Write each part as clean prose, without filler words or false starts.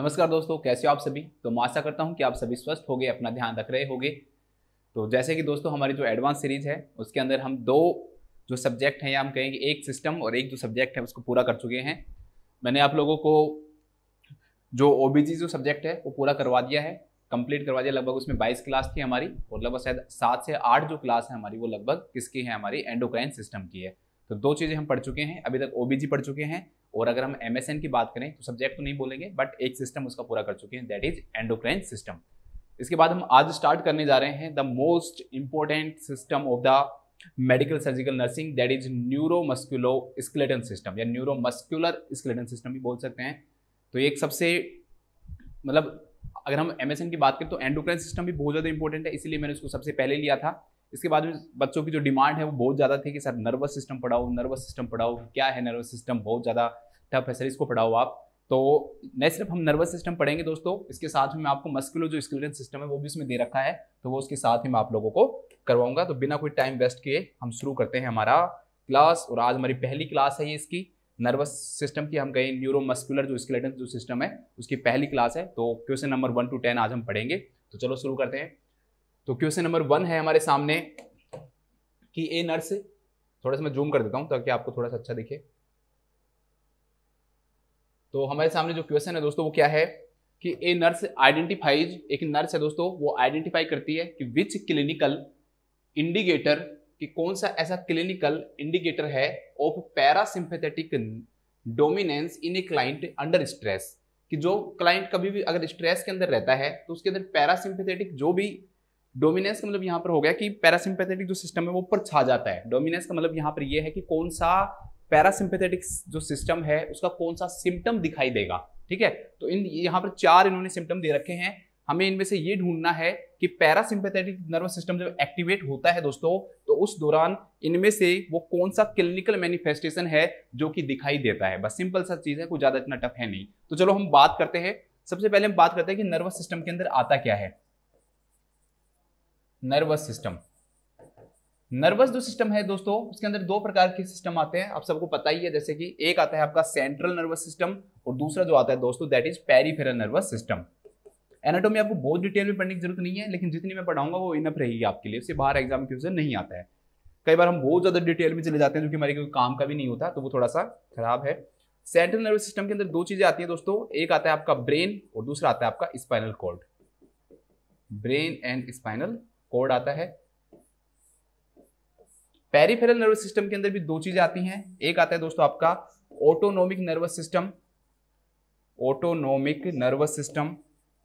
नमस्कार दोस्तों, कैसे हो आप सभी। तो मैं आशा करता हूं कि आप सभी स्वस्थ होंगे, अपना ध्यान रख रहे होंगे। तो जैसे कि दोस्तों हमारी जो एडवांस सीरीज है उसके अंदर हम दो जो सब्जेक्ट हैं या हम कहेंगे एक सिस्टम और एक जो सब्जेक्ट है उसको पूरा कर चुके हैं। मैंने आप लोगों को जो ओबीजी जो सब्जेक्ट है वो पूरा करवा दिया है, कंप्लीट करवा दिया। लगभग उसमें 22 क्लास थी हमारी और लगभग शायद 7 से 8 जो क्लास है हमारी वो लगभग किसकी है, हमारी एंडोक्राइन सिस्टम की है। तो दो चीज़ें हम पढ़ चुके हैं, अभी तक ओबीजी पढ़ चुके हैं और अगर हम एमएसएन की बात करें तो सब्जेक्ट तो नहीं बोलेंगे बट एक सिस्टम उसका पूरा कर चुके हैं, दैट इज एंडोक्राइन सिस्टम। इसके बाद हम आज स्टार्ट करने जा रहे हैं the most important system of the medical surgical nursing, that is neuromusculo skeleton system या न्यूरोमस्कुलर स्केलेटन सिस्टम भी बोल सकते हैं। तो एक सबसे मतलब अगर हम एमएसएन की बात करें तो एंडोक्राइन सिस्टम भी बहुत ज़्यादा इंपॉर्टेंट है, इसलिए मैंने उसको सबसे पहले लिया था। इसके बाद में बच्चों की जो डिमांड है वो बहुत ज़्यादा थी कि सर नर्वस सिस्टम पढ़ाओ, नर्वस सिस्टम पढ़ाओ, क्या है नर्वस सिस्टम, बहुत ज़्यादा टफ है सर, इसको पढ़ाओ आप। तो न सिर्फ हम नर्वस सिस्टम पढ़ेंगे दोस्तों, इसके साथ में मैं आपको मस्कुलो जो स्केलेटन सिस्टम है वो भी इसमें दे रखा है, तो वो उसके साथ ही मैं आप लोगों को करवाऊंगा। तो बिना कोई टाइम वेस्ट किए हम शुरू करते हैं हमारा क्लास। और आज हमारी पहली क्लास है ये इसकी नर्वस सिस्टम की, हम कहें न्यूरोमस्कुलर जो स्केलेटन जो सिस्टम है उसकी पहली क्लास है। तो क्वेश्चन नंबर 1 to 10 आज हम पढ़ेंगे। तो चलो शुरू करते हैं। तो क्वेश्चन नंबर 1 है हमारे सामने कि ए नर्स, थोड़ा सा मैं जूम कर देता हूं ताकि आपको थोड़ा सा अच्छा दिखे। तो हमारे सामने जो क्वेश्चन है दोस्तों वो क्या है कि ए नर्स आइडेंटिफाइज, एक नर्स है दोस्तों वो आइडेंटिफाई करती है कि विच क्लिनिकल इंडिकेटर, कि कौन सा ऐसा क्लिनिकल इंडिकेटर है of parasympathetic dominance in a client under stress, कि जो क्लाइंट कभी भी अगर स्ट्रेस के अंदर रहता है तो उसके अंदर पैरासिम्पैथेटिक जो भी डोमिनेंस का मतलब यहाँ पर हो गया कि पैरासिम्पैथेटिक जो सिस्टम है वो ऊपर छा जाता है। डोमिनेंस का मतलब यहाँ पर ये है कि कौन सा पैरासिम्पैथेटिक जो सिस्टम है उसका कौन सा सिम्टम दिखाई देगा। ठीक है, तो इन यहाँ पर 4 इन्होंने सिम्टम दे रखे हैं, हमें इनमें से ये ढूंढना है कि पैरासिम्पैथेटिक नर्वस सिस्टम जब एक्टिवेट होता है दोस्तों तो उस दौरान इनमें से वो कौन सा क्लिनिकल मैनिफेस्टेशन है जो कि दिखाई देता है। बस सिंपल सा चीज है, कुछ ज्यादा इतना टफ है नहीं। तो चलो हम बात करते हैं, सबसे पहले हम बात करते हैं कि नर्वस सिस्टम के अंदर आता क्या है। नर्वस सिस्टम, नर्वस जो सिस्टम है दोस्तों उसके अंदर 2 प्रकार के सिस्टम आते हैं, आप सबको पता ही है। जैसे कि एक आता है आपका सेंट्रल नर्वस सिस्टम और दूसरा जो आता है दोस्तों that is peripheral nervous system. Anatomy आपको बहुत डिटेल में पढ़ने की जरूरत नहीं है, लेकिन जितनी मैं पढ़ाऊंगा वो इनफ रहेगी आपके लिए, उससे बाहर एग्जाम क्वेश्चन नहीं आता है। कई बार हम बहुत ज्यादा डिटेल में चले जाते हैं जो कि हमारे कोई काम का भी नहीं होता, तो वो थोड़ा सा खराब है। सेंट्रल नर्वस सिस्टम के अंदर 2 चीजें आती हैं दोस्तों, एक आता है आपका ब्रेन और दूसरा आता है आपका spinal cord. Brain and spinal cord आता है। पेरिफेरल नर्वस सिस्टम के अंदर भी 2 चीजें आती हैं, एक आता है दोस्तों आपका autonomic nervous system, autonomic nervous system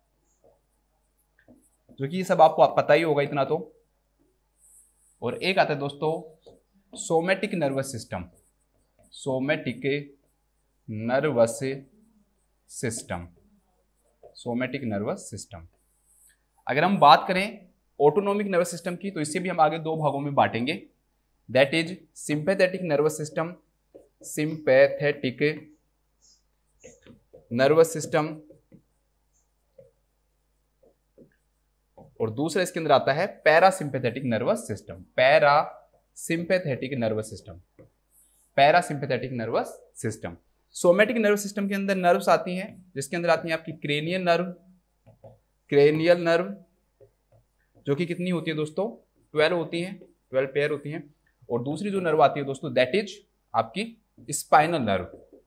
जो कि सब आपको पता ही होगा इतना तो, और एक आता है दोस्तों somatic nervous system, somatic nervous system, somatic nervous system. अगर हम बात करें ऑटोनोमिक नर्वस सिस्टम की तो इससे भी हम आगे 2 भागों में बांटेंगे, that is sympathetic nervous system, sympathetic nervous system, और दूसरा इसके अंदर आता है parasympathetic nervous system, parasympathetic nervous system, parasympathetic nervous system. Somatic nervous system के अंदर नर्व्स आती हैं जिसके अंदर आती हैं आपकी क्रेनियल नर्व, क्रेनियल नर्व जो कि कितनी होती है दोस्तों 12 होती हैं, 12 पेयर होती हैं। और दूसरी जो नर्व आती है दोस्तों दैट इज आपकी spinal nerve,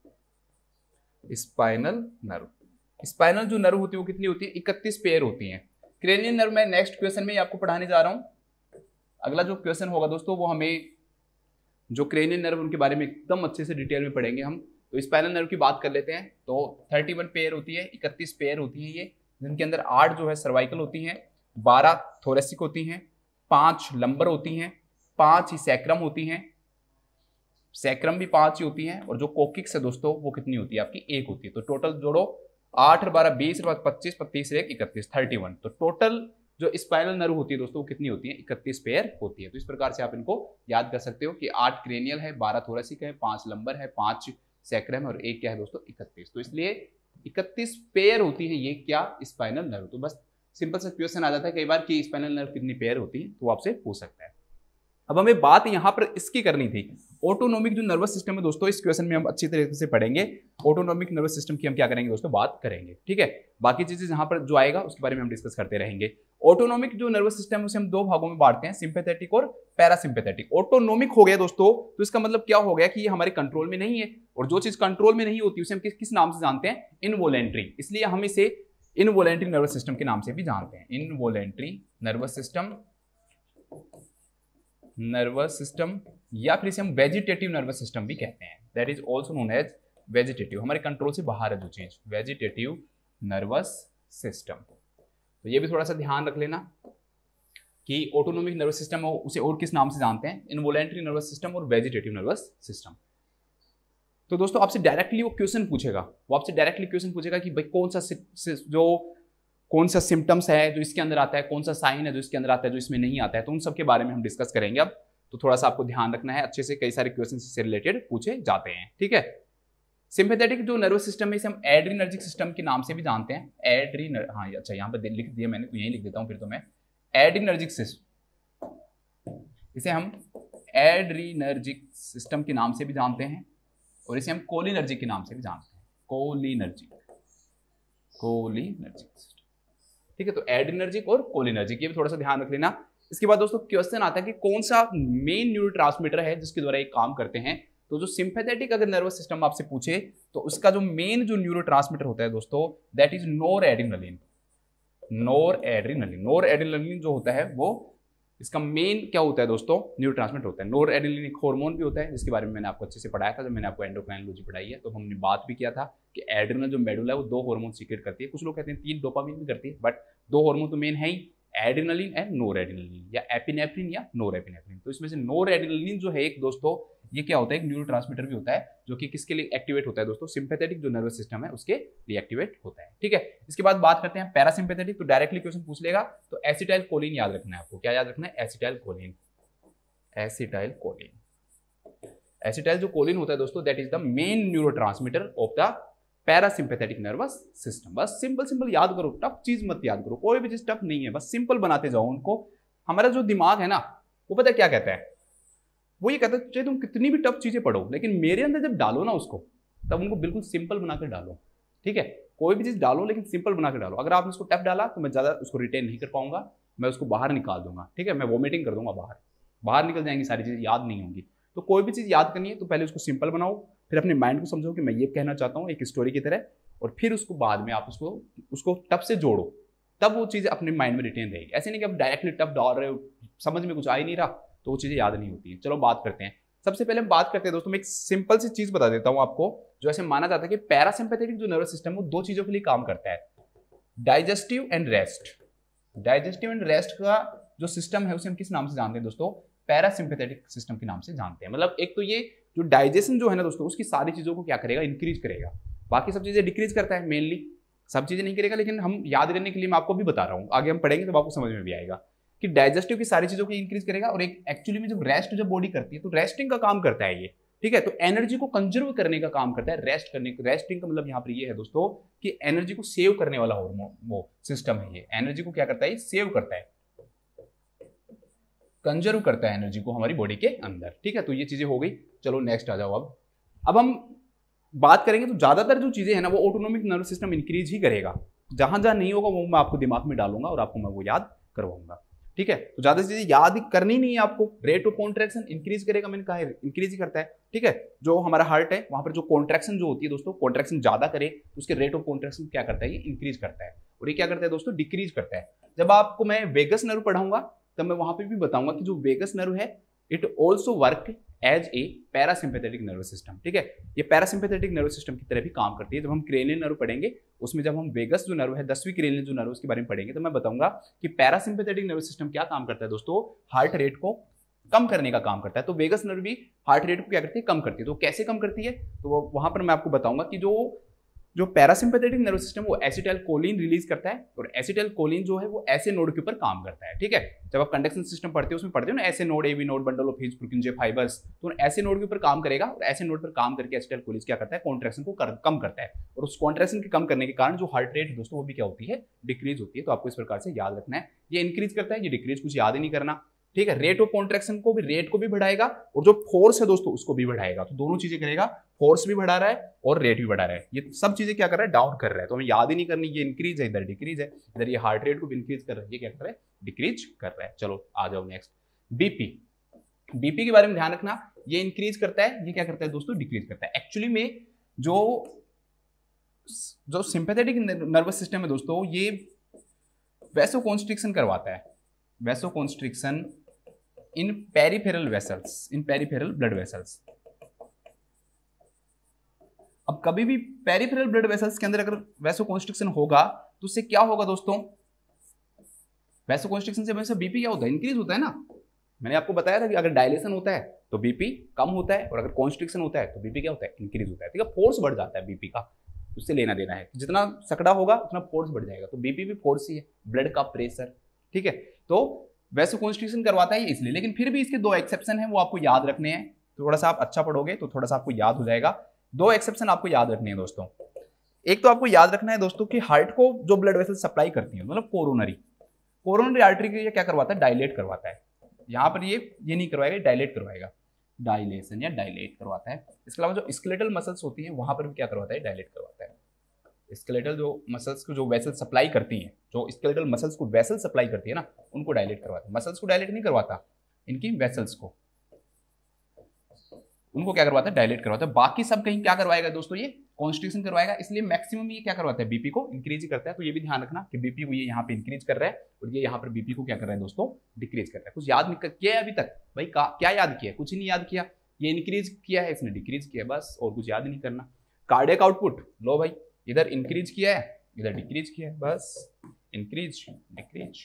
spinal nerve. Spinal जो नर्व होती है वो कितनी होती है 31 पेयर होती हैं। क्रेनियल नर्व मैं नेक्स्ट क्वेश्चन में आपको पढ़ाने जा रहा हूं। अगला जो क्वेश्चन होगा दोस्तों वो हमें जो क्रेनियल नर्व उनके बारे में एकदम अच्छे से डिटेल में पढ़ेंगे हम। तो स्पाइनल नर्व की बात कर लेते हैं। तो 31 पेयर होती है, 31 पेयर होती है ये, जिनके अंदर 8 जो है सर्वाइकल होती हैं, 12 थोरेसिक होती हैं, 5 लंबर होती हैं, 5 ही सैक्रम होती हैं, सैक्रम भी 5 ही होती हैं, और जो कोकिक्स है दोस्तों वो कितनी होती है आपकी 1 होती है। तो टोटल जोड़ो 8 और 12 20 और 25 25 1 31 31। तो टोटल जो स्पाइनल नर्व होती है दोस्तों वो कितनी होती है 31 पेयर होती है। तो इस प्रकार से आप इनको याद कर सकते हो कि 8 क्रेनियल है, 12 थोरेसिक है, 5 लंबर है, 5 सैक्रम और 1 क्या है दोस्तों 31। तो इसलिए 31 पेयर होती है ये क्या स्पाइनल नर्व। तो बस सिंपल सा क्वेश्चन आ जाता है कई बार कि स्पाइनल नर्व कितनी पेयर होती है, तो आपसे पूछ सकता है। अब हमें बात यहाँ पर इसकी करनी थी, ऑटोनोमिक जो नर्वस सिस्टम है दोस्तों, इस क्वेश्चन में हम अच्छी तरीके से पढ़ेंगे। ऑटोनोमिक नर्वस सिस्टम की हम क्या करेंगे दोस्तों, बात करेंगे, ठीक है। बाकी चीजें यहाँ पर जो आएगा उसके बारे में हम डिस्कस करते रहेंगे। ऑटोनोमिक जो नर्वस सिस्टम है उसे हम दो भागों में बांटते हैं, सिंपैथेटिक और पैरासिम्पैथेटिक। ऑटोनोमिक हो गया दोस्तों तो इसका मतलब क्या हो गया कि ये हमारे कंट्रोल में नहीं है, और जो चीज कंट्रोल में नहीं होती उसे हम किस नाम से जानते हैं, इनवॉलेंट्री। इसलिए हम इसे इनवॉलेंट्री नर्वस सिस्टम के नाम से भी जानते हैं, इनवॉलेंट्री नर्वस सिस्टम, या फिर इसे हम वेजिटेटिव नर्वस सिस्टम भी कहते हैं, that is also known as vegetative. हमारे कंट्रोल से बाहर है जो चीज, वेजिटेटिव नर्वस सिस्टम। तो ये भी थोड़ा सा ध्यान रख लेना कि ऑटोनोमिक नर्वस सिस्टम उसे और किस नाम से जानते हैं, इनवॉलेंट्री नर्वस सिस्टम और वेजिटेटिव नर्वस सिस्टम। तो दोस्तों आपसे डायरेक्टली वो क्वेश्चन पूछेगा, कि भाई कौन सा सिम्टम्स है जो इसके अंदर आता है, कौन सा साइन है जो इसके अंदर आता है, जो इसमें नहीं आता है। तो उन सब के बारे में हम डिस्कस करेंगे अब। तो थोड़ा सा आपको ध्यान रखना है अच्छे से, कई सारे क्वेश्चन से रिलेटेड पूछे जाते हैं, ठीक है। सिंपैथेटिक जो नर्वस सिस्टम है इसे हम एड्रीनर्जिक सिस्टम के नाम से भी जानते हैं, अच्छा यहाँ पर लिख दिया मैंने, तो यही लिख देता हूँ फिर तो मैं, एड्रीनर्जिक सिस्टम, इसे हम एड्रीनर्जिक सिस्टम के नाम से भी जानते हैं, और इसे हम कोलिनर्जिक के नाम से भी जानते हैं, कोलिनर्जिक सिस्टम, ठीक है। तो एड्रीनर्जिक और कोलिनर्जिक, ये भी थोड़ा सा ध्यान रख लेना। इसके बाद दोस्तों क्वेश्चन आता है कि कौन सा मेन न्यूरोट्रांसमीटर है जिसके द्वारा ये काम करते हैं। तो जो सिंपैथेटिक अगर नर्वस सिस्टम आपसे पूछे तो उसका जो मेन जो न्यूरोट्रांसमीटर होता है दोस्तों, दैट इज नोरएड्रेनालिन। नोरएड्रेनालिन जो होता है वो इसका मेन क्या होता है दोस्तों, न्यूरोट्रांसमीटर होता है। नोरएड्रेनालिन एक हार्मोन भी होता है जिसके बारे में मैंने आपको अच्छे से पढ़ाया था जब मैंने आपको एंडोक्राइनोलॉजी पढ़ाई है। तो हमने बात भी किया था कि एड्रेनल जो मेडुला है वो 2 हार्मोन सीक्रेट करती है, कुछ लोग कहते हैं 3, डोपामिन भी करती है, बट 2 हार्मोन तो मेन है ही, एड्रेनालिन एंड नोरएड्रेनालिन, या एपिनेफ्रिन या नोरएपिनेफ्रिन। तो इसमें से नोरएड्रेनालिन जो है एक दोस्तों, ये क्या होता है, एक न्यूरोट्रांसमीटर भी होता है जो कि किसके लिए एक्टिवेट होता है दोस्तों, सिंपैथेटिक जो नर्वस सिस्टम है उसके लिए एक्टिवेट होता है, ठीक है। इसके बाद बात करते हैं पैरासिम्पैथेटिक। तो डायरेक्टली क्वेश्चन पूछ लेगा, तो एसिटाइल कोलिन याद रखना है आपको। क्या याद रखना है, एसिटाइल कोलिन। एसिटाइल जो कोलिन होता है दोस्तों, that is the main neurotransmitter of the parasympathetic nervous system. बस सिंपल याद करो, टफ चीज मत याद करो, कोई भी चीज टफ नहीं है, बस सिंपल बनाते जाओ उनको। हमारा जो दिमाग है ना वो पता है क्या कहता है, वो ये कहता है चाहे तुम कितनी भी टफ चीजें पढ़ो लेकिन मेरे अंदर जब डालो ना उसको, तब उनको बिल्कुल सिंपल बनाकर डालो, ठीक है। कोई भी चीज डालो लेकिन सिंपल बनाकर डालो। अगर आपने उसको टफ डाला तो मैं ज्यादा उसको रिटेन नहीं कर पाऊंगा, मैं उसको बाहर निकाल दूंगा, ठीक है। मैं वोमिटिंग कर दूंगा, बाहर निकल जाएंगी, सारी चीजें याद नहीं होंगी। तो कोई भी चीज याद करनी है तो पहले उसको सिंपल बनाओ, फिर अपने माइंड को समझो कि मैं ये कहना चाहता हूँ एक स्टोरी की तरह, और फिर उसको बाद में आप उसको टफ से जोड़ो, तब वो चीज़ें अपने माइंड में रिटेन रहेगी। ऐसे नहीं कि आप डायरेक्टली टफ डाल रहे हो, समझ में कुछ आ ही नहीं रहा तो वो चीज़ें याद नहीं होती है। चलो बात करते हैं। सबसे पहले हम बात करते हैं दोस्तों, मैं एक सिंपल सी चीज़ बता देता हूँ आपको, जो ऐसे माना जाता है कि पैरासिम्पैथेटिक जो नर्वस सिस्टम वो 2 चीज़ों के लिए काम करता है, digestive and rest. Digestive and rest का जो सिस्टम है उसे हम किस नाम से जानते हैं दोस्तों, पैरासिम्पैथेटिक सिस्टम के नाम से जानते हैं। मतलब एक तो ये जो डाइजेशन जो है ना दोस्तों, उसकी सारी चीज़ों को क्या करेगा, इंक्रीज करेगा, बाकी सब चीज़ें डिक्रीज करता है, मेनली सब चीज़ें नहीं करेगा। लेकिन हम याद करने के लिए मैं आपको भी बता रहा हूँ, आगे हम पढ़ेंगे तो आपको समझ में भी आएगा कि डाइजेस्टिव की सारी चीज़ों को इंक्रीज करेगा। और एक एक्चुअली में जब रेस्ट जब बॉडी करती है तो रेस्टिंग का काम करता है ये, ठीक है। तो एनर्जी को कंजर्व करने का काम करता है, रेस्टिंग का मतलब यहाँ पर ये है दोस्तों कि एनर्जी को सेव करने वाला वो सिस्टम है ये। एनर्जी को क्या करता है, सेव करता है, कंजर्व करता है एनर्जी को हमारी बॉडी के अंदर, ठीक है। तो ये चीजें हो गई। चलो नेक्स्ट आ जाओ। अब हम बात करेंगे तो ज्यादातर जो चीजें हैं ना वो ऑटोनोमिक नर्वस सिस्टम इंक्रीज ही करेगा, जहां जहां नहीं होगा वो मैं आपको दिमाग में डालूंगा और आपको मैं वो याद करवाऊंगा, ठीक है। तो ज्यादा चीजें याद करनी नहीं है आपको। रेट ऑफ कॉन्ट्रैक्शन इंक्रीज करेगा, मैंने कहा है इंक्रीज ही करता है, ठीक है। जो हमारा हार्ट है वहां पर जो कॉन्ट्रैक्शन जो होती है दोस्तों, कॉन्ट्रैक्शन ज्यादा करे तो उसके रेट ऑफ कॉन्ट्रैक्शन क्या करता है, ये इंक्रीज करता है। और ये क्या करता है दोस्तों, डिक्रीज करता है। जब आपको मैं वेगस नर्व पढ़ाऊंगा तब मैं वहां पे भी बताऊंगा कि जो वेगस नर्व है it also work as a parasympathetic nervous system, ठीक है। ये पैरासिम्पैथेटिक नर्वस सिस्टम की तरह भी काम करती है। जब हम क्रेनियल नर्व पढ़ेंगे उसमें जब हम वेगस जो नर्व है 10वीं क्रेनियल जो नर्व उसके बारे में पढ़ेंगे तो मैं बताऊंगा कि पैरासिम्पैथेटिक नर्वस सिस्टम क्या काम करता है दोस्तों, हार्ट रेट को कम करने का काम करता है। तो वेगस नर्व भी हार्ट रेट को क्या करती है, कम करती है। तो कैसे कम करती है, तो वहां पर मैं आपको बताऊंगा कि जो पैरासिम्पैथेटिक नर्वस सिस्टम वो एसिटाइल कोलिन रिलीज करता है, और एसिटाइल कोलिन जो है वो ऐसे नोड के ऊपर काम करता है, ठीक है। जब आप कंडक्शन सिस्टम पढ़ते हो उसमें पढ़ते हो ना SA node, AV node, bundle of His, Purkinje fibres, तो ऐसे नोड के ऊपर काम करेगा। और ऐसे नोड पर काम करके एसिटाइल कोलिन क्या करता है, कॉन्ट्रैक्शन को कम करता है। और उस कॉन्ट्रैक्शन के कम करने के कारण जो हार्ट रेट दोस्तों वो भी क्या होती है, डिक्रीज होती है। तो आपको इस प्रकार से याद रखना है, ये इंक्रीज करता है, ये डिक्रीज, कुछ याद ही नहीं करना। ठीक है, रेट ऑफ कॉन्ट्रैक्शन को भी, रेट को भी बढ़ाएगा और जो फोर्स है दोस्तों उसको भी बढ़ाएगा। तो दोनों चीजें करेगा, फोर्स भी बढ़ा रहा है और रेट भी बढ़ा रहा है। ये सब चीजें क्या कर रहा है, डाउन कर रहा है। तो हमें याद ही नहीं करनी, ये इंक्रीज है, इधर डिक्रीज है, इधर ये हार्ट रेट को भी इंक्रीज कर रहा है, ये क्या कर रहा है, डिक्रीज कर रहा है। चलो आ जाओ नेक्स्ट, बीपी। बीपी के बारे में ध्यान रखना, ये इंक्रीज करता है, ये क्या करता है दोस्तों, डिक्रीज करता है। एक्चुअली में जो सिंपैथेटिक नर्वस सिस्टम है दोस्तों, ये वैसोकॉन्स्ट्रिक्शन करवाता है, vasoconstriction in peripheral vessels, in peripheral blood vessels. अब कभी भी पेरिफेरल ब्लड वेसल्स के अंदर अगर वैसोकॉन्स्ट्रिक्शन होगा तो उससे क्या होगा दोस्तों, वैसोकॉन्स्ट्रिक्शन से वैसे बीपी क्या होता है, इंक्रीज होता है ना। मैंने आपको बताया था कि अगर डायलेशन होता है तो बीपी कम होता है और अगर कॉन्स्ट्रिक्शन होता है तो बीपी क्या होता है, इंक्रीज होता है। ठीक है, फोर्स बढ़ जाता है बीपी का, उससे लेना देना है, जितना सकड़ा होगा उतना फोर्स बढ़ जाएगा। तो बीपी भी फोर्स ही है, ब्लड का प्रेशर। ठीक है, तो वैसोकॉन्स्ट्रिक्शन करवाता है इसलिए, लेकिन फिर भी इसके दो एक्सेप्शन है, वो आपको याद रखने हैं। थोड़ा सा आप अच्छा पढ़ोगे तो थोड़ा सा आपको याद हो जाएगा। दो एक्सेप्शन आपको याद रखने हैं दोस्तों। एक तो आपको याद रखना है दोस्तों कि हार्ट को जो ब्लड वेसल सप्लाई करती है, मतलब कोरोनरी आर्टरी की क्या करवाता है, डायलेट करवाता है। यहाँ पर ये नहीं करवाएगा, डायलेट करवाएगा, डायलेशन या डायलेट करवाता है। इसके अलावा जो स्केलेटल मसल्स होती हैं वहां पर भी क्या करवाता है, डायलेट करवाता है। स्केलेटल जो मसल्स को जो वेसल सप्लाई करती हैं, जो स्केलेटल मसल्स को वेसल सप्लाई करती है ना, उनको डायलेट करवाता है। मसल्स को डायलेट नहीं करवाता, इनकी वेसल्स को, उनको क्या करवाता है, डायलेट करवाता है। बाकी सब कहीं क्या करवाएगा दोस्तों, ये कॉन्स्ट्रिक्शन करवाएगा। इसलिए मैक्सिमम ये क्या करवाता है, बीपी को इंक्रीज ही करता है। तो ये भी ध्यान रखना कि बीपी को ये यहाँ पे इंक्रीज कर रहा है और ये यहाँ पर बीपी को क्या कर रहा है दोस्तों, डिक्रीज कर रहा है। कुछ याद नहीं किया है अभी तक भाई, क्या याद किया, कुछ ही नहीं याद किया। ये इंक्रीज किया है, इसने डिक्रीज किया, बस, और कुछ याद नहीं करना। कार्डियक आउटपुट लो भाई, इधर इंक्रीज किया है, इधर डिक्रीज किया है, बस, इंक्रीज डिक्रीज।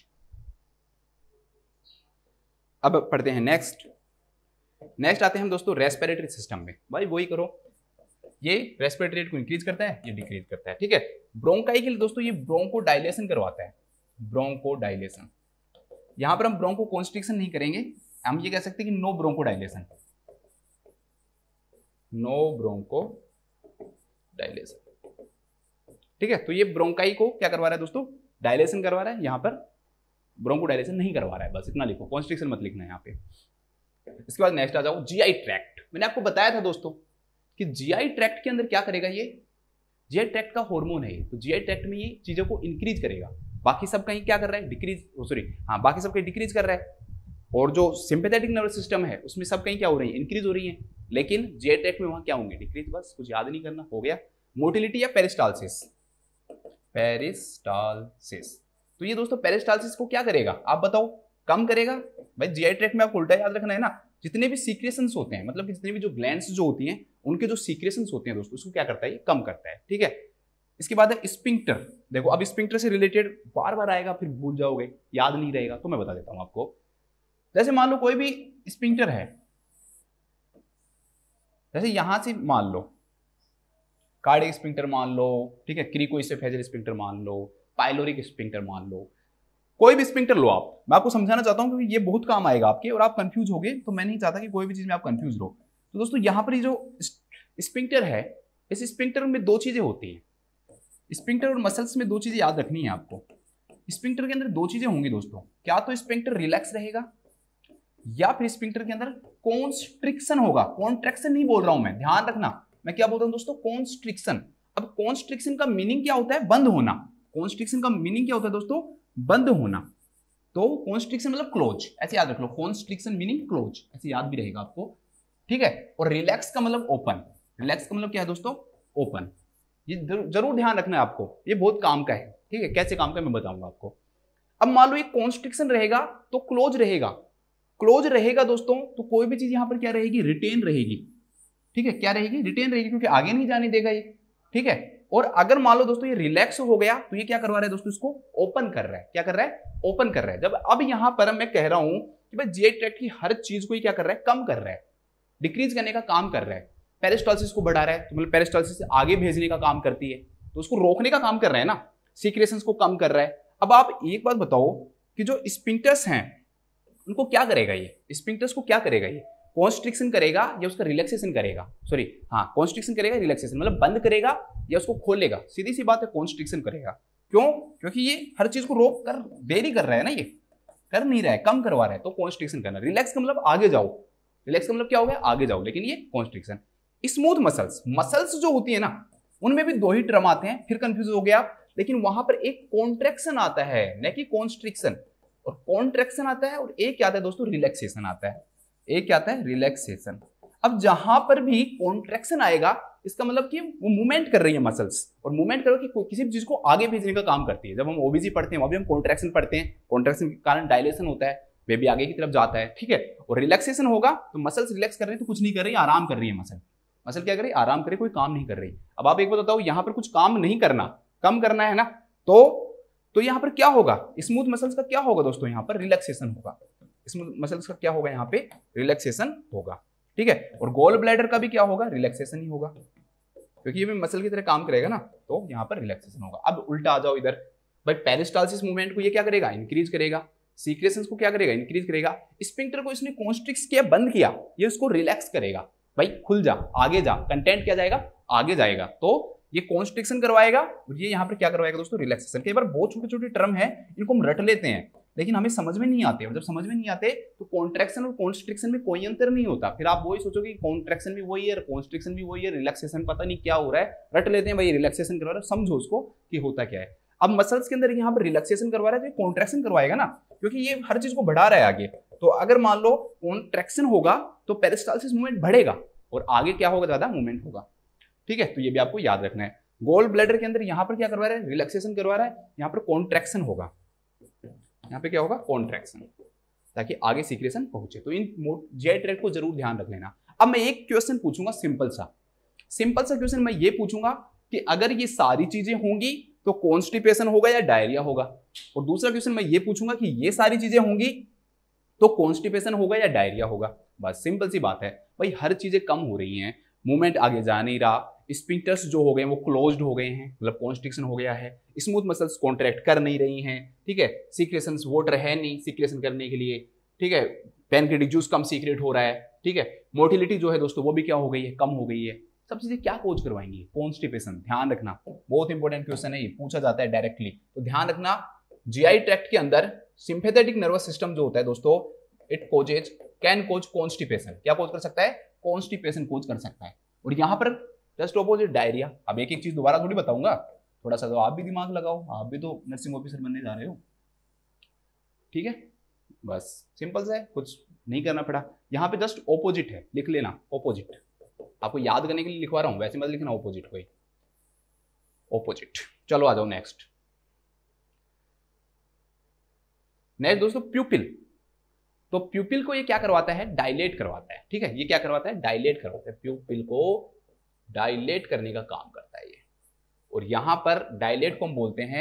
अब पढ़ते हैं नेक्स्ट आते हैं हम दोस्तों रेस्पिरेटरी सिस्टम में। भाई वही करो, ये रेस्पिरेटरी रेट को इंक्रीज करता है, ये डिक्रीज करता है। ठीक है, ब्रोंकाई के लिए दोस्तों ये ब्रोंको डायलेशन करवाता है, ब्रोंको डायलेशन। यहां पर हम ब्रोंको कॉन्स्ट्रिक्शन नहीं करेंगे, हम ये कह सकते हैं कि no bronchodilation, no bronchodilation. ठीक है, तो ये ब्रोंकाई को क्या करवा रहा है दोस्तों, डायलेशन करवा रहा है। यहां पर ब्रोंको डायलेशन नहीं करवा रहा है, बस इतना लिखो, कॉन्स्ट्रिक्शन मत लिखना यहाँ पे। इसके बाद नेक्स्ट आ जाओ, जीआई ट्रैक्ट। मैंने आपको बताया था दोस्तों कि जीआई ट्रैक्ट के अंदर क्या करेगा, ये जीआई ट्रैक्ट का हार्मोन है, तो जीआई ट्रैक्ट में ये चीजों को इंक्रीज करेगा। बाकी सब कहीं क्या कर रहा है, डिक्रीज, बाकी सब कहीं डिक्रीज कर रहा है। और जो सिंपैथेटिक नर्वस सिस्टम है उसमें सब कहीं क्या हो रही है, इंक्रीज हो रही है। लेकिन जीआई ट्रैक्ट में वहां क्या होंगे, डिक्रीज। बस, कुछ याद नहीं करना, हो गया। मोटिलिटी या पेरिस्टालसिस, पेरिस्टालसिस। तो ये दोस्तों पेरिस्टालसिस को क्या करेगा, आप बताओ, कम करेगा। भाई जीआई ट्रैक्ट में आपको उल्टा याद रखना है ना, जितने भी सीक्रेशंस होते हैं, मतलब कि जितने भी जो ग्लैंड्स जो होती हैं, उनके जो सीक्रेशंस होते हैं दोस्तों, उसको क्या करता है, ये कम करता है। ठीक है, इसके बाद है स्पिंक्टर। देखो अब स्पिंक्टर से रिलेटेड बार बार आएगा, फिर भूल जाओगे, याद नहीं रहेगा, तो मैं बता देता हूं आपको। जैसे मान लो कोई भी स्पिंक्टर है, जैसे यहां से मान लो कार्डियक स्पिंक्टर मान लो, ठीक है, क्रिकोइसोफेजियल स्पिंक्टर मान लो, पाइलोरिक स्पिंक्टर मान लो, कोई भी स्पिंक्टर लो आप। मैं आपको समझाना चाहता हूं क्योंकि ये बहुत काम आएगा आपके, और आप कंफ्यूज होगे, तो मैं नहीं चाहता कि कोई भी चीज में आप कंफ्यूज रहो। तो दोस्तों यहां पर ये जो स्पिंक्टर है, इस स्पिंक्टर में दो चीजें होती हैं, स्पिंक्टर और मसल्स में दो चीजें याद रखनी है आपको। स्पिंक्टर के अंदर दो चीजें होंगी दोस्तों, क्या तो स्पिंक्टर रिलैक्स रहेगा या फिर स्पिंक्टर के अंदर कॉन्स्ट्रिक्शन होगा। कॉन्ट्रैक्शन नहीं बोल रहा हूं मैं, ध्यान रखना, मैं क्या बोल रहा हूं दोस्तों, कॉन्स्ट्रिक्शन। अब कॉन्स्ट्रिक्शन का मीनिंग क्या होता है, बंद होना। कॉन्स्ट्रिक्शन का मीनिंग क्या होता है दोस्तों, बंद होना। तो कॉन्स्ट्रिक्शन मतलब क्लोज, ऐसे याद रख लो, कॉन्स्ट्रिक्शन मीनिंग क्लोज, ऐसे याद भी रहेगा आपको। ठीक है, और रिलैक्स का मतलब ओपन, रिलैक्स का मतलब क्या है दोस्तों, ओपन। ये जरूर ध्यान रखना है आपको, ये बहुत काम का है। ठीक है, कैसे काम का मैं बताऊंगा आपको। अब मान लो ये कॉन्स्ट्रिक्शन रहेगा तो क्लोज रहेगा, क्लोज रहेगा दोस्तों, तो कोई भी चीज यहां पर क्या रहेगी, रिटेन रहेगी। ठीक है, क्या रहेगी, रिटेन रहेगी, क्योंकि आगे नहीं जाने देगा ये। ठीक है, और अगर मान लो दोस्तों ये रिलैक्स हो गया तो ये क्या करवा रहा है दोस्तों, इसको ओपन कर रहा है। क्या कर रहा है, ओपन कर रहा है। जब अब यहां पर मैं कह रहा हूं कि भाई जीआई ट्रैक्ट की हर चीज को ये क्या कर रहा है, कम कर रहा है, डिक्रीज करने का काम कर रहा है। पेरिस्टालसिस को बढ़ा रहा है, तो मतलब पेरिस्टालसिस से आगे भेजने का काम करती है, तो उसको रोकने का काम कर रहा है ना, सीक्रेशंस को कम कर रहा है। अब आप एक बात बताओ कि जो स्पिंक्टर्स हैं उनको क्या करेगा, ये स्पिंक्टर्स को क्या करेगा, ये कॉन्स्ट्रिक्शन करेगा या उसका रिलैक्सेशन करेगा, कॉन्स्ट्रिक्शन करेगा, रिलैक्सेशन मतलब बंद करेगा या उसको खोलेगा। सीधी सी बात है, कॉन्स्ट्रिक्शन करेगा। क्यों, क्योंकि ये हर चीज को रोक कर देरी कर रहा है ना ये, कर नहीं रहा है, कम करवा रहा है, तो कॉन्स्ट्रिक्शन करना। रिलैक्स का मतलब आगे जाओ, रिलैक्स का मतलब क्या हो गया, आगे जाओ, लेकिन ये कॉन्स्ट्रिक्शन। स्मूथ मसल्स, मसल्स जो होती है ना उनमें भी दो ही टर्म आते हैं, फिर कंफ्यूज हो गया आप, लेकिन वहां पर एक कॉन्ट्रैक्शन आता है न कि कॉन्स्ट्रिक्शन, और कॉन्ट्रैक्शन आता है और एक क्या आता है दोस्तों, रिलैक्सेशन आता है, एक क्या आता है, रिलैक्सेशन। अब जहां पर भी कॉन्ट्रैक्शन आएगा इसका मतलब कि वो मूवमेंट कर रही है मसल्स, और मूवमेंट करो कि किसी भी चीज को आगे भेजने का काम करती है। जब हम ओबीसी पढ़ते हैं वहां भी हम कॉन्ट्रैक्शन पढ़ते हैं, कॉन्ट्रैक्शन के कारण डायलेशन होता है, वे भी आगे की तरफ जाता है, ठीक है। और रिलैक्सेशन होगा तो मसल्स रिलैक्स कर रहे हैं, तो कुछ नहीं कर रही, आराम कर रही है मसल, मसल क्या कर रही है, आराम करे, कोई काम नहीं कर रही। अब आप एक बात बताओ, यहां पर कुछ काम नहीं करना, कम करना है ना, तो यहां पर क्या होगा, स्मूथ मसल्स का क्या होगा दोस्तों, यहां पर रिलैक्सेशन होगा, स्मूथ मसल्स का क्या होगा, यहां पे रिलैक्सेशन होगा, ठीक है। और गोल ब्लैडर का भी क्या होगा, रिलैक्सेशन ही होगा, क्योंकि ये भी मसल की तरह काम करेगा ना, तो यहां पर रिलैक्सेशन होगा। अब उल्टा आ जाओ इधर, भाई पेरिस्टालसिस मूवमेंट को ये क्या करेगा, इंक्रीज करेगा, सीक्रेशंस को क्या करेगा, इंक्रीज करेगा, स्फिंक्टर को इसने कॉन्स्ट्रिक्ट किया, बंद किया, ये उसको रिलैक्स करेगा, भाई खुल जा, आगे जा, कंटेंट क्या जाएगा, आगे जाएगा, तो ये कॉन्स्ट्रिक्शन करवाएगा, और ये यहां पर क्या करवाएगा दोस्तों, रिलैक्सेशन। कई बार बहुत छोटे छोटे टर्म है, इनको हम रट लेते हैं, लेकिन हमें समझ में नहीं आते, और जब समझ में नहीं आते तो कॉन्ट्रैक्शन और कॉन्स्ट्रिक्शन में कोई अंतर नहीं होता, फिर आप वही सोचोगे कॉन्ट्रैक्शन भी वही है, कॉन्स्ट्रिक्शन भी वही है, रिलैक्सेशन पता नहीं क्या हो रहा है, रट लेते हैं भाई रिलैक्सेशन करवा रहा है, समझो उसको कि होता क्या है। अब मसल्स के अंदर यहाँ पर रिलैक्सेशन करवा रहा है, तो कॉन्ट्रैक्शन करवाएगा ना, क्योंकि ये हर चीज को बढ़ा रहा है आगे। तो अगर मान लो कॉन्ट्रैक्शन होगा तो पेरिस्टालसिस मूवमेंट बढ़ेगा, और आगे क्या होगा, ज्यादा मूवमेंट होगा, ठीक है। तो ये भी आपको याद रखना है। गोल ब्लैडर के अंदर यहाँ पर क्या करवा रहा है, रिलैक्सेशन करवा रहा है, यहाँ पर कॉन्ट्रैक्शन होगा, यहाँ पे क्या होगा, कॉन्ट्रैक्शन, ताकि आगे सीक्रेशन पहुंचे। तो इन जीआई ट्रैक्ट को जरूर ध्यान रख लेना। अब मैं एक क्वेश्चन पूछूंगा, सिंपल सा क्वेश्चन मैं ये पूछूंगा कि अगर ये सारी चीजें होंगी तो कॉन्स्टिपेशन होगा या डायरिया होगा, और दूसरा क्वेश्चन मैं ये पूछूंगा कि ये सारी चीजें होंगी तो कॉन्स्टिपेशन होगा या डायरिया होगा। बस सिंपल सी बात है भाई, हर चीजें कम हो रही हैं, मूवमेंट आगे जा नहीं रहा, स्फिंक्टर्स जो हो गए वो क्लोज्ड हो गए हैं, मतलब कॉन्स्ट्रिक्शन हो गया है, स्मूथ मसल्स कॉन्ट्रैक्ट कर नहीं रही हैं, ठीक है, सीक्रेशंस वाटर है नहीं सीक्रेशन करने के लिए, ठीक है, पैनक्रियाटिक जूस कम सीक्रेट हो रहा है, ठीक है, मोटिलिटी जो है दोस्तों वो भी क्या हो गई है, कम हो गई है। सब चीजें क्या कोच करवाएंगी, कॉन्स्टिपेशन। ध्यान रखना, बहुत इंपॉर्टेंट क्वेश्चन है, ये पूछा जाता है डायरेक्टली, तो ध्यान रखना। जीआई ट्रैक्ट के अंदर सिंपैथेटिक नर्वस सिस्टम जो होता है दोस्तों, it causes can coach constipation, क्या कोच कर सकता है, कॉन्स्टिपेशन कोच कर सकता है। और यहां पर जस्ट ऑपोजिट डायरिया। अब एक एक चीज दोबारा थोड़ी बताऊंगा, थोड़ा सा तो आप भी दिमाग लगाओ, आप भी तो नर्सिंग ऑफिसर बनने जा रहे हो, ठीक है। बस सिंपल सा है, कुछ नहीं करना पड़ा। यहाँ पे जस्ट ऑपोजिट है, लिख लेना ऑपोजिट, आपको याद करने के लिए लिखवा रहा हूं, वैसे मत लिखना ऑपोजिट कोई, ऑपोजिट। चलो आ जाओ नेक्स्ट दोस्तों, प्यूपिल। तो प्यूपिल को ये क्या करवाता है, डायलेट करवाता है, ठीक है, ये क्या करवाता है, डायलेट करवाता है, प्यूपिल को डायलेट करने का काम करता है ये। और यहां पर डायलेट को हम बोलते हैं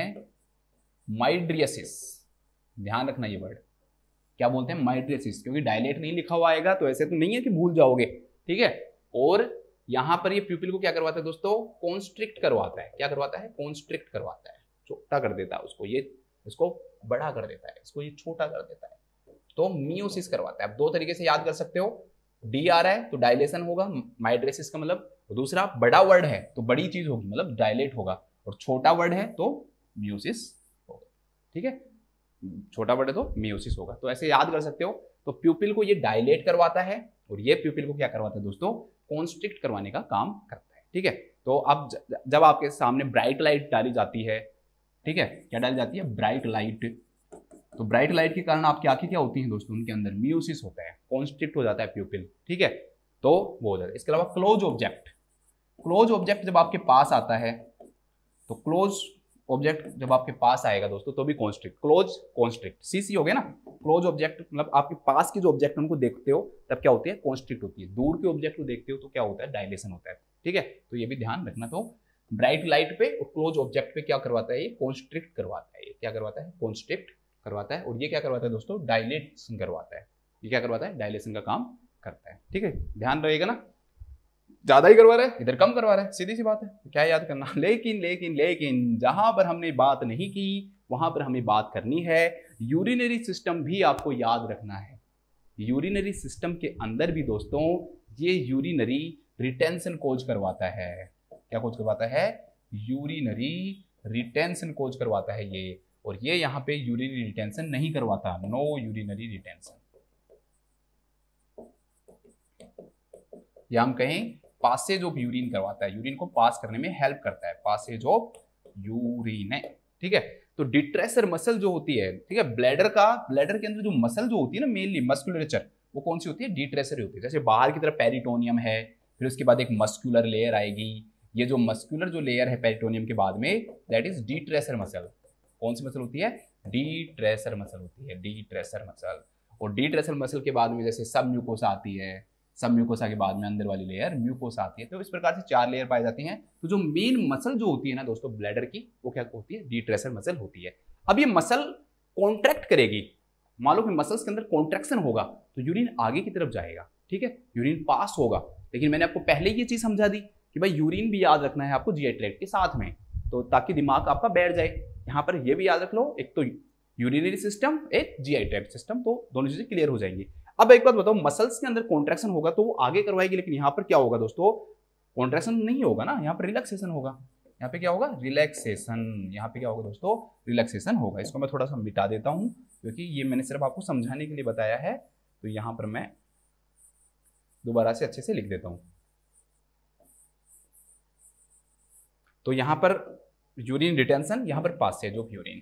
माइड्रियसिस, ध्यान रखना ये वर्ड, क्या बोलते हैं, माइड्रियसिस, क्योंकि डायलेट नहीं लिखा हुआ आएगा तो ऐसे तो नहीं है कि भूल जाओगे, ठीक है। और यहां पर ये प्यूपिल को क्या करवाता है दोस्तों, कॉन्स्ट्रिक्ट करवाता है, क्या करवाता है, कॉन्स्ट्रिक्ट करवाता है, छोटा कर देता है उसको, ये इसको बड़ा कर देता है, इसको ये छोटा कर देता है, तो मियोसिस करवाता है। आप दो तरीके से याद कर सकते हो, डी आ रहा है तो डायलेशन होगा, माइड्रेसिस का मतलब, दूसरा बड़ा वर्ड है तो बड़ी चीज होगी मतलब डायलेट होगा, और छोटा वर्ड है तो मियोसिस होगा, ठीक है, छोटा वर्ड है तो मियोसिस होगा, तो ऐसे याद कर सकते हो। तो प्यूपिल को ये डायलेट करवाता है, और ये प्यूपिल को क्या करवाता है दोस्तों, कॉन्स्ट्रिक्ट करवाने का काम करता है, ठीक है। तो अब जब आपके सामने ब्राइट लाइट डाली जाती है, ठीक है, क्या डाली जाती है, ब्राइट लाइट, तो ब्राइट लाइट के कारण आपकी आंखें क्या होती हैं दोस्तों, उनके अंदर मियोसिस होता है, कॉन्स्ट्रिक्ट हो जाता है प्यूपिल, ठीक है, तो वो हो जाता है। इसके अलावा क्लोज ऑब्जेक्ट, क्लोज ऑब्जेक्ट जब आपके पास आता है, तो क्लोज ऑब्जेक्ट जब आपके पास आएगा दोस्तों तो भी कॉन्स्ट्रिक्ट, क्लोज कॉन्स्ट्रिक्ट, सी हो गया ना, क्लोज ऑब्जेक्ट मतलब आपके पास की जो ऑब्जेक्ट उनको देखते हो तब क्या होती है, कॉन्स्ट्रिक्ट होती है, दूर के ऑब्जेक्ट को देखते हो तो क्या होता है, डायलेशन होता है, ठीक है। तो ये भी ध्यान रखना। तो ब्राइट लाइट पे और क्लोज ऑब्जेक्ट पे क्या करवाता है, ये कॉन्स्ट्रिक्ट करवाता है, ये क्या करवाता है, कॉन्स्ट्रिक्ट करवाता है, और ये क्या करवाता है दोस्तों, डायलेशन करवाता है, ये क्या करवाता है, डायलेशन का काम करता है, ठीक है, ध्यान रहेगा ना। ज्यादा ही करवा रहा है, इधर कम करवा रहा है, सीधी सी बात है, क्या याद करना। लेकिन लेकिन लेकिन जहां पर हमने बात नहीं की वहां पर हमें बात करनी है, यूरिनरी सिस्टम भी आपको याद रखना है। यूरिनरी सिस्टम के अंदर भी दोस्तों ये यूरिनरी रिटेंशन कोज करवाता है, क्या कोज करवाता है, यूरिनरी रिटेंशन कोज करवाता है ये। और ये यहाँ पे यूरिनरी रिटेंशन नहीं करवाता, नो यूरिनरी रिटेंशन। या हम कहें पासेज ऑफ यूरिन करवाता है, यूरिन को पास करने में हेल्प करता है, पासेज ऑफ यूरिन है, ठीक है। तो डिट्रेसर मसल जो होती है, ठीक है, ब्लैडर के अंदर जो मसल जो होती है ना, मेनली मस्कुलरेचर, वो कौन सी होती है, डिट्रेसर होती है। जैसे बाहर की तरफ पेरिटोनियम है, फिर उसके बाद एक मस्कुलर लेयर आएगी, ये जो मस्कुलर जो लेयर है पेरिटोनियम के बाद में, दैट इज डिट्रेसर मसल। कौन सी मसल होती है, डिट्रेसर मसल होती है, डिट्रेसर मसल। और डिट्रेसर मसल के बाद में जैसे सब म्यूकोसा आती है, सब म्यूकोसा के बाद में अंदर वाली लेयर म्यूकोसा आती है। तो इस प्रकार से 4 लेयर पाई जाती हैं। तो जो मेन मसल जो होती है ना दोस्तों ब्लैडर की, वो क्या होती है, डिट्रेसर मसल होती है। अब ये मसल कॉन्ट्रैक्ट करेगी, मान लो कि मसल्स के अंदर कॉन्ट्रैक्शन होगा तो यूरिन आगे की तरफ जाएगा, ठीक है, यूरिन पास होगा। लेकिन मैंने आपको पहले ये चीज समझा दी कि भाई यूरिन भी याद रखना है आपको जीआई ट्रैक्ट के साथ में, तो ताकि दिमाग आपका बैठ जाए। यहाँ पर ये भी याद रख लो, एक तो यूरिनरी सिस्टम, एक जीआई ट्रैक्ट सिस्टम, तो दोनों चीजें क्लियर हो जाएंगी। अब एक बात बताओ, मसल्स के अंदर कॉन्ट्रैक्शन होगा तो वो आगे करवाएगी, लेकिन यहाँ पर क्या होगा दोस्तों, कॉन्ट्रैक्शन नहीं होगा ना, यहाँ पर रिलैक्सेशन होगा। यहाँ पे क्या होगा, रिलैक्सेशन। यहाँ पे क्या होगा दोस्तों, रिलैक्सेशन होगा। इसको मैं थोड़ा सा मिटा देता हूँ क्योंकि ये मैंने सिर्फ आपको समझाने के लिए बताया है, तो यहाँ पर मैं दोबारा से अच्छे से लिख देता हूँ। तो यहाँ पर यूरिन रिटेंशन, यहाँ पर पासेज ऑफ यूरिन,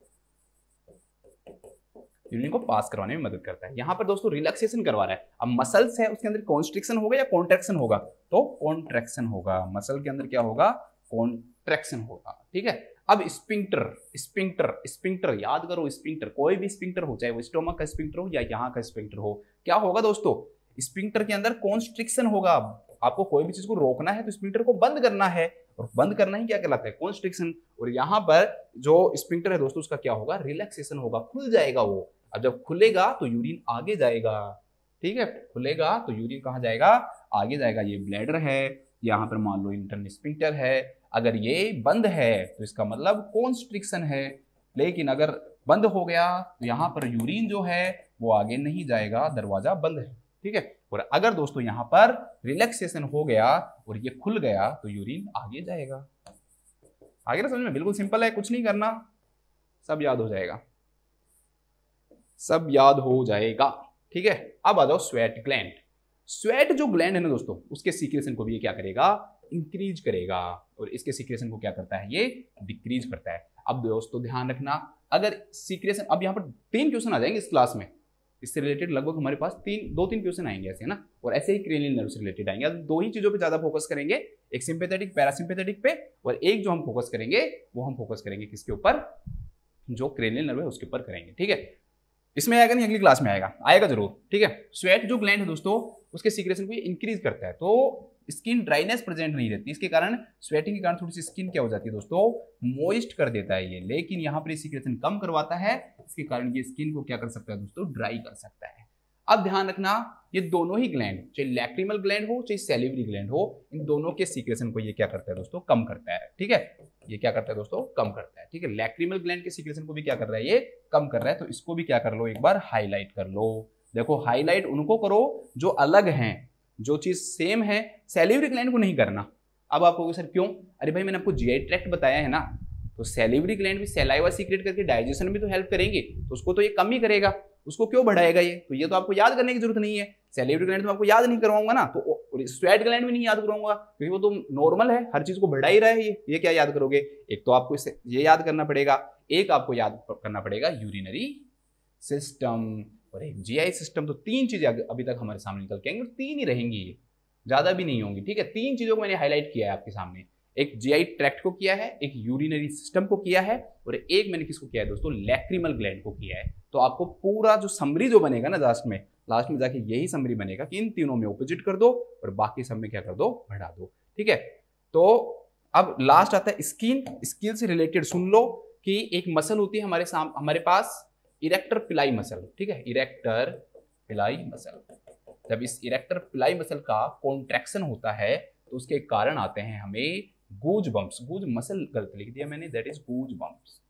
यूरिन को पास करवाने में मदद करता है। यहाँ पर दोस्तों रिलैक्सेशन करवा रहा है। अब मसल्स है उसके अंदर कॉन्स्ट्रिक्शन होगा या कॉन्ट्रैक्शन होगा, तो कॉन्ट्रैक्शन होगा। मसल के अंदर क्या होगा, कॉन्ट्रैक्शन होगा, ठीक है। अब स्पिंक्टर, स्पिंक्टर, स्पिंक्टर याद करो, स्पिंक्टर कोई भी स्पिंक्टर हो, चाहे वो स्टोमक का स्पिंक्टर हो या यहाँ का स्पिंक्टर हो, क्या होगा दोस्तों, स्पिंक्टर के अंदर कॉन्स्ट्रिक्शन होगा। आपको कोई भी चीज को रोकना है तो स्पिंक्टर को बंद करना है, और बंद करना ही क्या कहलाता है, कॉन्स्ट्रिक्शन। और यहाँ पर जो स्पिंक्टर है दोस्तों उसका क्या होगा, रिलैक्सेशन होगा, खुल जाएगा वो। अब जब खुलेगा तो यूरिन आगे जाएगा, ठीक है, खुलेगा तो यूरिन कहाँ जाएगा, आगे जाएगा। ये ब्लैडर है, यहाँ पर मान लो इंटरनल स्पिंक्टर है, अगर ये बंद है तो इसका मतलब कॉन्स्ट्रिक्शन है। लेकिन अगर बंद हो गया तो यहाँ पर यूरिन जो है वो आगे नहीं जाएगा, दरवाजा बंद है, ठीक है। और अगर दोस्तों यहाँ पर रिलैक्सेशन हो गया और ये खुल गया तो यूरिन आगे जाएगा। आगे ना समझ में, बिल्कुल सिंपल है, कुछ नहीं करना, सब याद हो जाएगा, सब याद हो जाएगा, ठीक है। अब आ जाओ स्वेट ग्लैंड। स्वेट जो ग्लैंड है ना दोस्तों, उसके सीक्रेशन को भी ये क्या करेगा, इंक्रीज करेगा, और इसके सीक्रेशन को क्या करता है, ये डिक्रीज करता है। अब दोस्तों ध्यान रखना, अगर सीक्रेशन, अब यहाँ पर 3 क्वेश्चन आ जाएंगे इस क्लास में, इससे रिलेटेड लगभग हमारे पास 2-3 क्वेश्चन आएंगे ऐसे, है ना, और ऐसे ही क्रेनियल नर्व से रिलेटेड आएंगे। अब 2 ही चीजों पे ज्यादा फोकस करेंगे, एक सिंपैथेटिक पैरासिम्पैथेटिक पे, और एक जो हम फोकस करेंगे वो हम फोकस करेंगे किसके ऊपर, जो क्रेनियल नर्व है उसके ऊपर करेंगे, ठीक है। इसमें आएगा नहीं, अगली क्लास में आएगा, आएगा जरूर, ठीक है। स्वेट जो ग्लैंड है दोस्तों, उसके सीक्रेशन को इंक्रीज करता है, तो स्किन ड्राइनेस प्रेजेंट नहीं रहती, इसके कारण स्वेटिंग के कारण थोड़ी सी स्किन क्या हो जाती है दोस्तों, मॉइस्ट कर देता है ये। लेकिन यहाँ पर सीक्रेशन कम करवाता है, इसके कारण ये स्किन को क्या कर सकता है दोस्तों, ड्राई कर सकता है। अब ध्यान रखना, ये दोनों ही ग्लैंड, चाहे लैक्रिमल ग्लैंड हो चाहे सैलिवरी ग्लैंड हो, इन दोनों के सीक्रेशन को ये क्या करता है दोस्तों, कम करता है, ठीक है। ये क्या करता है दोस्तों, कम करता है, ठीक है। लैक्रिमल ग्लैंड के सीक्रेशन को भी क्या कर रहा है, ये कम कर रहा है। तो इसको भी क्या कर लो, एक बार हाईलाइट कर लो। देखो हाईलाइट उनको करो जो अलग हैं, जो चीज सेम है, सैलिवरी ग्लैंड को नहीं करना। अब आप कहोगे सर क्यों, अरे भाई मैंने आपको जीआई ट्रैक्ट बताया है ना, तो सैलिवरी ग्लैंड भी सैलाइवा सीक्रेट करके डाइजेशन में तो हेल्प करेंगे, तो उसको तो ये कम ही करेगा, उसको क्यों बढ़ाएगा ये, तो ये तो आपको याद करने की जरूरत नहीं है। सैलिवरी ग्लैंड तो आपको याद नहीं करवाऊंगा ना, तो स्वेट ग्लैंड भी नहीं याद करवाऊंगा क्योंकि वो तो नॉर्मल है, हर चीज को बढ़ा ही रहा है ये क्या याद करोगे। एक तो आपको ये याद करना पड़ेगा, एक आपको याद करना पड़ेगा यूरिनरी सिस्टम और एक जीआई सिस्टम। तो 3 चीजें अभी तक हमारे सामने निकल के आएंगी, 3 ही रहेंगी, ज्यादा भी नहीं होंगी, ठीक है। 3 चीजों को मैंने हाईलाइट किया है आपके सामने, एक जीआई ट्रैक्ट को किया है, एक यूरिनरी सिस्टम को किया है, और एक मैंने किसको किया है दोस्तों, लैक्रिमल ग्लैंड को किया है। तो आपको पूरा जो समरी जो बनेगा ना लास्ट में जाके यही समरी बनेगा कि इन तीनों में ऑपोजिट कर दो और बाकी सब में क्या कर दो, बढ़ा दो, ठीक है। तो अब लास्ट आता है स्किन। स्किन से रिलेटेड सुन लो कि एक मसल होती है हमारे पास, इरेक्टर पिलाई मसल, ठीक है, इरेक्टर पिलाई मसल। जब इस इरेक्टर पिलाई मसल का कॉन्ट्रैक्शन होता है तो उसके कारण आते हैं हमें गूज बम्प्स। गूज मसल गलत लिख दिया मैंने, that is goose bumps.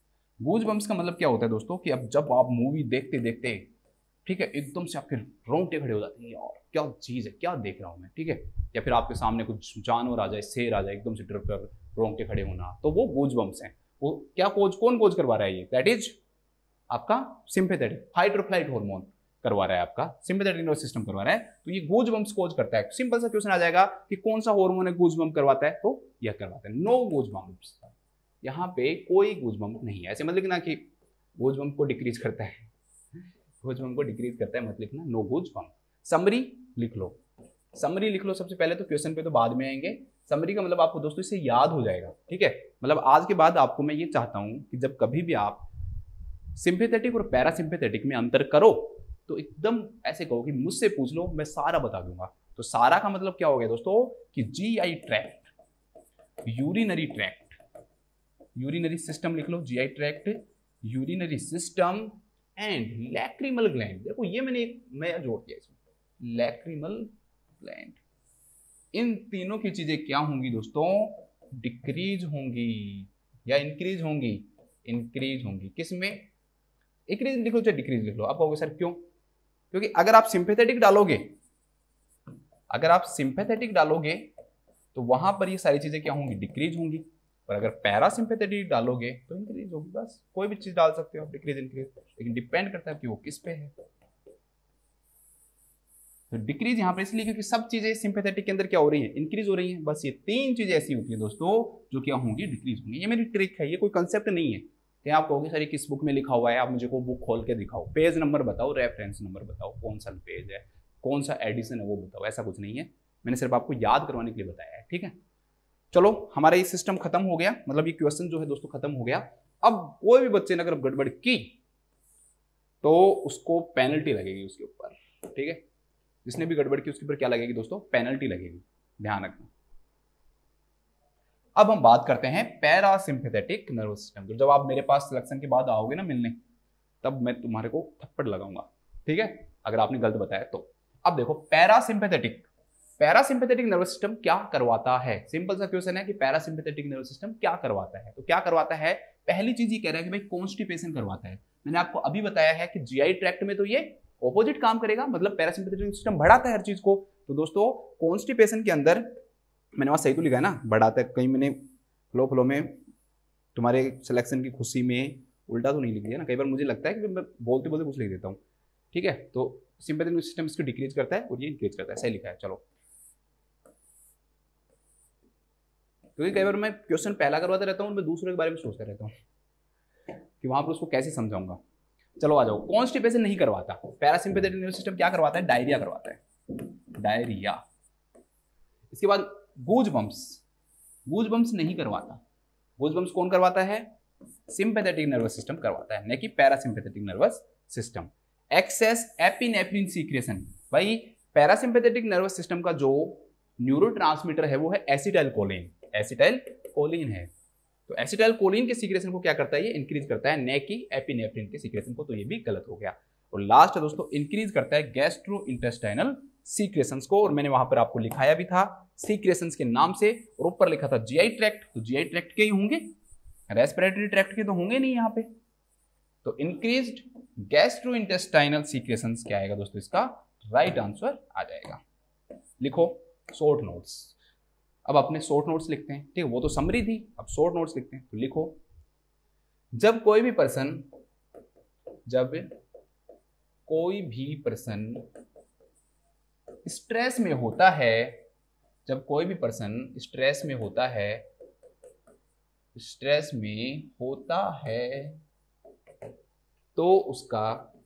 Goose bumps का मतलब क्या होता है दोस्तों कि अब जब आप मूवी देखते देखते, ठीक है, एकदम से आपके रोंगटे खड़े हो जाते हैं, यार क्या चीज है, क्या देख रहा हूं मैं, ठीक है, या फिर आपके सामने कुछ जानवर आ जाए, शेर आ जाए, एकदम से डर कर रोंगटे खड़े होना, तो वो गूज बम्प्स हैं। वो क्या कौन कोज करवा रहा है ये, दैट इज आपका सिंपैथेटिक फाइट और फ्लाइट हार्मोन करवा रहा है, आपका सिंपैथेटिक नर्वस सिस्टम करवा रहा है। तो ये गूज बम्प्स कोज करता है। सिंपल सा क्वेश्चन आ जाएगा कि कौन सा हार्मोन है गूज बम्प करवाता है, तो यह करवाता है। नो गूज बम्प्स, यहाँ पे कोई गूज बम्प नहीं है। ऐसे मत लिखना कि गूज बम्प को डिक्रीज करता है, गूज बम्प को डिक्रीज करता है मत लिखना, नो गूज बम्प। समरी लिख लो, समरी लिख लो सबसे पहले, तो क्वेश्चन पे तो बाद में आएंगे। समरी का मतलब आपको दोस्तों इससे याद हो जाएगा, ठीक है। मतलब आज के बाद आपको मैं ये चाहता हूं कि जब कभी भी आप सिंपैथेटिक और पैरासिम्पैथेटिक में अंतर करो तो एकदम ऐसे कहो कि मुझसे पूछ लो, मैं सारा बता दूंगा। तो सारा का मतलब क्या हो गया दोस्तों कि GI tract, urinary tract, urinary system लिख लो, GI tract, urinary system and lacrimal gland. देखो ये मैंने एक नया जोड़ दिया इसमें, लैक्रिमल ग्लैंड। इन तीनों की चीजें क्या होंगी दोस्तों, डिक्रीज होंगी या इंक्रीज होंगी, इंक्रीज होंगी। किसमें, इंक्रीज लिख लो चाहे डिक्रीज लिख लो। आप कहोगे सर क्यों, क्योंकि अगर आप सिंपैथेटिक डालोगे, अगर आप सिंपैथेटिक डालोगे तो वहां पर ये सारी चीजें क्या होंगी, डिक्रीज होंगी। और अगर पैरासिम्पैथेटिक डालोगे तो इंक्रीज होगी। बस कोई भी चीज डाल सकते हो आप, डिक्रीज इंक्रीज, लेकिन डिपेंड करता है कि वो किस पे है। तो डिक्रीज यहाँ पर इसलिए क्योंकि सब चीजें सिंपैथेटिक के अंदर क्या हो रही है, इंक्रीज हो रही है। बस ये तीन चीजें ऐसी होती है दोस्तों जो क्या होंगी, डिक्रीज होंगी। ये मेरी ट्रिक है, ये कोई कंसेप्ट नहीं है कि आप कहोगे सर ये किस बुक में लिखा हुआ है, आप मुझे को बुक खोल के दिखाओ, पेज नंबर बताओ, रेफरेंस नंबर बताओ, कौन सा पेज है, कौन सा एडिशन है वो बताओ। ऐसा कुछ नहीं है, मैंने सिर्फ आपको याद करवाने के लिए बताया है, ठीक है। चलो हमारा ये सिस्टम खत्म हो गया, मतलब ये क्वेश्चन जो है दोस्तों खत्म हो गया। अब कोई भी बच्चे ने अगर गड़बड़ की तो उसको पेनल्टी लगेगी उसके ऊपर, ठीक है। जिसने भी गड़बड़ की उसके ऊपर क्या लगेगी दोस्तों, पेनल्टी लगेगी, ध्यान रखना। अब हम बात करते हैं पैरासिम्पैथेटिक नर्वस सिस्टम। तो जब आप मेरे पास सिलेक्शन के बाद आओगे ना मिलने, तब मैं तुम्हारे को थप्पड़ लगाऊंगा, ठीक है, अगर आपने गलत बताया तो। अब देखो पैरासिम्पैथेटिक, पैरासिम्पैथेटिक नर्वस सिस्टम क्या करवाता है। सिंपल सा क्वेश्चन है कि पैरासिम्पैथेटिक नर्वस सिस्टम क्या करवाता है। तो क्या करवाता है, पहली चीज ये कह रहा है कि भाई कॉन्स्टिपेशन करवाता है। मैंने आपको अभी बताया है कि जीआई ट्रैक्ट में तो ये ऑपोजिट काम करेगा, मतलब पैरासिम्पैथेटिक सिस्टम बढ़ाता है हर चीज को। तो दोस्तों कॉन्स्टिपेशन के अंदर, मैंने वहां सही तो लिखा है ना, बढ़ाता है, कहीं मैंने फ्लो में तुम्हारे सिलेक्शन की खुशी में उल्टा तो नहीं लिख दिया ना। कई बार मुझे लगता है कि मैं बोलते बोलते कुछ लिख देता हूँ, ठीक है। तो सिंपैथेटिक सिस्टम इसको डिक्रीज करता है और ये इंक्रीज करता है, सही लिखा है। चलो, क्योंकि कई बार मैं क्वेश्चन पहला करवाता रहता हूँ, मैं दूसरे के बारे में सोचता रहता हूँ कि वहां पर उसको कैसे समझाऊंगा। चलो आ जाओ, कॉन्स्टिपेशन नहीं करवाता। पैरासिम्पैथेटिक नर्वस सिस्टम क्या करवाता है, डायरिया करवाता है, डायरिया। इसके बाद गूज बम्प्स, गूज बम्प्स नहीं करवाता। गूज बम्प्स कौन करवाता है, सिंपैथेटिक नर्वस सिस्टम करवाता है, न कि parasympathetic nervous system. Excess epinephrine secretion, भाई पैरासिम्पैथेटिक नर्वस सिस्टम का जो न्यूरोट्रांसमीटर है वो है एसिटाइलकोलिन, एसिटाइलकोलिन है। तो एसिटाइलकोलिन के सीक्रेशन को क्या करता है, ये इंक्रीज करता है, न कि एपिनेफ्रिन के सीक्रेशन को। तो ये भी गलत हो गया। और लास्ट है दोस्तों, इंक्रीज करता है गैस्ट्रोइंटेस्टाइनल सीक्रेशंस को। और मैंने वहां पर आपको लिखाया भी था सीक्रेशंस के नाम से, और ऊपर लिखा था जीआई ट्रैक्ट। तो जीआई ट्रैक्ट के ही होंगे, रेस्पिरेटरी ट्रैक्ट के तो होंगे नहीं यहाँ पे। तो इंक्रीज्ड गैस्ट्रोइंटेस्टाइनल सीक्रेशंस क्या आएगा दोस्तों, इसका राइट आंसर आ जाएगा। लिखो शॉर्ट नोट्स। अब अपने शॉर्ट नोट्स लिखते हैं, ठीक है, वो तो समरी थी, अब शॉर्ट नोट्स लिखते हैं। तो लिखो, जब कोई भी पर्सन स्ट्रेस में होता है, जब कोई भी पर्सन स्ट्रेस में होता है तो उसका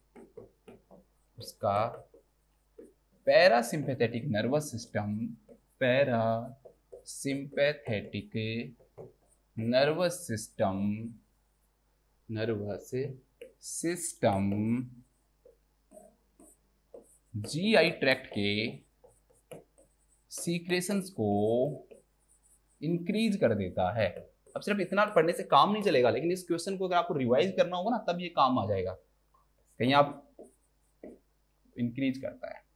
parasympathetic nervous system, parasympathetic nervous system GI tract के सीक्रेशंस को इंक्रीज कर देता है। अब सिर्फ इतना पढ़ने से काम नहीं चलेगा, लेकिन इस क्वेश्चन को अगर आपको रिवाइज करना होगा ना, तब ये काम आ जाएगा। कहीं आप इंक्रीज करता है,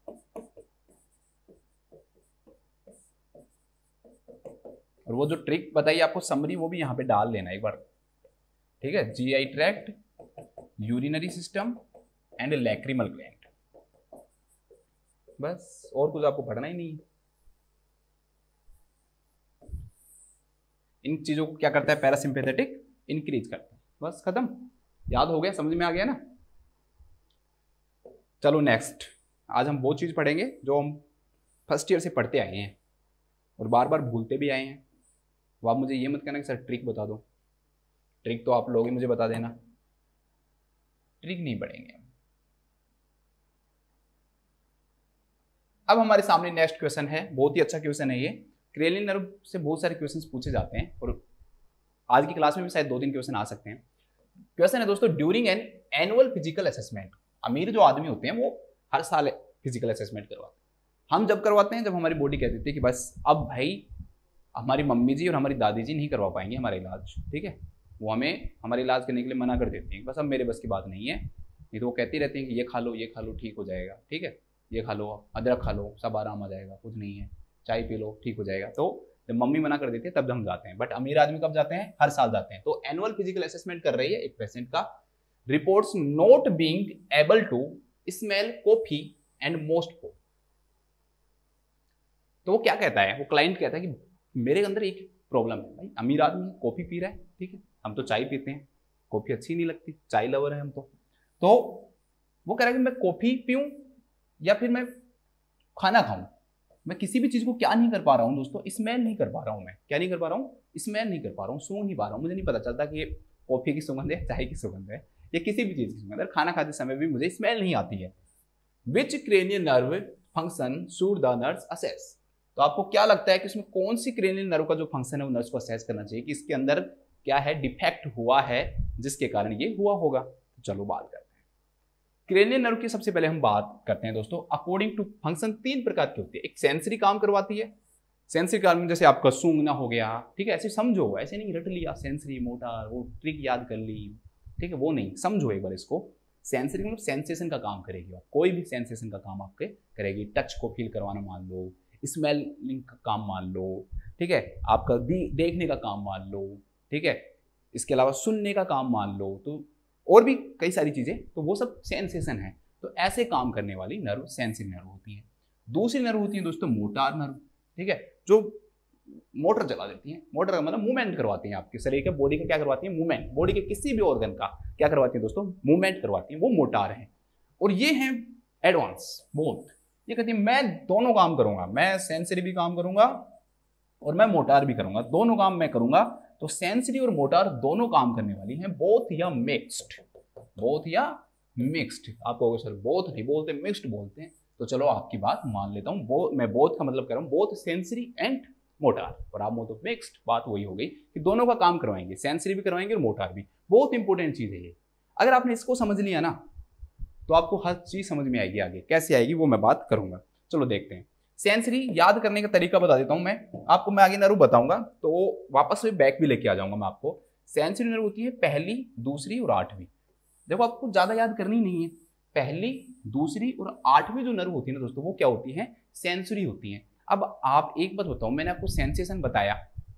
और वो जो ट्रिक बताइए आपको समरी, वो भी यहां पे डाल लेना एक बार, ठीक है। GI tract, urinary system and lacrimal gland, बस और कुछ आपको पढ़ना ही नहीं है। इन चीजों को क्या करता है पैरासिम्पैथेटिक, इंक्रीज करते हैं। बस खत्म, याद हो गया, समझ में आ गया ना। चलो नेक्स्ट, आज हम वो चीज़ पढ़ेंगे जो हम फर्स्ट ईयर से पढ़ते आए हैं और बार बार भूलते भी आए हैं। वो आप मुझे ये मत कहना कि सर ट्रिक बता दो, ट्रिक तो आप लोग ही मुझे बता देना, ट्रिक नहीं पढ़ेंगे। अब हमारे सामने नेक्स्ट क्वेश्चन है, बहुत ही अच्छा क्वेश्चन है ये। क्रेनियल नर्व से बहुत सारे क्वेश्चंस पूछे जाते हैं और आज की क्लास में भी शायद 2-3 क्वेश्चन आ सकते हैं। क्वेश्चन है दोस्तों, during an annual physical assessment, अमीर जो आदमी होते हैं वो हर साल फिजिकल असेसमेंट करवाते हैं। हम जब करवाते हैं जब हमारी बॉडी कह देती है कि बस अब भाई हमारी मम्मी जी और हमारी दादी जी नहीं करवा पाएंगे हमारा इलाज, ठीक है, वो हमें हमारे इलाज करने के लिए मना कर देती हैं, बस अब मेरे बस की बात नहीं है। नहीं तो वो कहती रहती हैं कि ये खा लो, ये खा लो, ठीक हो जाएगा, ठीक है, ये खा लो, अदरक खा लो, सब आराम आ जाएगा, कुछ नहीं है, चाय पी लो, ठीक हो जाएगा। तो जब मम्मी मना कर देती है तब हम जाते हैं, बट अमीर आदमी कब जाते हैं? हर साल जाते हैं। तो एनुअल फिजिकल असेसमेंट कर रही है एक पेशेंट का, reports not being able to smell coffee and most cold. तो वो क्या कहता है, वो क्लाइंट कहता है कि मेरे अंदर एक प्रॉब्लम है, भाई अमीर आदमी कॉफी पी रहा है, ठीक है, हम तो चाय पीते हैं, कॉफी अच्छी नहीं लगती, चाय लवर है हम तो वो कह रहा है कि मैं कॉफी पीऊं या फिर मैं खाना खाऊं, मैं किसी भी चीज को क्या नहीं कर पा रहा हूं दोस्तों, स्मेल नहीं कर पा रहा हूं। मैं क्या नहीं कर पा रहा हूं? स्मेल नहीं कर पा रहा हूं, सूंघ नहीं पा रहा हूं। मुझे नहीं पता चलता कि ये कॉफी की सुगंध है, चाय की सुगंध है, या किसी भी चीज की सुगंध है। खाना खाते समय भी मुझे स्मेल नहीं आती है। Which cranial nerve function should the nurse assess? तो आपको क्या लगता है कि इसमें कौन सी क्रेनियल नर्व का जो फंक्शन है वो नर्स को असेस करना चाहिए कि इसके अंदर क्या है, डिफेक्ट हुआ है जिसके कारण ये हुआ होगा। तो चलो बात करते हैं। क्रेनियल नर्व की सबसे पहले हम बात करते हैं दोस्तों। अकॉर्डिंग टू फंक्शन 3 प्रकार की होती है। एक सेंसरी काम करवाती है, सेंसरी काम में जैसे आपका सूंघना हो गया, ठीक है, ऐसे समझो, ऐसे नहीं रट लिया सेंसरी मोटर वो ट्रिक याद कर ली, ठीक है, वो नहीं, समझो एक बार इसको। सेंसरी मतलब सेंसेशन का काम करेगी, आप कोई भी सेंसेशन का काम आपके करेगी। टच को फील करवाना मान लो, स्मेलिंग का काम मान लो, ठीक है, आपका देखने का काम मान लो, ठीक है, इसके अलावा सुनने का काम मान लो, तो और भी कई सारी चीजें, तो वो सब सेंसेशन है। तो ऐसे काम करने वाली नर्व सेंसरी नर्व होती है। दूसरी नर्व होती है दोस्तों मोटार नर्व, ठीक है, जो मोटर चला देती है। मोटर का मतलब मूवमेंट करवाती है आपके शरीर के, बॉडी का क्या करवाती है, मूवमेंट, बॉडी के किसी भी ऑर्गन का क्या करवाती है दोस्तों, मूवमेंट करवाती है, वो मोटार है। और ये है एडवांस बोथ, ये कहती है मैं दोनों काम करूंगा, मैं सेंसरी भी काम करूंगा और मैं मोटार भी करूंगा, दोनों काम मैं करूंगा। तो सेंसरी और मोटार दोनों काम करने वाली हैं, बोथ या मिक्स्ड, बोथ या मिक्स्ड। आप कहोगे सर बोथ नहीं बोलते, मिक्स्ड बोलते हैं, तो चलो आपकी बात मान लेता हूं, मैं बोथ का मतलब कर रहा हूं, बोथ सेंसरी एंड मोटार, और आप बोलते हो मिक्स्ड, बात वही हो गई कि दोनों का काम करवाएंगे, सेंसरी भी करवाएंगे और मोटार भी। बहुत इंपॉर्टेंट चीज है ये। अगर आपने इसको समझ लिया ना तो आपको हर चीज समझ में आएगी। आगे कैसे आएगी वो मैं बात करूंगा, चलो देखते हैं। सेंसरी याद करने का तरीका बता देता हूं मैं आपको, मैं आगे नर्व बताऊंगा तो वापस से बैक भी लेके आ जाऊंगा मैं आपको। सेंसरी नर्व होती है पहली, दूसरी और 8वीं। देखो आपको ज्यादा याद करनी नहीं है, पहली, दूसरी और 8वीं जो नर्व होती है ना दोस्तों, वो क्या होती है, सेंसरी होती है। अब आप एक बात बताओ, मैंने आपको सेंसेशन बताया,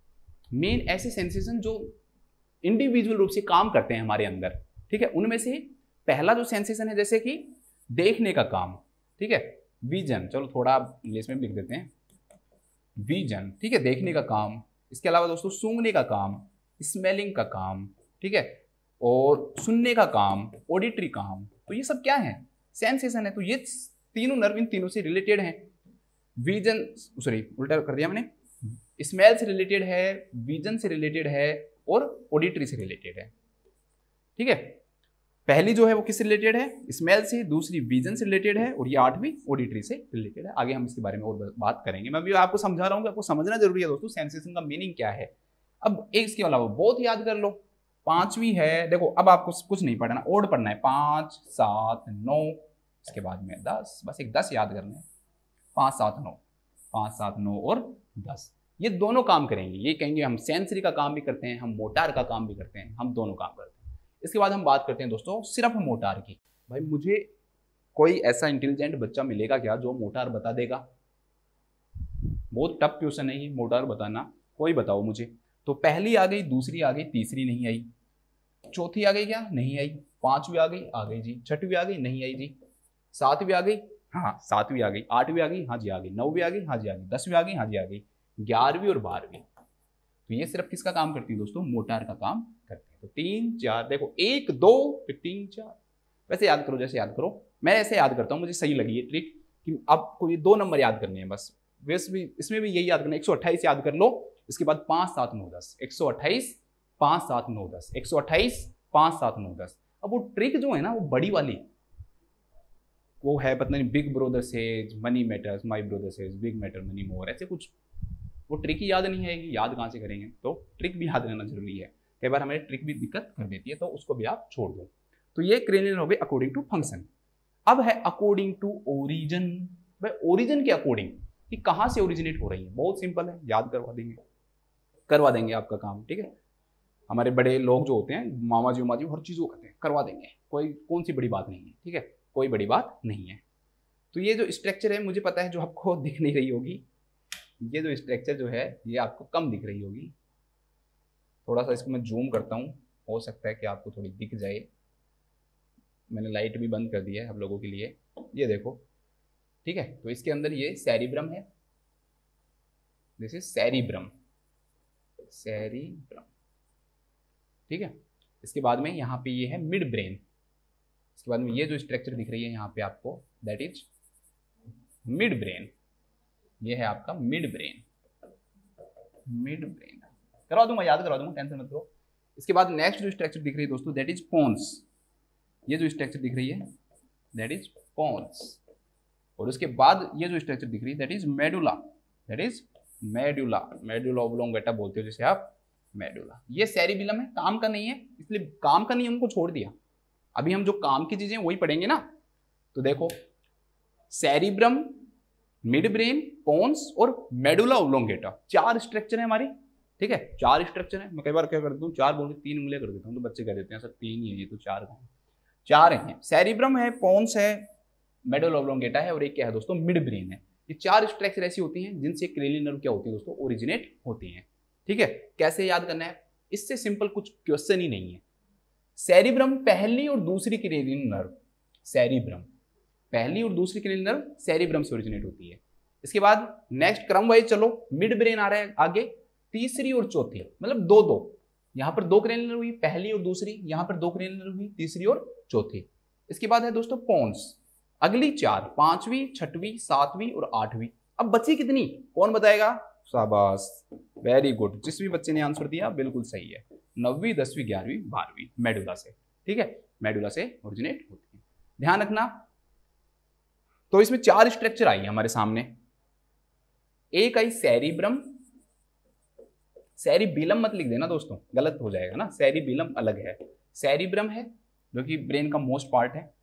मेन ऐसे सेंसेशन जो इंडिविजुअल रूप से काम करते हैं हमारे अंदर, ठीक है, उनमें से पहला जो सेंसेशन है जैसे कि देखने का काम, ठीक है, विजन, चलो थोड़ा इंग्लिश में भी लिख देते हैं, विजन, ठीक है, देखने का काम। इसके अलावा दोस्तों सूंघने का काम, स्मेलिंग का काम, ठीक है, और सुनने का काम, ऑडिटरी काम। तो ये सब क्या है, सेंसेशन है। तो ये तीनों नर्व इन तीनों से रिलेटेड हैं। विजन, सॉरी उल्टा कर दिया मैंने, स्मेल से रिलेटेड है, विजन से रिलेटेड है और ऑडिटरी से रिलेटेड है, ठीक है। पहली जो है वो किससे रिलेटेड है, स्मेल से, दूसरी विजन से रिलेटेड है और ये 8वीं ऑडिटरी से रिलेटेड है। आगे हम इसके बारे में और बात करेंगे। मैं भी आपको समझा रहा हूँ कि आपको समझना जरूरी है दोस्तों सेंसेशन का मीनिंग क्या है। अब एक इसके अलावा बहुत याद कर लो, 5वीं है, देखो अब आपको कुछ नहीं पढ़ना, ओड पढ़ना है, 5, 7, 9, इसके बाद में 10, बस एक 10 याद करना है, 5, 7, 9, 5, 7, 9 और 10, ये दोनों काम करेंगे। ये कहेंगे हम सेंसरी का काम भी करते हैं, हम मोटार का काम भी करते हैं, हम दोनों काम करते हैं। इसके बाद हम बात करते हैं दोस्तों सिर्फ मोटार की। भाई मुझे कोई ऐसा इंटेलिजेंट बच्चा मिलेगा क्या जो मोटार बता देगा? बहुत टफ क्वेश्चन है ये मोटार बताना, कोई बताओ मुझे। तो पहली आ गई, दूसरी आ गई, तीसरी नहीं आई, चौथी आ गई क्या, नहीं आई, 5वीं आ गई जी, 6वीं आ गई, नहीं आई जी, 7वीं आ गई, हाँ 7वीं आ गई, 8वीं आ गई, हाँ जी आ गई, 9वीं आ गई, हाँ जी आ गई, 10वीं आ गई, हाँ जी आ गई, 11वीं और 12वीं। तो ये सिर्फ किसका काम करती है दोस्तों, मोटार का काम करती है। तो 3 4 देखो 1 2 फिर 3 4। वैसे याद करो जैसे याद करो, मैं ऐसे याद करता हूँ, मुझे सही लगी ये ट्रिक कि आपको ये 2 नंबर याद करने हैं बस। वैसे भी इसमें भी यही याद करना है, 128 याद कर लो, इसके बाद 5 7 9 10, 128 5 7 9 10, 128 5 7 9 10। अब वो ट्रिक जो है ना वो बड़ी वाली, वो है पता नहीं big brother says money matters, my brother says big matter money more, ऐसे कुछ। वो ट्रिक ही याद नहीं है, याद कहाँ से करेंगे, तो ट्रिक भी याद रहना जरूरी है। कई बार हमें ट्रिक भी दिक्कत कर देती है, तो उसको भी आप छोड़ दो। तो ये क्रेनियल हो गए अकॉर्डिंग टू फंक्शन। अब है अकॉर्डिंग टू ओरिजिन। भाई ओरिजिन के अकॉर्डिंग कि कहाँ से ओरिजिनेट हो रही है, बहुत सिंपल है, याद करवा देंगे आपका काम, ठीक है। हमारे बड़े लोग जो होते हैं, मामा जी उमा जी, हर चीज़ को कहते हैं करवा देंगे, कोई कौन सी बड़ी बात नहीं है, ठीक है, कोई बड़ी बात नहीं है। तो ये जो स्ट्रक्चर है, मुझे पता है जो आपको दिख नहीं रही होगी, ये जो स्ट्रक्चर जो है ये आपको कम दिख रही होगी। थोड़ा सा इसको मैं जूम करता हूँ, हो सकता है कि आपको थोड़ी दिख जाए। मैंने लाइट भी बंद कर दिया है आप लोगों के लिए, ये देखो, ठीक है। तो इसके अंदर ये सेरिब्रम है, दिस इज सेरिब्रम, ठीक है। इसके बाद में यहाँ पे ये है मिड ब्रेन। इसके बाद में ये जो स्ट्रक्चर दिख रही है यहाँ पे आपको, दैट इज मिड ब्रेन। ये है आपका मिड ब्रेन, करवा दूंगा, याद करवा दूंगा, टेंशन मत करो। इसके बाद नेक्स्ट जो स्ट्रक्चर दिख रही है दोस्तों, दैट इज पोन्स। ये जो स्ट्रक्चर दिख रही है दैट इज पोन्स। और उसके बाद ये जो स्ट्रक्चर दिख रही है that is medulla, medulla oblongata बोलते हो जैसे आप, मेडुला। ये सेरिबेलम है, काम का नहीं है, इसलिए काम का नहीं है उनको छोड़ दिया। अभी हम जो काम की चीजें वही पढ़ेंगे ना। तो देखो सेरिब्रम, मिड ब्रेन, पोन्स और मेडुला ओब्लोंगेटा, 4 स्ट्रक्चर है हमारी, ठीक है। 4 स्ट्रक्चर है। मैं कई बार क्या करता हूँ 4 बोल के 3 उंगलियां कर देता हूँ, तो बच्चे कह देते हैं सर 3 ही है, ये तो 4 का है। 4 हैं, सेरिब्रम है, पोन्स है, मेडुला ओब्लोंगेटा है और एक क्या है दोस्तों, मिड ब्रेन है। ये 4 स्ट्रक्चर ऐसी होती हैं जिनसे क्रेनियल नर्व क्या होती है दोस्तों, ओरिजिनेट होती हैं, ठीक है। कैसे याद करना है, इससे सिंपल कुछ क्वेश्चन ही नहीं है। सेरिब्रम पहली और दूसरी क्रेनियल नर्व, सेरिब्रम पहली और दूसरी क्रेनियल नर्व सेरिब्रम से ओरिजिनेट होती है। इसके बाद नेक्स्ट क्रम वाइज चलो, मिड ब्रेन आ रहा है आगे, तीसरी और चौथी, मतलब 2-2, यहां पर 2 क्रेनियल नर्व हुई पहली और दूसरी, यहां पर 2 क्रेनियल नर्व हुई तीसरी और चौथी। इसके बाद है दोस्तों पोन्स, अगली 4, 5वीं 6वीं 7वीं और 8वीं। अब बची कितनी, कौन बताएगा, शाबाश, वेरी गुड, जिस भी बच्चे ने आंसर दिया बिल्कुल सही है, 9वीं 10वीं 11वीं 12वीं मेडुला से, ठीक है, मेडुला से ओरिजिनेट होती है, ध्यान रखना। तो इसमें 4 स्ट्रक्चर आई हमारे सामने। एक आई सेरिब्रम, सेरिबेलम मत लिख देना दोस्तों, गलत हो जाएगा ना, सेरिबेलम अलग है। सेरिब्रम है जो कि ब्रेन का मोस्ट पार्ट है,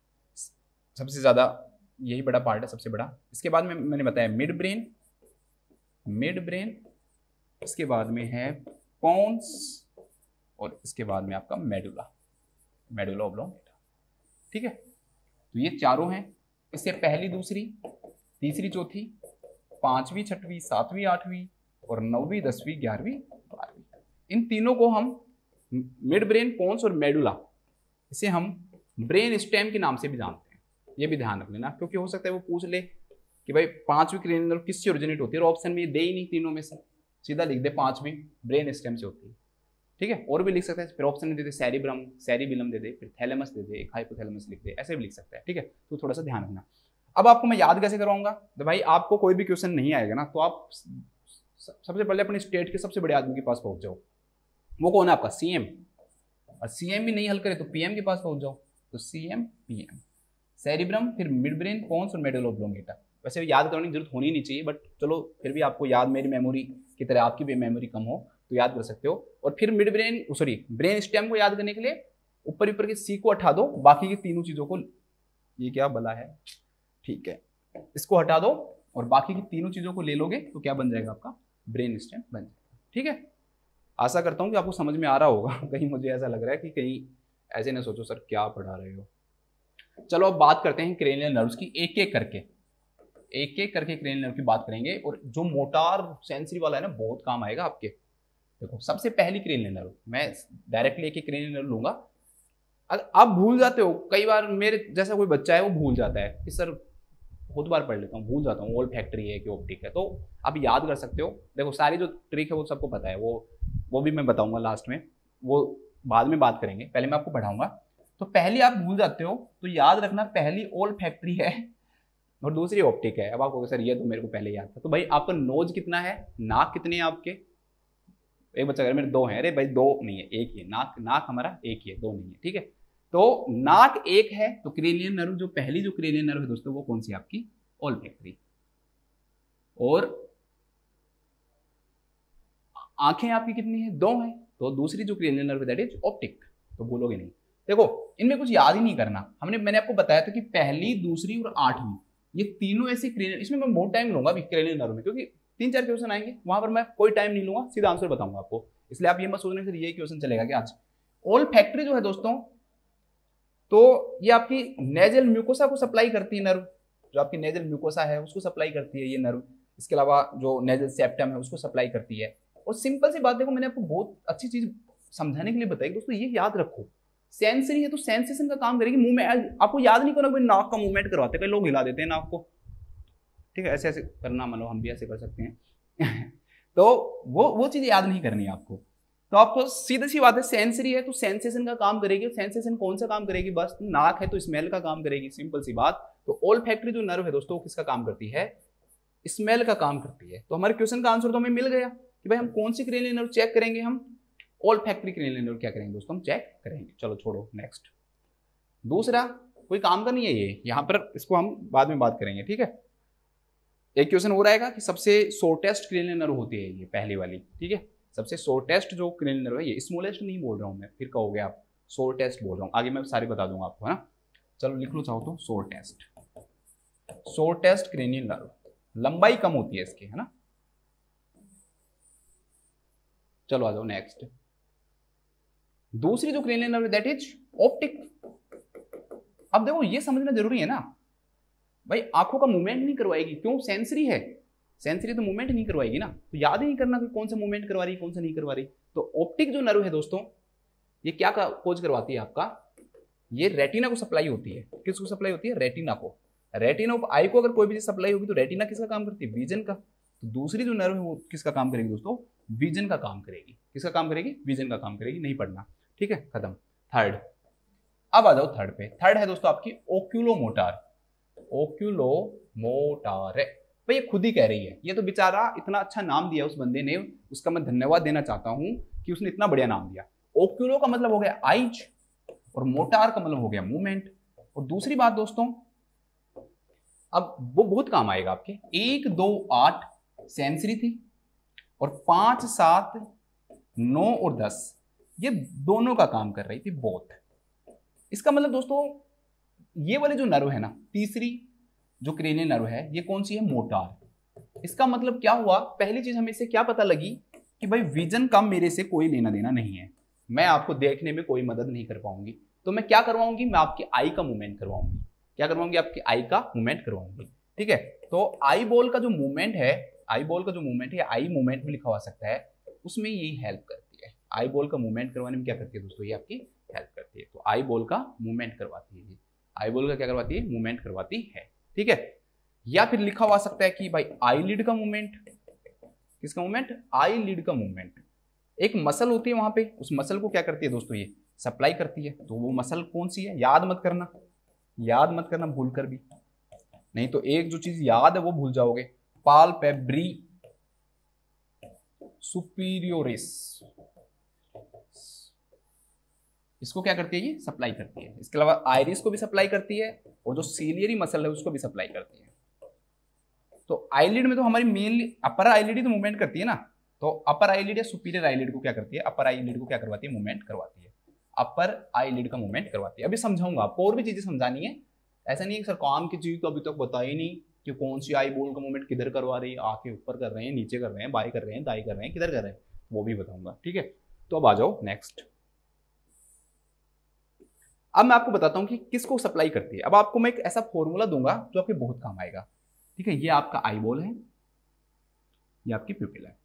सबसे ज्यादा यही बड़ा पार्ट है, सबसे बड़ा। इसके बाद में मैंने बताया मिड ब्रेन, इसके बाद में है पोन्स और इसके बाद में आपका मेडुला ओब्लोंगेटा, ठीक है। तो ये चारों हैं, इससे पहली दूसरी तीसरी चौथी 5वीं 6वीं 7वीं 8वीं और 9वीं 10वीं 11वीं 12वीं, इन तीनों को हम मिड ब्रेन, पोन्स और मेडुला, इसे हम ब्रेन स्टेम के नाम से भी जानते हैं। ये भी ध्यान रख लेना, क्योंकि हो सकता है वो पूछ ले कि भाई 5वीं क्रेनियल नर्व किससे ओरिजिनेट होती है, और ऑप्शन में ये दे ही नहीं तीनों में से, सीधा लिख दे 5वीं ब्रेन स्टेम से होती है, ठीक है। और भी लिख सकता है, फिर ऑप्शन में दे दे सेरिब्रम, सेरिबेलम दे दे, फिर थैलेमस दे दे, एक हाइपोथैलेमस लिख दे, ऐसे भी लिख सकता है, ठीक है। तो थोड़ा सा ध्यान रखना। अब आपको मैं याद कैसे करवाऊंगा, तो भाई आपको कोई भी क्वेश्चन नहीं आएगा ना, तो आप सबसे पहले अपने स्टेट के सबसे बड़े आदमी के पास पहुंच जाओ। वो कौन है आपका, सीएम। और सीएम भी नहीं हल करे तो पीएम के पास पहुंच जाओ। तो सीएम पीएम, सेरिब्रम, फिर मिड ब्रेन, पोन्स और मेडुला ओब्लोंगेटा। वैसे याद करने की जरूरत होनी नहीं चाहिए, बट चलो फिर भी आपको याद, मेरी मेमोरी की तरह आपकी भी मेमोरी कम हो तो याद कर सकते हो। और फिर mid brain, sorry brain stem को याद करने के लिए ऊपर के सी को हटा दो, बाकी की तीनों चीजों को, ये क्या बला है, ठीक है, इसको हटा दो और बाकी की तीनों चीजों को ले लोगे तो क्या बन जाएगा, आपका ब्रेन स्टेम बन जाएगा, ठीक है। आशा करता हूँ कि आपको समझ में आ रहा होगा। कहीं मुझे ऐसा लग रहा है कि कहीं ऐसे ना सोचो सर क्या पढ़ा रहे हो। चलो अब बात करते हैं क्रेनियल नर्व्स की, एक एक करके क्रेनियल नर्व की बात करेंगे। और जो मोटार सेंसरी वाला है ना, बहुत काम आएगा आपके। देखो सबसे पहली क्रेनियल नर्व, मैं डायरेक्टली एक क्रेनियल नर्व लूंगा। अगर आप भूल जाते हो, कई बार मेरे जैसा कोई बच्चा है वो भूल जाता है कि सर बहुत बार पढ़ लेता हूँ, भूल जाता हूँ, ओल्फैक्टरी है कि ऑप्टिक है, तो आप याद कर सकते हो। देखो सारी जो ट्रिक है वो सबको पता है, वो भी मैं बताऊंगा लास्ट में, वो बाद में बात करेंगे, पहले मैं आपको पढ़ाऊंगा। तो पहली आप भूल जाते हो, तो याद रखना पहली ओल फैक्ट्री है और दूसरी ऑप्टिक है। अब आपको सर ये तो मेरे को पहले याद था। तो भाई आपका नोज कितना है, नाक कितने हैं आपके, एक बच्चा अगर मेरे दो हैं, अरे भाई दो नहीं है एक ही है, नाक हमारा एक ही है, दो नहीं है, ठीक है। तो नाक एक है, तो क्रेनियल नर्व जो पहली जो क्रेनियल नर्व है दोस्तों वो कौन सी आपकी, ओल फैक्ट्री। और आंखें आपकी कितनी है, दो हैं, तो दूसरी जो cranial nerve that is optic. तो भूलोगे नहीं। देखो इनमें कुछ याद ही नहीं करना, मैंने आपको बताया था कि पहली दूसरी और आठवीं ये तीनों ऐसे क्रेनियल, इसमें मैं बहुत टाइम लूंगा क्रेनियल नर्व में, क्योंकि 3-4 क्वेश्चन आएंगे, वहां पर मैं कोई टाइम नहीं लूंगा, सीधा आंसर बताऊंगा आपको। इसलिए आप ये मत सोचने से ये क्वेश्चन चलेगा कि आज ओल फैक्ट्री जो है दोस्तों, तो ये आपकी नेजल म्यूकोसा को सप्लाई करती है नर्व, जो आपकी नेजल म्यूकोसा है उसको सप्लाई करती है ये नर्व। इसके अलावा जो नेजल सेप्टम है उसको सप्लाई करती है। और सिंपल सी बात देखो, मैंने आपको बहुत अच्छी चीज समझाने के लिए बताई दोस्तों, ये याद रखो, सेंसरी है तो सेंसेशन का काम करेगी। मुंह में आपको याद नहीं करना, नाक का मूवमेंट करवाते, कई लोग हिला देते हैं नाक को, ठीक है, ऐसे ऐसे करना, मतलब हम भी ऐसे कर सकते हैं तो वो चीज याद नहीं करनी है आपको। तो आपको सीधी सी बात है, सेंसरी है तो सेंसेशन का काम करेगी। सेंसेशन कौन सा काम करेगी, बस नाक है तो स्मेल का काम करेगी, सिंपल सी बात। तो ओल फैक्ट्री जो नर्व है दोस्तों किसका काम करती है, स्मेल का काम करती है। तो हमारे क्वेश्चन का आंसर तो हमें मिल गया कि भाई हम कौन सी क्रेनियल नर्व चेक करेंगे, हम ओल फैक्ट्री क्रेनियल नर्व क्या करेंगे दोस्तों, हम चेक करेंगे। चलो छोड़ो, नेक्स्ट दूसरा कोई काम का नहीं है ये, यहां पर इसको हम बाद में बात करेंगे, ठीक है। एक क्वेश्चन हो रहेगा कि सबसे शॉर्टेस्ट क्रेनियल नर्व होती है ये पहली वाली, ठीक है। सबसे शॉर्टेस्ट जो क्रेनियल नर्व है, ये स्मॉलेस्ट नहीं बोल रहा हूं मैं, फिर कहोगे आप शॉर्टेस्ट बोल रहा हूं, आगे मैं सारे बता दूंगा आपको, है ना। चलो लिख लो चाहो तो, शॉर्टेस्ट क्रेनियल नर्व, लंबाई कम होती है इसकी, है ना। चलो आ जाओ नेक्स्ट, दूसरी जो cranial nerve that is optic. अब देखो ये समझना जरूरी है ना भाई, आंखों का मूवमेंट नहीं करवाएगी, क्यों, सेंसरी है, सेंसरी तो मूवमेंट नहीं करवाएगी ना, तो याद ही नहीं करना कि कौन सा मूवमेंट करवा रही है कौन सा नहीं करवा रही। तो ऑप्टिक जो नर्व है दोस्तों, ये क्या खोज करवाती है आपका, ये रेटिना को सप्लाई होती है। किसको सप्लाई होती है, रेटिना को। रेटिना ऑफ आई को अगर कोई भी चीज सप्लाई होगी तो रेटिना किसका काम करती है, विजन का। तो दूसरी जो नर्व है वो किसका काम करेगी दोस्तों, विजन का काम करेगी। किसका काम करेगी, विजन का काम करेगी, नहीं पढ़ना, ठीक है, खत्म। थर्ड, अब आ जाओ थर्ड पे। थर्ड है दोस्तों आपकी ओक्यूलोमोटार। ओक्यूलोमोटार है भाई, ये खुद ही कह रही है, ये तो बेचारा इतना अच्छा नाम दिया उस बंदे ने, उसका मैं धन्यवाद देना चाहता हूं कि उसने इतना बढ़िया नाम दिया। ओक्यूलो का मतलब हो गया आइज, और मोटार का मतलब हो गया मूवमेंट। और दूसरी बात दोस्तों, अब वो बहुत काम आएगा आपके, 1, 2, 8 सेंसरी थी, और 5, 7, 9 और 10 ये दोनों का काम कर रही थी, बोथ। इसका मतलब दोस्तों, ये वाले जो नर्व है ना, तीसरी जो क्रेनियल नर्व है, ये कौन सी है, मोटार। इसका मतलब क्या हुआ, पहली चीज हमें इससे क्या पता लगी कि भाई विजन का मेरे से कोई लेना देना नहीं है, मैं आपको देखने में कोई मदद नहीं कर पाऊंगी, तो मैं क्या करवाऊंगी, मैं आपकी आई का मूवमेंट करवाऊंगी। क्या करवाऊंगी, आपकी आई का मूवमेंट करवाऊंगी, ठीक है। तो आई बॉल का जो मूवमेंट है, आई बॉल का जो मूवमेंट है, आई मूवमेंट में लिखा हुआ सकता है, उसमें यही हेल्प करती है। आई बॉल का मूवमेंट करवाने में क्या करती है दोस्तों, ये आपकी हेल्प करती है। तो आई बॉल का मूवमेंट करवाती है, आई बॉल का क्या करवाती है, मूवमेंट करवाती है, ठीक है। या फिर लिखा हुआ सकता है कि भाई आईलिड का मूवमेंट, किसका मूवमेंट, आईलिड का मूवमेंट। एक मसल होती है वहां पे, उस मसल को क्या करती है दोस्तों, ये सप्लाई करती है। तो वो मसल कौन सी है, याद मत करना, याद मत करना भूल कर भी, नहीं तो एक जो चीज याद है वो भूल जाओगे। पाल्पेब्री सुपीरियोरिस, इसको क्या करती है, ये सप्लाई करती है। इसके अलावा आइरिस को भी सप्लाई करती है, और जो सीलियरी मसल है उसको भी सप्लाई करती है। तो आईलिड में तो हमारी मेनली अपर आईलिड ही तो मूवमेंट करती है ना, तो अपर आईलिड या सुपीरियर आईलिड को क्या करती है, अपर आईलिड को क्या करवाती है, मूवमेंट करवाती है, अपर आईलिड का मूवमेंट करवाती है। अभी समझाऊंगा आपको, और भी चीजें समझानी है, ऐसा नहीं है सर काम की चीज तो अभी तक बता ही नहीं कि कौन सी आई बॉल का मूवमेंट किधर करवा रही है, आंखें ऊपर कर रहे हैं, नीचे कर रहे हैं, बाएं कर रहे हैं, दाएं कर रहे हैं, किधर कर रहे हैं, वो भी बताऊंगा, ठीक है। तो अब आ जाओ नेक्स्ट, अब मैं आपको बताता हूं कि किसको सप्लाई करती है। अब आपको मैं एक ऐसा फॉर्मूला दूंगा जो आपके बहुत काम आएगा, ठीक है। ये आपका आई बॉल है, ये आपकी प्यूपिल है,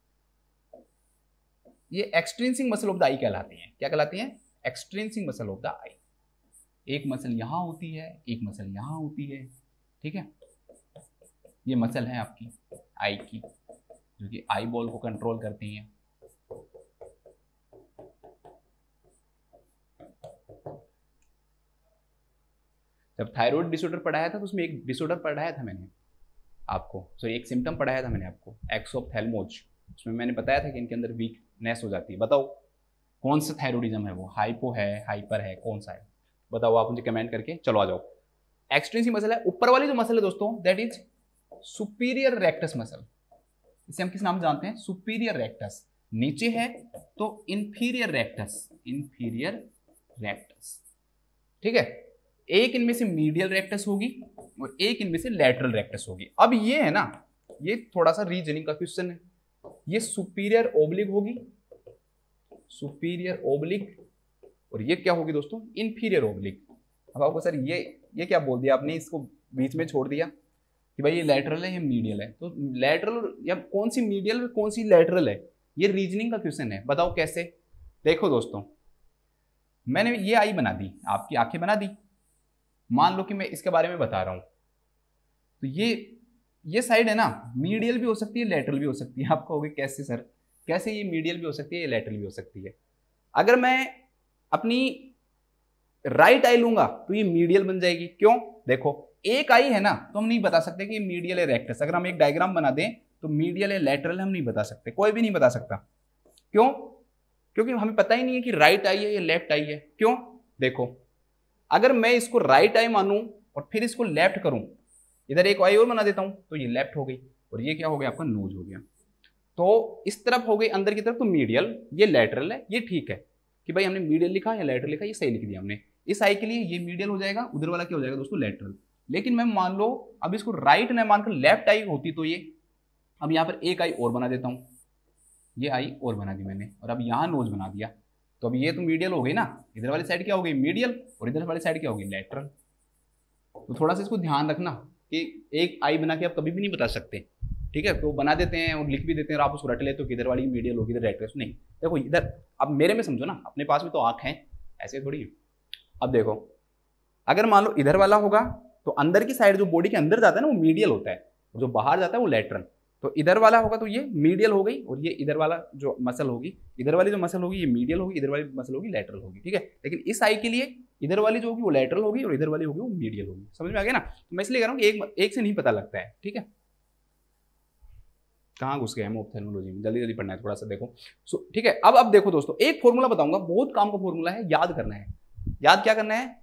ये extrinsic muscle of the eye कहलाती है। क्या कहलाती है, extrinsic muscle of the eye. एक मसल यहां होती है, एक मसल यहां होती है, ठीक है। ये मसल है आपकी आई की, जो कि आई बॉल को कंट्रोल करती है। जब थायराइड डिसऑर्डर पढ़ाया था तो उसमें एक डिसऑर्डर पढ़ाया था मैंने आपको, सॉरी एक सिम्टम पढ़ाया था मैंने आपको, एक्सोप्थेल्मोज। उसमें मैंने बताया था कि इनके अंदर वीकनेस हो जाती है। बताओ कौन सा थायराइडिज्म है वो, हाइपो है, हाइपर है, कौन सा है बताओ आप मुझे कमेंट करके। चलो आ जाओ। एक्सट्रिंसिक मसल है, ऊपर वाली जो मसल है दोस्तों that is superior rectus muscle. इसे हम किस नाम से जानते हैं, सुपीरियर रेक्टस। नीचे है तो इंफीरियर रेक्टस, इंफीरियर रेक्टस, ठीक है। एक इनमें से मीडियल रेक्टस होगी और एक इनमें से लैटरल रेक्टस होगी। अब ये है ना, ये थोड़ा सा रीजनिंग का क्वेश्चन है। ये सुपीरियर ओब्लिक होगी, सुपीरियर ओब्लिक, और ये क्या होगी दोस्तों, इंफीरियर ओब्लिक। अब आपको सर ये क्या बोल दिया आपने, इसको बीच में छोड़ दिया कि भाई ये लैटरल है ये मीडियल है। तो लैटरल या कौन सी मीडियल और कौन सी लैटरल है, ये रीजनिंग का क्वेश्चन है। बताओ कैसे। देखो दोस्तों मैंने ये आई बना दी, आपकी आंखें बना दी। मान लो कि मैं इसके बारे में बता रहा हूं, तो ये साइड है ना, मीडियल भी हो सकती है लैटरल भी हो सकती है। आप कहोगे कैसे सर, कैसे ये मीडियल भी हो सकती है ये लैटरल भी हो सकती है। अगर मैं अपनी राइट आई लूंगा तो ये मीडियल बन जाएगी। क्यों, देखो एक आई है ना, तो हम नहीं बता सकते कि मीडियल है रेक्टस। अगर हम एक डायग्राम बना दें तो मीडियल है लैटरल हम नहीं बता सकते, कोई भी नहीं बता सकता। क्यों, क्योंकि हमें पता ही नहीं है कि राइट आई है या लेफ्ट आई है। क्यों, देखो अगर मैं इसको राइट आई मानूं और फिर इसको लेफ्ट करूं, इधर एक आई और बना देता हूं, तो ये लेफ्ट हो गई और ये क्या हो गया आपका नोज हो गया। तो इस तरफ हो गई अंदर की तरफ, तो मीडियल, ये लैटरल है, ये ठीक है कि भाई हमने मीडियल लिखा या लैटरल लिखा, ये सही लिख दिया हमने। इस आई के लिए ये मीडियल हो जाएगा, उधर वाला क्या हो जाएगा दोस्तों, लैटरल। लेकिन मैं मान लो अब इसको राइट न मानकर लेफ्ट आई होती तो ये, अब यहां पर एक आई और बना देता हूं, ये आई और बना दी मैंने, और अब यहां नोज बना दिया। तो अब ये तो मीडियल हो गई ना, इधर वाली साइड क्या हो गई मीडियल और इधर वाली साइड क्या होगी लैटरल। तो थोड़ा सा इसको ध्यान रखना कि एक आई बना के आप कभी भी नहीं बता सकते, ठीक है। तो बना देते हैं और लिख भी देते हैं और आप उसको रट लेते हो कि इधर वाली मीडियल होगी इधर लैटरल। नहीं, देखो इधर अब मेरे में समझो ना, अपने पास भी तो आंख है, ऐसे थोड़ी है। अब देखो अगर मान लो इधर वाला होगा तो अंदर की साइड जो बॉडी के अंदर जाता है ना वो मीडियल होता है, और जो बाहर जाता है वो लैटरल। तो इधर वाला होगा तो ये मीडियल हो गई, और ये इधर वाला जो मसल होगी, इधर वाली जो मसल होगी ये मीडियल होगी, इधर वाली मसल होगी लैटरल होगी, ठीक है। लेकिन इस आई के लिए इधर वाली जो होगी वो लैटरल होगी और इधर वाली होगी वो मीडियल होगी। समझ में आ गया ना। तो मैं इसलिए कह रहा हूँ कि एक से नहीं पता लगता है, ठीक है। कहाँ घुस गए हम ऑप्थेल्मोलॉजी में, जल्दी जल्दी पढ़ना है थोड़ा सा, देखो ठीक है। अब देखो दोस्तों एक फॉर्मूला बताऊंगा, बहुत काम का फॉर्मूला है, याद करना है। याद क्या करना है,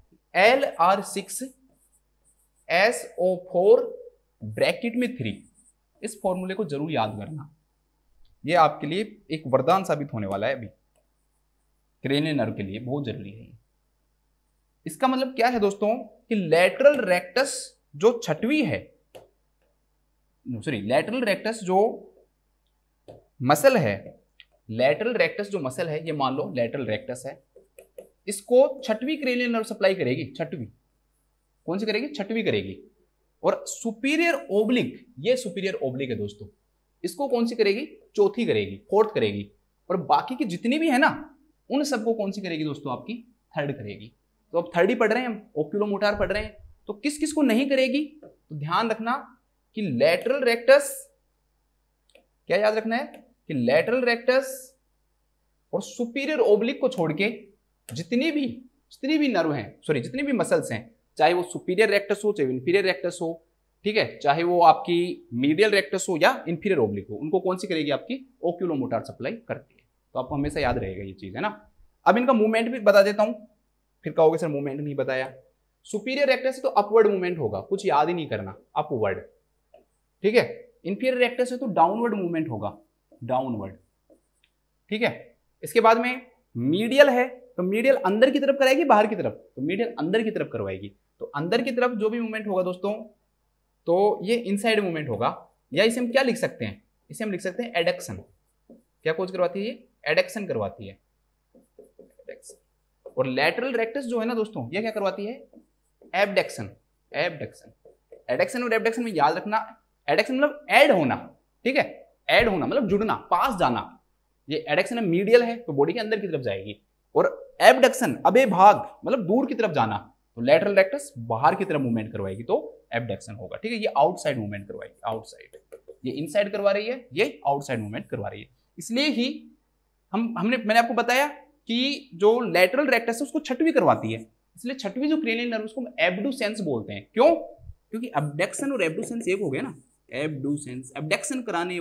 Lr6SO4 ब्रैकेट में 3। इस फॉर्मूले को जरूर याद करना, ये आपके लिए एक वरदान साबित होने वाला है अभी, क्रेनियल नर्व के लिए बहुत जरूरी है। इसका मतलब क्या है दोस्तों कि लैटरल रेक्टस जो छठवीं है, सॉरी लैटरल रेक्टस जो मसल है, लैटरल रेक्टस जो मसल है, ये मान लो लैटरल रेक्टस है, इसको छठवीं क्रेनियल नर्व सप्लाई करेगी। छठवीं कौन सी करेगी, छठवीं करेगी। और सुपीरियर ओब्लिक, ये सुपीरियर ओब्लिक है दोस्तों, इसको कौन सी करेगी, चौथी करेगी, फोर्थ करेगी। और बाकी की जितनी भी है ना उन सबको कौन सी करेगी दोस्तों, आपकी थर्ड करेगी। तो अब थर्ड ही पढ़ रहे हैं हम, ओक्यूलोमोटार पढ़ रहे हैं, तो किस किस को नहीं करेगी, तो ध्यान रखना कि लैटरल रेक्टस, क्या याद रखना है कि लैटरल रेक्टस और सुपीरियर ओब्लिक को छोड़ के जितनी भी नर्व हैं, सॉरी जितनी भी मसल्स हैं, चाहे वो सुपीरियर रेक्टस हो चाहे इंफीरियर रेक्टस हो, ठीक है, चाहे वो आपकी मीडियल रेक्टस हो या इंफीरियर ओब्लिक हो, उनको कौन सी करेगी, आपकी ओक्यूलोमोटार सप्लाई करती है। तो आपको हमेशा याद रहेगा ये चीज, है ना। अब इनका मूवमेंट भी बता देता हूं, फिर कहोगे सर मूवमेंट नहीं बताया। सुपीरियर रेक्टस है तो अपवर्ड मूवमेंट होगा, कुछ याद ही नहीं करना, अपवर्ड, ठीक है। इंफीरियर रेक्टस है तो डाउनवर्ड मूवमेंट होगा, डाउनवर्ड, ठीक है। इसके बाद में मीडियल है तो मीडियल अंदर की तरफ कराएगी बाहर की तरफ, तो मीडियल अंदर की तरफ करवाएगी। तो अंदर की तरफ जो भी मूवमेंट होगा दोस्तों, तो ये इनसाइड मूवमेंट होगा, या इसे हम क्या लिख सकते हैं, इसे हम लिख सकते हैं एडक्शन। क्या कोच करवाती है, ये एडक्शन करवाती है, एडक्शन। और लैटरल रेक्टस जो है ना दोस्तों, ये क्या करवाती है, एबडक्शन, एबडक्शन। एडक्शन और एबडक्शन में याद रखना, एडक्शन मतलब ऐड होना, ठीक है, ऐड होना मतलब जुड़ना, पास जाना। ये एडक्शन है, मीडियल है तो बॉडी के अंदर की तरफ जाएगी, और एबडक्शन अबे भाग मतलब दूर की तरफ जाना, तो लैटरल रेक्टस बाहर की तरफ मूवमेंट करवाएगी तो एबडक्शन होगा, ठीक है। ये आउटसाइड मूवमेंट करवाएगी, आउटसाइड, ये इनसाइड करवा रही है, ये आउटसाइड मूवमेंट करवा रही है। इसलिए ही मैंने आपको बताया कि जो लैटरल रेक्टस है उसको छठवीं करवाती है, इसलिए छठवीं जो क्रेनियल नर्व उसको हम एब्डुसेंस बोलते हैं। क्यों? क्योंकि अबडक्शन और एब्डुसेंस एक हो गया ना, एब्डुसेंस एब्डक्शन कराने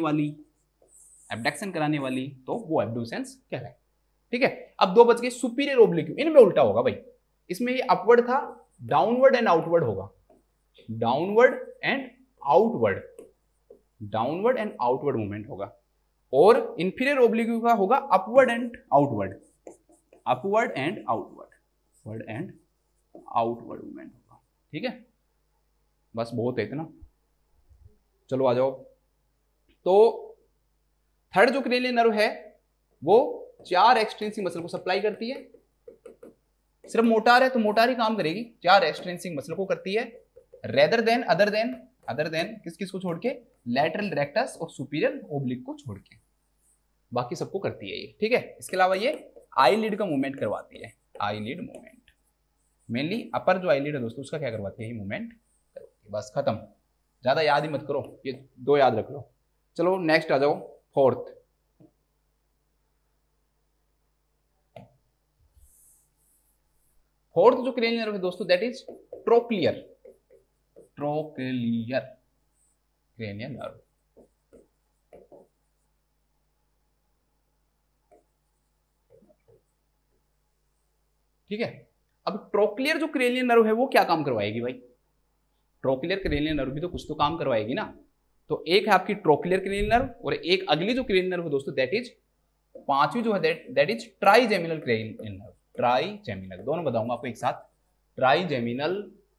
वाली तो वो एब्डुसेंस कहलाए। ठीक है, अब 2 बच गए। सुपीरियर ओब्लिक, इनमें उल्टा होगा भाई, इसमें ये अपवर्ड था, डाउनवर्ड एंड आउटवर्ड होगा, डाउनवर्ड एंड आउटवर्ड मूवमेंट होगा। और इंफीरियर ओब्लिक का होगा अपवर्ड एंड आउटवर्ड मूवमेंट होगा। ठीक है, बस बहुत है इतना। चलो आ जाओ। तो थर्ड जो क्रेनियल नर्व है वो 4 एक्सट्रिंसिक मसल को सप्लाई करती है। सिर्फ मोटार है तो मोटार ही काम करेगी, 4 एक्सट्रिंसिक मसल को करती है, रेदर देन अदर देन किस को छोड़ के, लैटरल रेक्टस और सुपीरियर ओब्लिक को छोड़ के, बाकी सबको करती है ये। ठीक है, इसके अलावा ये आईलिड का मूवमेंट करवाती है, आईलिड मूवमेंट, मेनली अपर जो आईलिड है दोस्तों उसका क्या करवाती है, ये मूवमेंट करवाती है। बस खत्म, ज्यादा याद ही मत करो, ये 2 याद रख लो। चलो नेक्स्ट आ जाओ, फोर्थ जो क्रेनियल नर्व है दोस्तों that is trochlear cranial nerve. ठीक है, अब ट्रोक्लियर जो क्रेनियल नर्व है वो क्या काम करवाएगी भाई? ट्रोक्लियर क्रेनियल नर्व भी तो कुछ तो काम करवाएगी ना। तो एक है आपकी ट्रोक्लियर क्रेनियल नर्व और एक अगली जो क्रेनियल नर्व है दोस्तों दैट इज 5वीं जो है that is trigeminal cranial nerve. Trigeminal दोनों बताऊंगा आपको एक साथ, ट्राइजेमिनल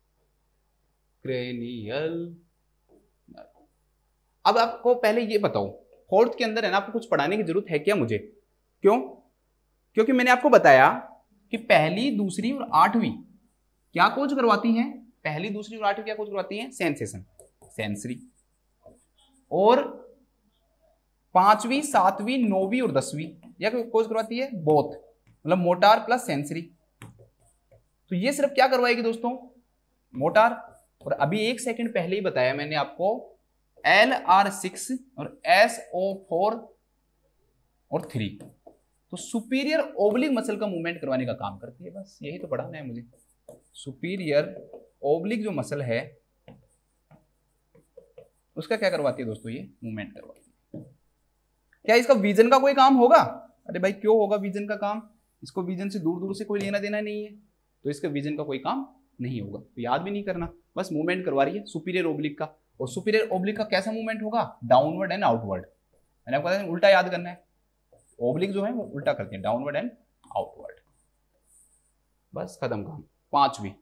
क्रेनियल नर्व। अब आपको पहले ये बताओ, फोर्थ के अंदर है ना, आपको कुछ पढ़ाने की जरूरत है क्या मुझे? क्यों? क्योंकि मैंने आपको बताया कि पहली, दूसरी और 8वीं क्या कोच करवाती हैं? पहली, दूसरी और 8वीं क्या कोच करवाती हैं? Sensation, sensory. और 5वीं, 7वीं, 9वीं और 10वीं या कोच करवाती है? बोथ, मतलब मोटार प्लस सेंसरी। तो ये सिर्फ क्या करवाएगी दोस्तों? मोटार। और अभी 1 सेकंड पहले ही बताया मैंने आपको LR6 और SO4 और 3 तो सुपीरियर ओब्लिक मसल का मूवमेंट करवाने का काम करती है। बस यही तो पढ़ाना है मुझे। सुपीरियर ओब्लिक जो मसल है उसका क्या करवाती है दोस्तों? ये मूवमेंट करवाती है। क्या इसका विजन का कोई काम होगा? अरे भाई क्यों होगा विजन का काम? इसको विजन से दूर दूर से कोई लेना देना नहीं है, तो इसका विजन का कोई काम नहीं होगा, तो याद भी नहीं करना। बस मूवमेंट करवा रही है सुपीरियर ओब्लिक का। और सुपीरियर ओब्लिक का कैसा मूवमेंट होगा? Downward and outward. मैंने आपको बताया उल्टा याद करना है, ओब्लिक जो है वो उल्टा करते हैं, डाउनवर्ड एंड आउटवर्ड। बस खत्म काम। 5वीं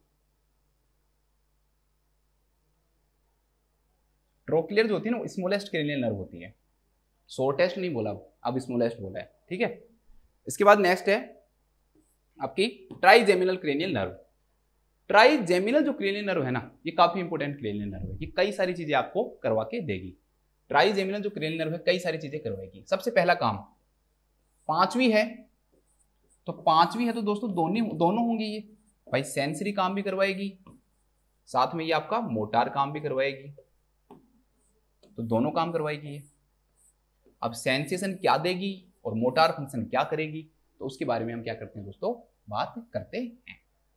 ट्रोक्लियर जो होती है ना, स्मॉलेस्ट क्रेनियल नर्व होती है। शॉर्टेस्ट नहीं बोला, अब स्मॉलेस्ट बोला है। ठीक है, इसके बाद नेक्स्ट है आपकी ट्राइजेमिनल क्रेनियल नर्व। ट्राइजेमिनल जो क्रेनियल नर्व है ना, ये काफी इंपॉर्टेंट क्रेनियल नर्व है, ये कई सारी चीजें आपको करवा के देगी। ट्राइजेमिनल जो क्रेनियल नर्व है कई सारी चीजें करवाएगी। सबसे पहला काम, 5वीं है तो 5वीं है तो दोस्तों दोनों होंगी ये भाई, सेंसरी काम भी करवाएगी, साथ में ये आपका मोटार काम भी करवाएगी, तो दोनों काम करवाएगी ये। अब सेंसेशन क्या देगी और मोटार फंक्शन क्या करेगी, तो उसके बारे में हम क्या करते हैं दोस्तों, बात करते हैं।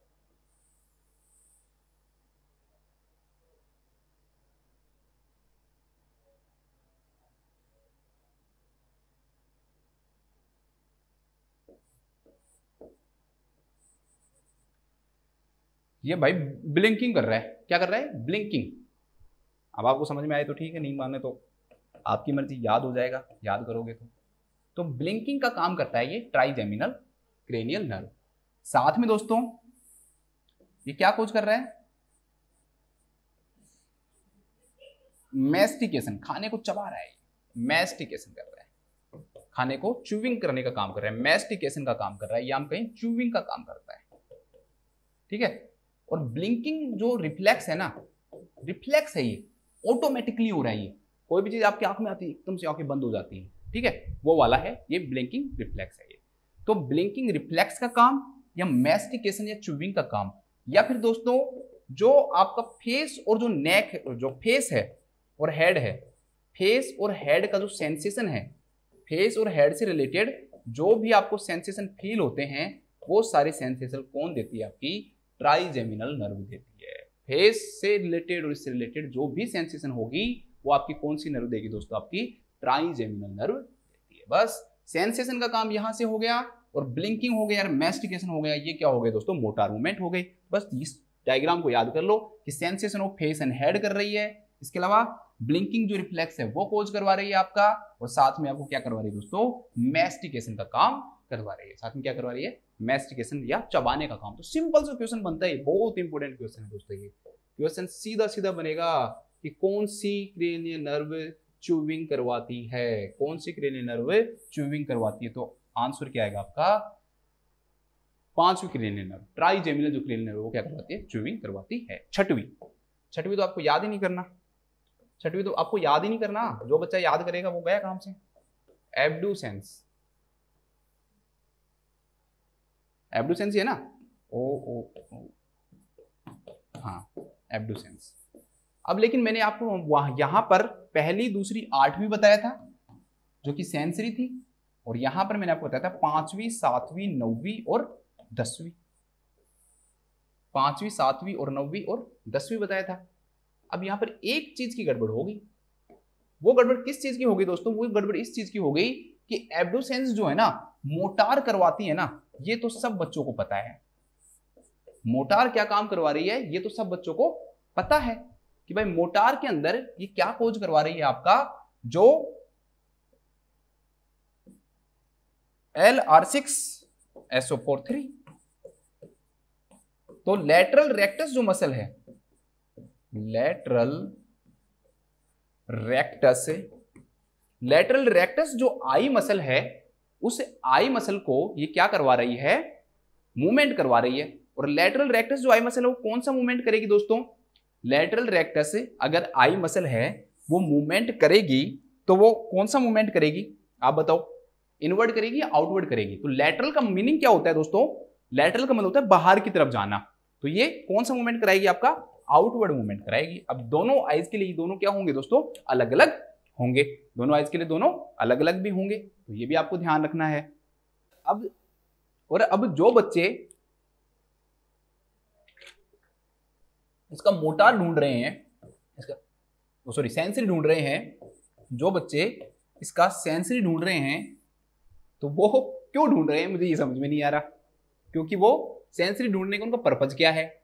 ये भाई ब्लिंकिंग कर रहा है। क्या कर रहा है? ब्लिंकिंग। अब आपको समझ में आए तो ठीक है, नहीं माने तो आपकी मर्जी, याद हो जाएगा, याद करोगे तो ब्लिंकिंग का काम करता है ये ट्राइजेमिनल क्रेनियल नर्व। साथ में दोस्तों ये क्या कोच कर रहा है? मैस्टिकेशन, खाने को चबा रहा है, मैस्टिकेशन कर रहा है, खाने को च्यूविंग करने का काम कर रहा है, मैस्टिकेशन का काम कर रहा है, या हम कहीं च्यूविंग का काम करता है। ठीक है, और ब्लिंकिंग जो रिफ्लेक्स है ना, रिफ्लेक्स है ये, ऑटोमेटिकली हो रहा है ये, कोई भी चीज आपकी आंख में आती है एकदम से आंखें बंद हो जाती हैं। ठीक है, वो वाला है ये ब्लिंकिंग रिफ्लेक्स है ये। तो ब्लिंकिंग रिफ्लेक्स का काम या मैस्टिकेशन या च्यूविंग का काम, या फिर दोस्तों जो आपका फेस और जो नेक, जो फेस है और हेड है, फेस और हेड का जो सेंसेशन है, फेस और हेड से रिलेटेड जो भी आपको सेंसेशन फील होते हैं वो सारे सेंसेशन कौन देती है? आपकी ट्राइजेमिनल नर्व देती है। फेस से रिलेटेड और इससे रिलेटेड जो भी सेंसेशन होगी वो आपकी कौन सी नर्व देगी दोस्तों, आपकी ट्राइजेमिनल नर्व देती है। बस सेंसेशन का काम यहां से हो गया, और ब्लिंकिंग हो गया, मैस्टिकेशन हो गया, ये क्या हो गया दोस्तों, मोटार मूवमेंट हो गई। बस इस डायग्राम को याद कर लो कि sensation of face and head कर रही है, इसके अलावा ब्लिंकिंग जो रिफ्लेक्स है वो कोज करवा रही है आपका, और साथ में आपको क्या करवा रही है दोस्तों, मैस्टिकेशन का काम करवा रही है। साथ में क्या करवा रही है, मैस्टिकेशन या चबाने का काम। तो सिंपल सा क्वेश्चन बनता है, बहुत इंपॉर्टेंट क्वेश्चन है दोस्तों। ये क्वेश्चन सीधा सीधा बनेगा कि कौन सी क्रेनियल नर्व च्यूविंग करवाती है, कौन सी क्रेनियल नर्व च्यूविंग करवाती है। तो आंसर क्या आएगा आपका, पांचवी क्रेनियल नर्व, ट्राइजेमिनल जो क्रेनियल नर्व वो क्या करवाती है, च्यूविंग करवाती है। छठवीं तो आपको याद ही नहीं करना, छठवीं तो आपको याद ही नहीं करना, जो बच्चा याद करेगा वो गया काम से। एब्डुसेंस, एब्डुसेंस है ना, ओ हाँ एब्डुसेंस। अब लेकिन मैंने आपको यहां पर पहली, दूसरी, आठवीं बताया था जो कि सेंसरी थी, और यहां पर मैंने आपको बताया था पांचवी, सातवीं, नौवीं और 10वीं। पांचवी, सातवीं और 9वीं और 10वीं बताया था। अब यहां पर एक चीज की गड़बड़ होगी, वो गड़बड़ किस चीज की होगी दोस्तों, वो गड़बड़ इस चीज की हो गई कि एब्डुसेंस जो है ना मोटार करवाती है ना, ये तो सब बच्चों को पता है। मोटार क्या काम करवा रही है ये तो सब बच्चों को पता है कि भाई मोटार के अंदर ये क्या खोज करवा रही है आपका, जो LR6SO43। तो लेटरल रेक्टस जो मसल है, लेटरल रेक्टस जो आई मसल है, उस आई मसल को ये क्या करवा रही है, मूवमेंट करवा रही है। और लेटरल रेक्टस जो आई मसल है वो कौन सा मूवमेंट करेगी दोस्तों, लेटरल रेक्टस अगर आई मसल है वो मूवमेंट करेगी तो वो कौन सा मूवमेंट करेगी आप बताओ, इनवर्ड करेगी या आउटवर्ड करेगी। तो लेटरल का मीनिंग क्या होता है दोस्तों, लेटरल का मतलब होता है बाहर की तरफ जाना। तो ये कौन सा मूवमेंट कराएगी आपका, आउटवर्ड मूवमेंट कराएगी। अब दोनों आइज के लिए दोनों क्या होंगे दोस्तों, अलग अलग होंगे, दोनों आइज के लिए दोनों अलग अलग भी होंगे, तो ये भी आपको ध्यान रखना है। अब जो बच्चे इसका मोटार ढूंढ रहे हैं, इसका सॉरी सेंसरी ढूंढ रहे हैं, जो बच्चे इसका सेंसरी ढूंढ रहे हैं, तो वो क्यों ढूंढ रहे हैं मुझे ये समझ में नहीं आ रहा, क्योंकि वो सेंसरी ढूंढने का उनका पर्पज क्या है।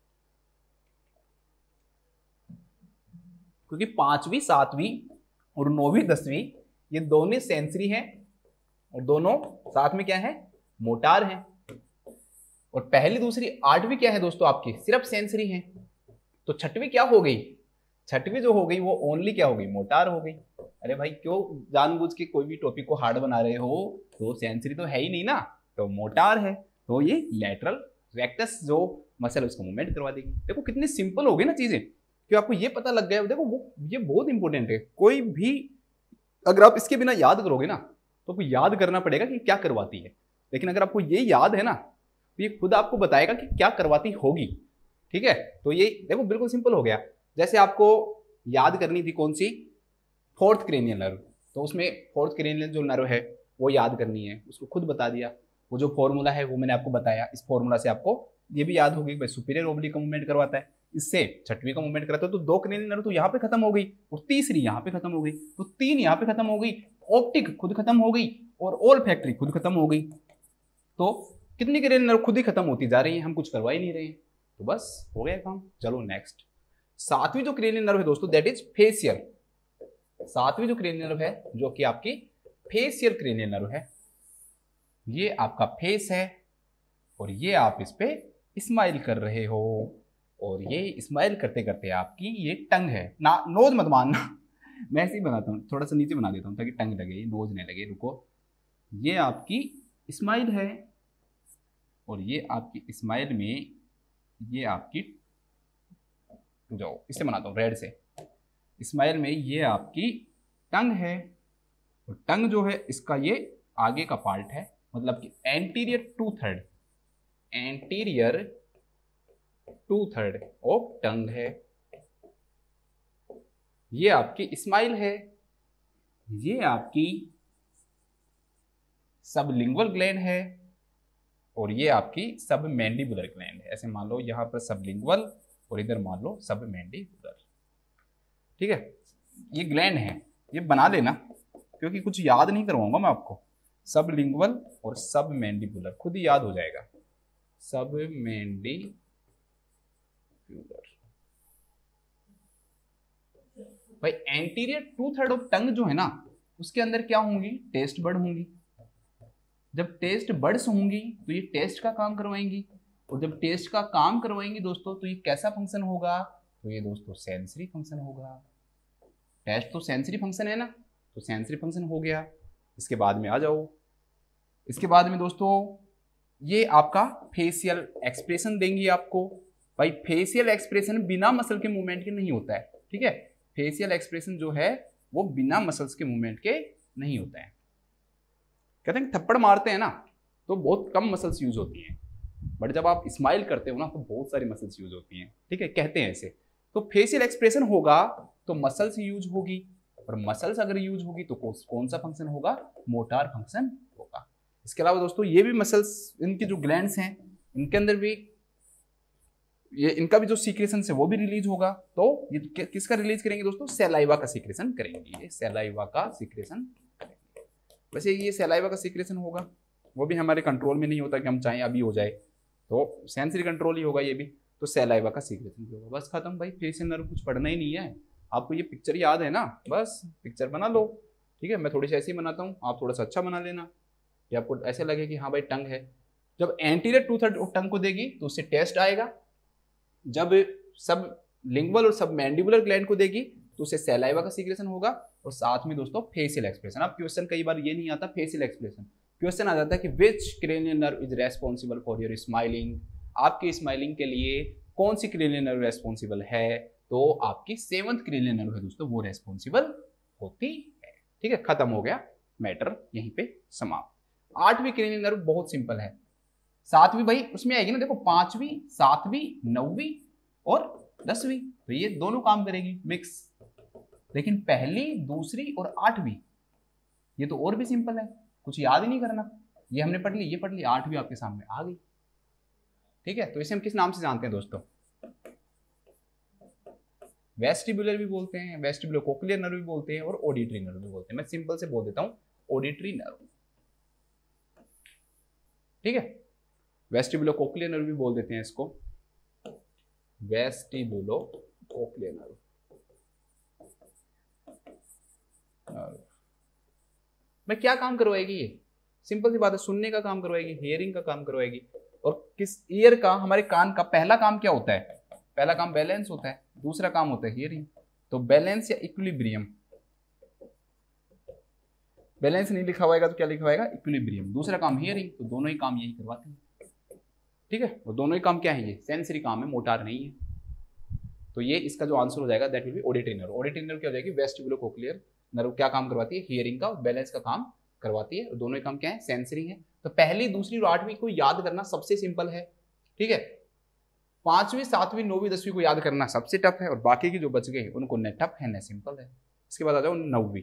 क्योंकि पांचवी, सातवीं और 9वीं, 10वीं ये दोनों सेंसरी हैं और दोनों साथ में क्या है, मोटार हैं। और पहली, दूसरी, 8वीं क्या है दोस्तों, आपकी सिर्फ सेंसरी है। तो छठवीं क्या हो गई, छठवीं जो हो गई वो ओनली क्या हो गई, मोटार हो गई। अरे भाई क्यों जानबूझ के कोई भी टॉपिक को हार्ड बना रहे हो, तो सेंसरी तो है ही नहीं ना, तो मोटार है। तो ये लेटरल रेक्टस जो मसल उसको मूवमेंट करवा देगी। देखो कितनी सिंपल हो गई ना चीजें, कि आपको ये पता लग गया। देखो वो ये बहुत इंपॉर्टेंट है, कोई भी अगर आप इसके बिना याद करोगे ना तो आपको याद करना पड़ेगा कि क्या करवाती है, लेकिन अगर आपको ये याद है ना तो ये खुद आपको बताएगा कि क्या करवाती होगी। ठीक है, तो ये देखो बिल्कुल सिंपल हो गया। जैसे आपको याद करनी थी कौन सी, फोर्थ क्रेनियल नर्व, तो उसमें फोर्थ क्रेनियल जो नर्व है वो याद करनी है, उसको खुद बता दिया। वो जो फॉर्मूला है वो मैंने आपको बताया, इस फॉर्मूला से आपको ये भी याद होगी भाई सुपीरियर ओब्लिक का मूवमेंट करवाता है, इससे छठवीं का मूवमेंट कराता है। तो 2 क्रेनियल नर्व तो यहाँ पे खत्म हो गई, और तीसरी यहाँ पे खत्म हो गई, तो 3 यहाँ पे खत्म हो गई, ऑप्टिक खुद खत्म हो गई, और ओल्फैक्टरी खुद खत्म हो गई। तो कितनी क्रेनियल नर्व खुद ही खत्म होती जा रही है, हम कुछ करवा ही नहीं रहे हैं। तो बस हो गया काम। चलो नेक्स्ट, 7वीं जो क्रेनियल नर्व है दोस्तों दैट इज फेशियल। 7वीं जो क्रेनियल नर्व है जो कि आपकी फेशियल क्रेनियल नर्व है, ये आपका फेस है और ये आप इस पे स्माइल कर रहे हो, और ये स्माइल करते करते आपकी ये टंग है ना, नोज मत मानना मैं ऐसे ही बनाता हूँ, थोड़ा सा नीचे बना देता हूँ ताकि टंग लगे, ये नोज नहीं लगे। रुको, ये आपकी स्माइल है और ये आपकी स्माइल में ये आपकी जो इससे बनाता हूँ रेड से, स्माइल में ये आपकी टंग है, और टंग जो है इसका ये आगे का पार्ट है, मतलब कि एंटीरियर 2/3 ऑफ टंग है। ये आपकी स्माइल है, ये आपकी सबलिंगुअल ग्लैंड है, और ये आपकी सब मैंडिबुलर ग्लैंड है। ऐसे मान लो यहाँ पर सबलिंगुअल और इधर मान लो सब मैंडिबुलर। ठीक है, ये ग्लैंड है, ये बना लेना क्योंकि कुछ याद नहीं करवाऊंगा मैं आपको। सबलिंगुअल और सब मैंडिबुलर खुद ही याद हो जाएगा। सब मैंडिबुलर, भाई एंटीरियर 2/3 ऑफ टंग जो है ना उसके अंदर क्या होंगी, टेस्ट बर्ड होंगी। जब टेस्ट बर्ड्स होंगी तो ये टेस्ट का काम करवाएंगी, और जब टेस्ट का काम करवाएंगी दोस्तों तो ये कैसा फंक्शन होगा, तो ये दोस्तों सेंसरी फंक्शन होगा। टेस्ट तो सेंसरी फंक्शन है ना, तो सेंसरी फंक्शन हो गया। इसके बाद में आ जाओ, इसके बाद में दोस्तों ये आपका फेशियल एक्सप्रेशन देंगी आपको। भाई फेशियल एक्सप्रेशन बिना मसल के मूवमेंट के नहीं होता है। ठीक है, फेशियल एक्सप्रेशन जो है वो बिना मसल्स के मूवमेंट के नहीं होता है। कहते हैं थप्पड़ मारते हैं ना तो बहुत कम मसल्स यूज होती हैं, बट जब आप स्माइल करते हो ना तो बहुत सारी मसल्स यूज होती हैं। ठीक है, कहते हैं ऐसे। तो फेशियल एक्सप्रेशन होगा तो मसल्स यूज होगी, और मसल्स अगर यूज होगी तो कौन सा फंक्शन होगा, मोटार फंक्शन होगा। इसके अलावा दोस्तों ये भी मसल्स, इनकी जो ग्लैंड्स हैं इनके अंदर भी ये इनका भी जो सीक्रेशन है वो भी रिलीज होगा। तो ये किसका रिलीज करेंगे दोस्तों, सैलाइवा का सीक्रेशन करेंगे। ये सैलाइवा का सीक्रेशन करेंगे। वैसे ये सैलाइवा का सीक्रेशन होगा, वो भी हमारे कंट्रोल में नहीं होता कि हम चाहें अभी हो जाए, तो सेंसरी कंट्रोल ही होगा ये भी। तो सैलाइवा का सीक्रेशन भी होगा। बस खत्म भाई, फेशियल नर्व कुछ पढ़ना ही नहीं है आपको। ये पिक्चर याद है ना, बस पिक्चर बना लो। ठीक है, मैं थोड़ी सी ऐसे ही बनाता हूँ, आप थोड़ा सा अच्छा बना लेना कि आपको ऐसे लगे कि हाँ भाई टंग है। जब एंटीरियर 2/3 ऑफ टंग को देगी तो उससे टेस्ट आएगा। जब सब लिंगुअल और सब मैंडिबुलर ग्लैंड को देगी तो उससे सैलाइवा का सीक्रेशन होगा, और साथ में दोस्तों फेशियल एक्सप्रेशन। अब क्वेश्चन कई बार ये नहीं आता फेशियल एक्सप्रेशन, क्वेश्चन आ जाता है कि which cranial nerve is responsible for your smiling. आपकी स्माइलिंग के लिए कौन सी क्रेनियल नर्व रेस्पॉन्सिबल है, तो आपकी 7th क्रेनियल नर्व है दोस्तों, वो रेस्पॉन्सिबल होती है। ठीक है, खत्म हो गया मैटर, यहीं पे समाप्त। 8वीं क्रेनियल नर्व बहुत सिंपल है। 7वीं भाई उसमें आएगी ना, देखो 5वीं 7वीं 9वीं और 10वीं, तो ये दोनों काम करेगी मिक्स। लेकिन पहली दूसरी और 8वीं ये तो और भी सिंपल है, कुछ याद ही नहीं करना। ये हमने पढ़ ली, ये पढ़ ली, 8वीं आपके सामने आ गई। ठीक है, तो इसे हम किस नाम से जानते हैं दोस्तों, वेस्टिबुलर भी बोलते हैं, वेस्टिबुलर कोक्लियर नर्व भी बोलते हैं, और ऑडिटरी नर्व भी बोलते हैं। मैं सिंपल से बोल देता हूं ऑडिटरी नर्व। ठीक है, वेस्टिबुलो कोक्लियर नर्व भी बोल देते हैं इसको, वेस्टिबुलो कोक्लियर नर्व। भाई क्या काम करवाएगी ये, सिंपल सी बात है, सुनने का काम करवाएगी, हियरिंग का काम करवाएगी। और किस ईयर का, हमारे कान का पहला काम क्या होता है, पहला काम बैलेंस होता है, दूसरा काम होता है हियरिंग। तो बैलेंस या इक्विलिब्रियम, बैलेंस नहीं लिखा हुआ तो क्या लिखा हुआ, इक्विलिब्रियम। दूसरा काम हियरिंग, तो दोनों ही काम यही करवाते हैं। ठीक है, वो दोनों ही काम क्या है, ये सेंसरी काम है, मोटार नहीं है। तो ये इसका जो आंसर हो जाएगा that will be auditory nerve. Auditory nerve क्या हो जाएगी, वेस्टिबुलो कोक्लियर नर्व क्या काम करवाती है, हियरिंग का, बैलेंस का काम करवाती है। दोनों ही काम क्या है, सेंसरी है। तो पहली दूसरी और 8वीं को याद करना सबसे सिंपल है। ठीक है, 5वीं 7वीं 9वीं 10वीं को याद करना सबसे टफ है, और बाकी की जो बच गए उनको न टफ है न सिंपल है। इसके बाद आ जाओ 9वीं।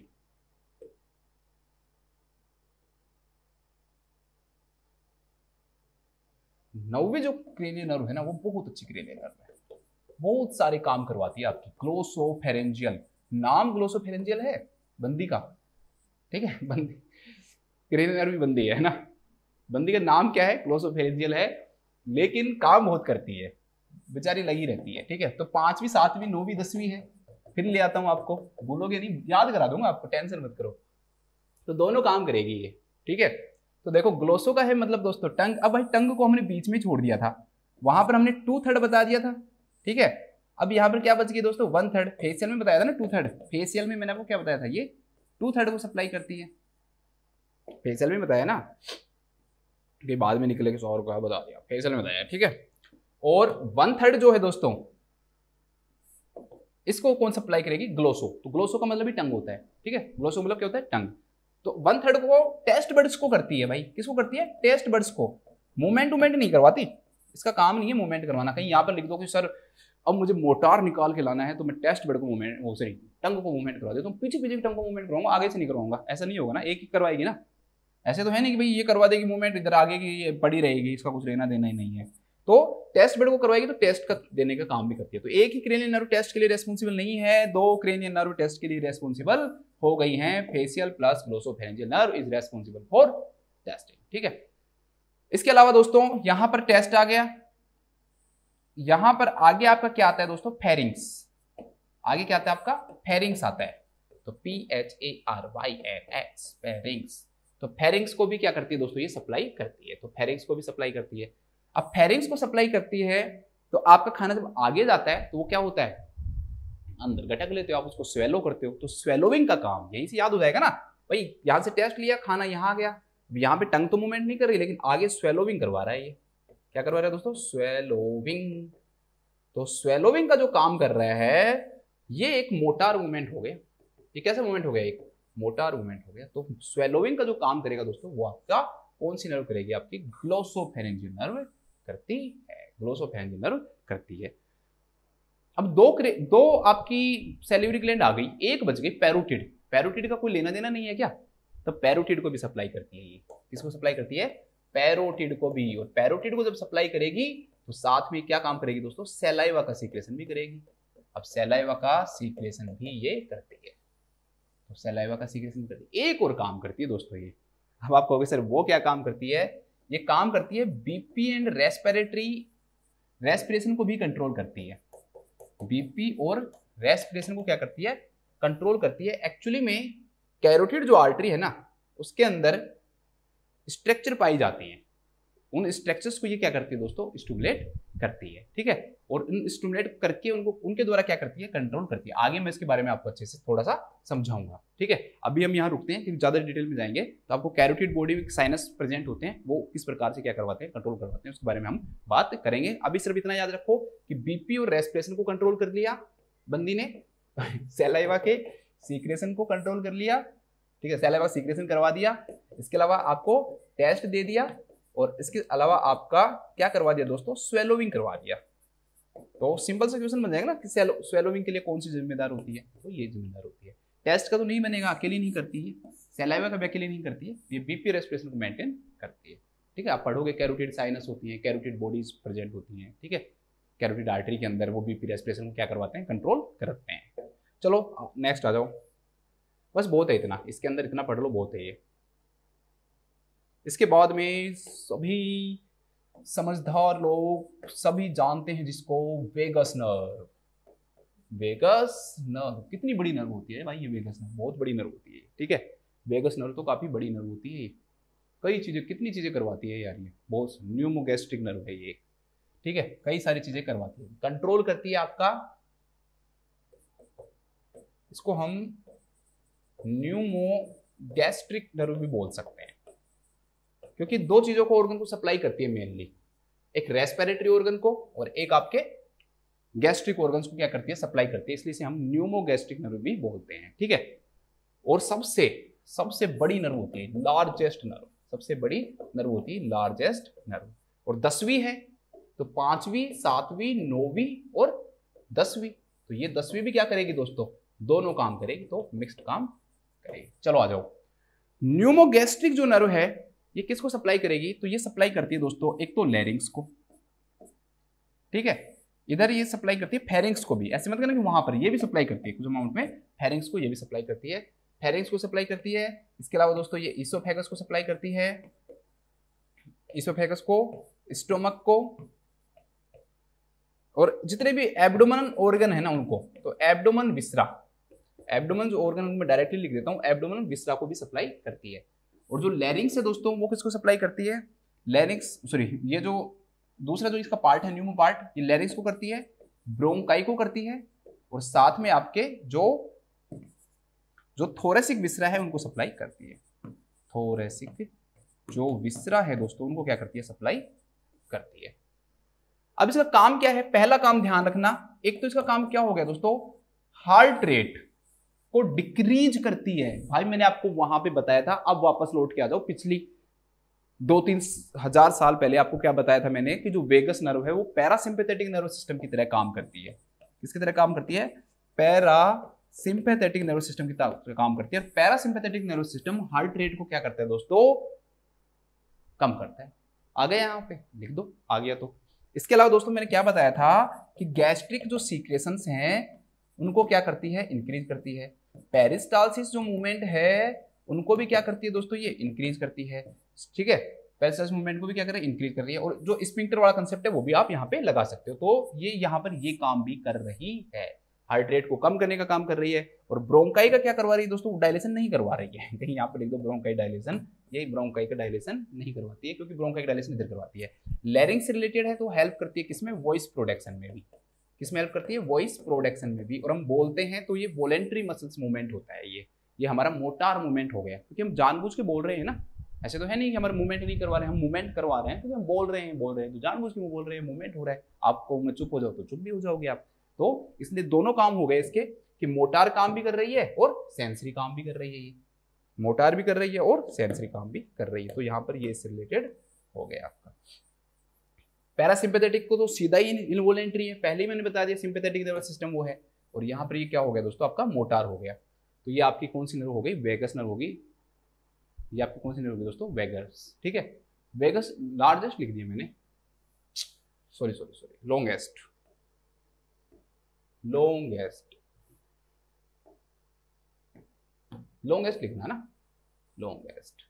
9वीं जो क्रेनियल नर्व है ना, वो बहुत अच्छी क्रेनियल नर्व है, बहुत सारे काम करवाती है आपकी। ग्लोसोफेरेंजियल, नाम ग्लोसोफेरेंजियल है बंदी का। ठीक है, बंदी क्रेनियल नर्व भी बंदी है ना, बंदी का नाम क्या है, ग्लोसोफेरेंजियल है, लेकिन काम बहुत करती है, बेचारी लगी रहती है। ठीक है, तो 5वीं 7वीं 9वीं 10वीं है, फिर ले आता हूं आपको, भूलोगे नहीं, याद करा दूंगा आपको, टेंशन मत करो। तो दोनों काम करेगी ये। ठीक है, तो देखो ग्लोसो का है मतलब दोस्तों टंग। अब भाई टंग को हमने बीच में छोड़ दिया था, वहां पर हमने 2/3 बता दिया था। ठीक है, अब यहाँ पर क्या बच गया दोस्तों, 1/3। फेशियल में बताया था ना 2/3, फेशियल में मैंने आपको क्या बताया था, ये 2/3 को सप्लाई करती है, फेशियल में बताया ना, कि बाद में निकले किसी और को बता दिया, फेशियल में बताया। ठीक है, और 1/3 जो है दोस्तों इसको कौन सप्लाई करेगी, ग्लोसो। तो ग्लोसो का मतलब ही टंग होता है। ठीक है, ग्लोसो मतलब क्या होता है, टंग। तो 1/3 को टेस्ट बर्ड्स को करती है भाई, किसको करती है, टेस्ट बर्ड्स को। मूवमेंट नहीं करवाती, इसका काम नहीं है मूवमेंट करवाना। कहीं यहाँ पर लिख दो कि सर अब मुझे मोटार निकाल के लाना है तो मैं टेस्ट बर्ड को मूवमेंट, वो सॉरी टंग को मूवमेंट करवा देता हूँ, पीछे पीछे टंग को मूवमेंट करवाऊंगा, आगे से नहीं करवाऊंगा, ऐसा नहीं होगा ना, एक ही करवाएगी ना। ऐसे तो है नहीं कि भाई ये करवा देगी मूवमेंट इधर आगे की ये पड़ी रहेगी, इसका कुछ लेना देना ही नहीं है। तो टेस्ट बेड को करवाएगी तो टेस्ट का देने का काम भी करती है। तो एक ही क्रेनियल नर्व टेस्ट के लिए रेस्पॉन्सिबल नहीं है, दो क्रेनियल नर्व टेस्ट के लिए रेस्पॉन्सिबल हो गई हैं। Facial plus glossopharyngeal nerve is responsible for tasting, ठीक है। इसके अलावा दोस्तों यहां पर टेस्ट आ गया, यहां पर आगे आपका क्या आता है दोस्तों, फेरिंग्स। आगे क्या आता है आपका, फेरिंग्स आता है। तो PHARYNX फेरिंग्स। तो फेरिंग्स को भी क्या करती है दोस्तों, ये सप्लाई करती है। तो फेरिंग्स को भी सप्लाई करती है। अब फेरिंग्स को सप्लाई करती है तो आपका खाना जब आगे जाता है तो वो क्या होता है, अंदर गटक लेते हो आप, उसको स्वेलो करते हो। तो स्वेलोविंग का काम यहीं से याद हो जाएगा ना भाई, यहां से टेस्ट लिया, खाना यहां आ गया, यहां पे टंग तो मूवमेंट नहीं कर रही लेकिन आगे स्वेलोविंग करवा रहा है। ये क्या करवा रहा है दोस्तों, स्वेलोविंग। तो स्वेलोविंग का जो काम कर रहा है ये एक मोटार मूवमेंट हो गया। ये कैसा मूवमेंट हो गया, एक मोटार मूवमेंट हो गया। तो स्वेलोविंग का जो काम करेगा दोस्तों वो आपका कौन सी नर्व करेगी, आपकी ग्लोसोफेरेंजियल नर्व करती है। ग्लोसोफेरेंजियल नर्व करती है। अब दो आपकी सैलिवरी ग्लैंड आ गई, एक बच गई पैरोटिड। पैरोटिड का कोई लेना देना नहीं है क्या, तो पैरोटिड को भी सप्लाई करती है। ये किसको सप्लाई करती है, पैरोटिड को भी। और पैरोटिड को जब सप्लाई करेगी तो साथ में क्या काम करेगी दोस्तों, सैलाइवा का सीक्रेशन भी करेगी। अब सैलाइवा का सीक्रेशन भी ये करती है। तो सैलाइवा का सीक्रेशन करती है। एक और काम करती है दोस्तों ये, अब आप कहोगे सर वो क्या काम करती है, ये काम करती है बीपी एंड रेस्पिरेशन को भी कंट्रोल करती है। बीपी और रेस्पिरेशन को क्या करती है, कंट्रोल करती है। एक्चुअली में कैरोटिड जो आर्टरी है ना उसके अंदर स्ट्रक्चर पाई जाती है, उन स्ट्रक्चर्स को ये क्या करती है दोस्तों, स्टिमुलेट करती है, ठीक है। और इन स्टिमुलेट करके उनको उनके द्वारा क्या करती है, कंट्रोल करती है। आगे मैं इसके बारे में आपको अच्छे से थोड़ा सा समझाऊंगा, ठीक है। अभी हम यहाँ रुकते हैं क्योंकि ज्यादा डिटेल में जाएंगे तो आपको कैरोटिड बॉडी में साइनस प्रेजेंट होते हैं, वो किस प्रकार से क्या करवाते हैं, कंट्रोल करवाते हैं, उसके बारे में हम बात करेंगे। अभी सिर्फ इतना याद रखो कि बीपी और रेस्पिरेशन को कंट्रोल कर लिया बंदी ने, सैलाइवा के सीक्रेशन को कंट्रोल कर लिया, ठीक है, सैलाइवा सीक्रेशन करवा दिया। इसके अलावा आपको टेस्ट दे दिया और इसके अलावा आपका क्या करवा दिया दोस्तों, स्वेलोविंग करवा दिया। तो सिंपल सा क्वेश्चन बन जाएगा ना कि स्वेलोविंग के लिए कौन सी जिम्मेदार होती है, तो ये जिम्मेदार होती है। टेस्ट का तो नहीं बनेगा, अकेली नहीं करती है, सैलाइवा का भी अकेले नहीं करती है, ये बीपी रेस्पिरेशन को मेंटेन करती है, ठीक है। आप पढ़ोगे कैरोटिड साइनस होती है, कैरोटिड बॉडीज प्रेजेंट होती हैं, ठीक है। कैरोटिड आर्टरी के अंदर वो बीपी रेस्पिरेशन को क्या करवाते हैं, कंट्रोल करते हैं। चलो नेक्स्ट आ जाओ, बस बहुत है इतना, इसके अंदर इतना पढ़ लो बहुत है ये। इसके बाद में सभी समझदार लोग सभी जानते हैं जिसको, वेगस नर्व। वेगस नर्व कितनी बड़ी नर्व होती है भाई, ये वेगस नर्व बहुत बड़ी नर्व होती है, ठीक है। वेगस नर्व तो काफी बड़ी नर्व होती है, कई चीजें कितनी चीजें करवाती है यार, ये बहुत न्यूमोगैस्ट्रिक नर्व है ये, ठीक है। कई सारी चीजें करवाती है, कंट्रोल करती है आपका, इसको हम न्यूमोगैस्ट्रिक नर्व भी बोल सकते हैं क्योंकि दो चीजों को ऑर्गन को सप्लाई करती है मेनली, एक रेस्पिरेटरी ऑर्गन को और एक आपके गैस्ट्रिक ऑर्गन्स को क्या करती है, सप्लाई करती है, इसलिए इसे हम न्यूमोगैस्ट्रिक नर्व भी बोलते हैं, ठीक है। और सबसे बड़ी नर्व होती है लार्जेस्ट नर्व, सबसे बड़ी नर्व होती है लार्जेस्ट नर्व। और 10वीं है तो 5वीं 7वीं 9वीं और 10वीं, तो ये 10वीं भी क्या करेगी दोस्तों, दोनों काम करेगी, तो मिक्स्ड काम करेगी। चलो आ जाओ, न्यूमोगैस्ट्रिक जो नर्व है ये किसको सप्लाई करेगी, तो ये सप्लाई करती है दोस्तों एक तो लैरिंग्स को, ठीक है, इधर ये सप्लाई करती है फेरिंग्स को भी, ऐसे मत करना कि वहां पर ये भी सप्लाई करती है कुछ अमाउंट में, फेरिंग्स को ये भी सप्लाई करती है, फेरिंग्स को सप्लाई करती है। इसके अलावा दोस्तों ये ईसोफेगस को सप्लाई करती है, ईसोफेगस को, स्टोमक को, और जितने भी एब्डोमिनल ऑर्गन है ना उनको, तो एब्डोमन विसरा, एब्डोमन जो ऑर्गन उनमें डायरेक्टली लिख देता हूं, एब्डोमिनल विसरा को भी सप्लाई करती है। और जो लैरिंग्स है दोस्तों वो किसको सप्लाई करती है, लैरिंग्स सॉरी ये जो दूसरा जो इसका पार्ट है न्यूमो पार्ट, ये लैरिंग्स को करती है, ब्रोंकाई को करती है, और साथ में आपके जो थोरेसिक विसरा है उनको सप्लाई करती है। थोरेसिक जो विसरा है दोस्तों उनको क्या करती है, सप्लाई करती है। अब इसका काम क्या है, पहला काम ध्यान रखना, एक तो इसका काम क्या हो गया दोस्तों, हार्ट रेट को डिक्रीज करती है। भाई मैंने आपको वहां पे बताया था, अब वापस लौट के आ जाओ, पिछली 2-3 हजार साल पहले आपको क्या बताया था मैंने कि जो वेगस नर्व है वो पैरासिम्पैथेटिक नर्व सिस्टम की तरह काम करती है। किसकी तरह काम करती है, पैरासिम्पैथेटिक नर्व सिस्टम की तरह काम करती है। Parasympathetic nerve system heart rate को क्या करता है दोस्तों, कम करता है। आ गया यहाँ पे, लिख दो, आ गया। तो इसके अलावा दोस्तों मैंने क्या बताया था कि गैस्ट्रिक जो सीक्रेशंस हैं उनको क्या करती है, इंक्रीज करती है। पेरिस्टालसिस जो मूवमेंट है उनको भी क्या करती है दोस्तों, ये इंक्रीज करती है। ठीक है, पेरिस्टालसिस मूवमेंट को भी क्या कर रही है, इंक्रीज कर रही है। और जो स्फिंक्टर वाला कंसेप्ट है वो भी आप यहाँ पे लगा सकते हो। तो ये यहाँ पर ये काम भी कर रही है, हार्ट रेट को कम करने का काम कर रही है। और ब्रोंकाई का क्या करवा रही है दोस्तों, डायलेशन नहीं करवा रही है। कहीं यहाँ पे लिख दो ब्रोंकाई डायलेशन, ये ब्रोंकाई का डायलेशन नहीं करवाती है, क्योंकि ब्रोंकाई का डायलेशन इधर करवाती है। लैरिंक्स से रिलेटेड है तो हेल्प करती है किसमें, वॉइस प्रोडक्शन में भी। किसमें हेल्प करती है, वॉइस प्रोडक्शन में भी। और हम बोलते हैं तो ये वॉलेंट्री मसल्स मूवमेंट होता है, ये हमारा मोटार मूवमेंट हो गया, क्योंकि हम जानबूझ के बोल रहे हैं ना। ऐसे तो है नहीं कि हमारा मूवमेंट नहीं करवा रहे हैं, हम मूवमेंट करवा रहे हैं, क्योंकि हम बोल रहे हैं तो जानबूझ के बोल रहे हैं, मूवमेंट हो रहा है। आपको मैं चुप हो जाओ तो चुप भी हो जाओगे आप। तो इसलिए दोनों काम हो गए इसके, कि मोटार काम भी कर रही है और सेंसरी काम भी कर रही है। ये मोटार भी कर रही है और सेंसरी काम भी कर रही है। तो यहाँ पर ये इससे रिलेटेड हो गया आपका। पैरासिम्पैथेटिक को तो सीधा ही इनवॉलेंट्री है, पहले ही मैंने बता दिया, सिंपैथेटिक नर्वस सिस्टम वो है। और यहाँ पर ये क्या हो गया दोस्तों, आपका मोटार हो गया। तो ये आपकी कौन सी नर्व हो गई, वेगस नर्व होगी। ये आपकी कौन सी नर्व होगी दोस्तों, वेगस। ठीक है, वेगस लार्जेस्ट लिख दिया मैंने, सॉरी, लॉन्गेस्ट लिखना ना, लॉन्गेस्ट।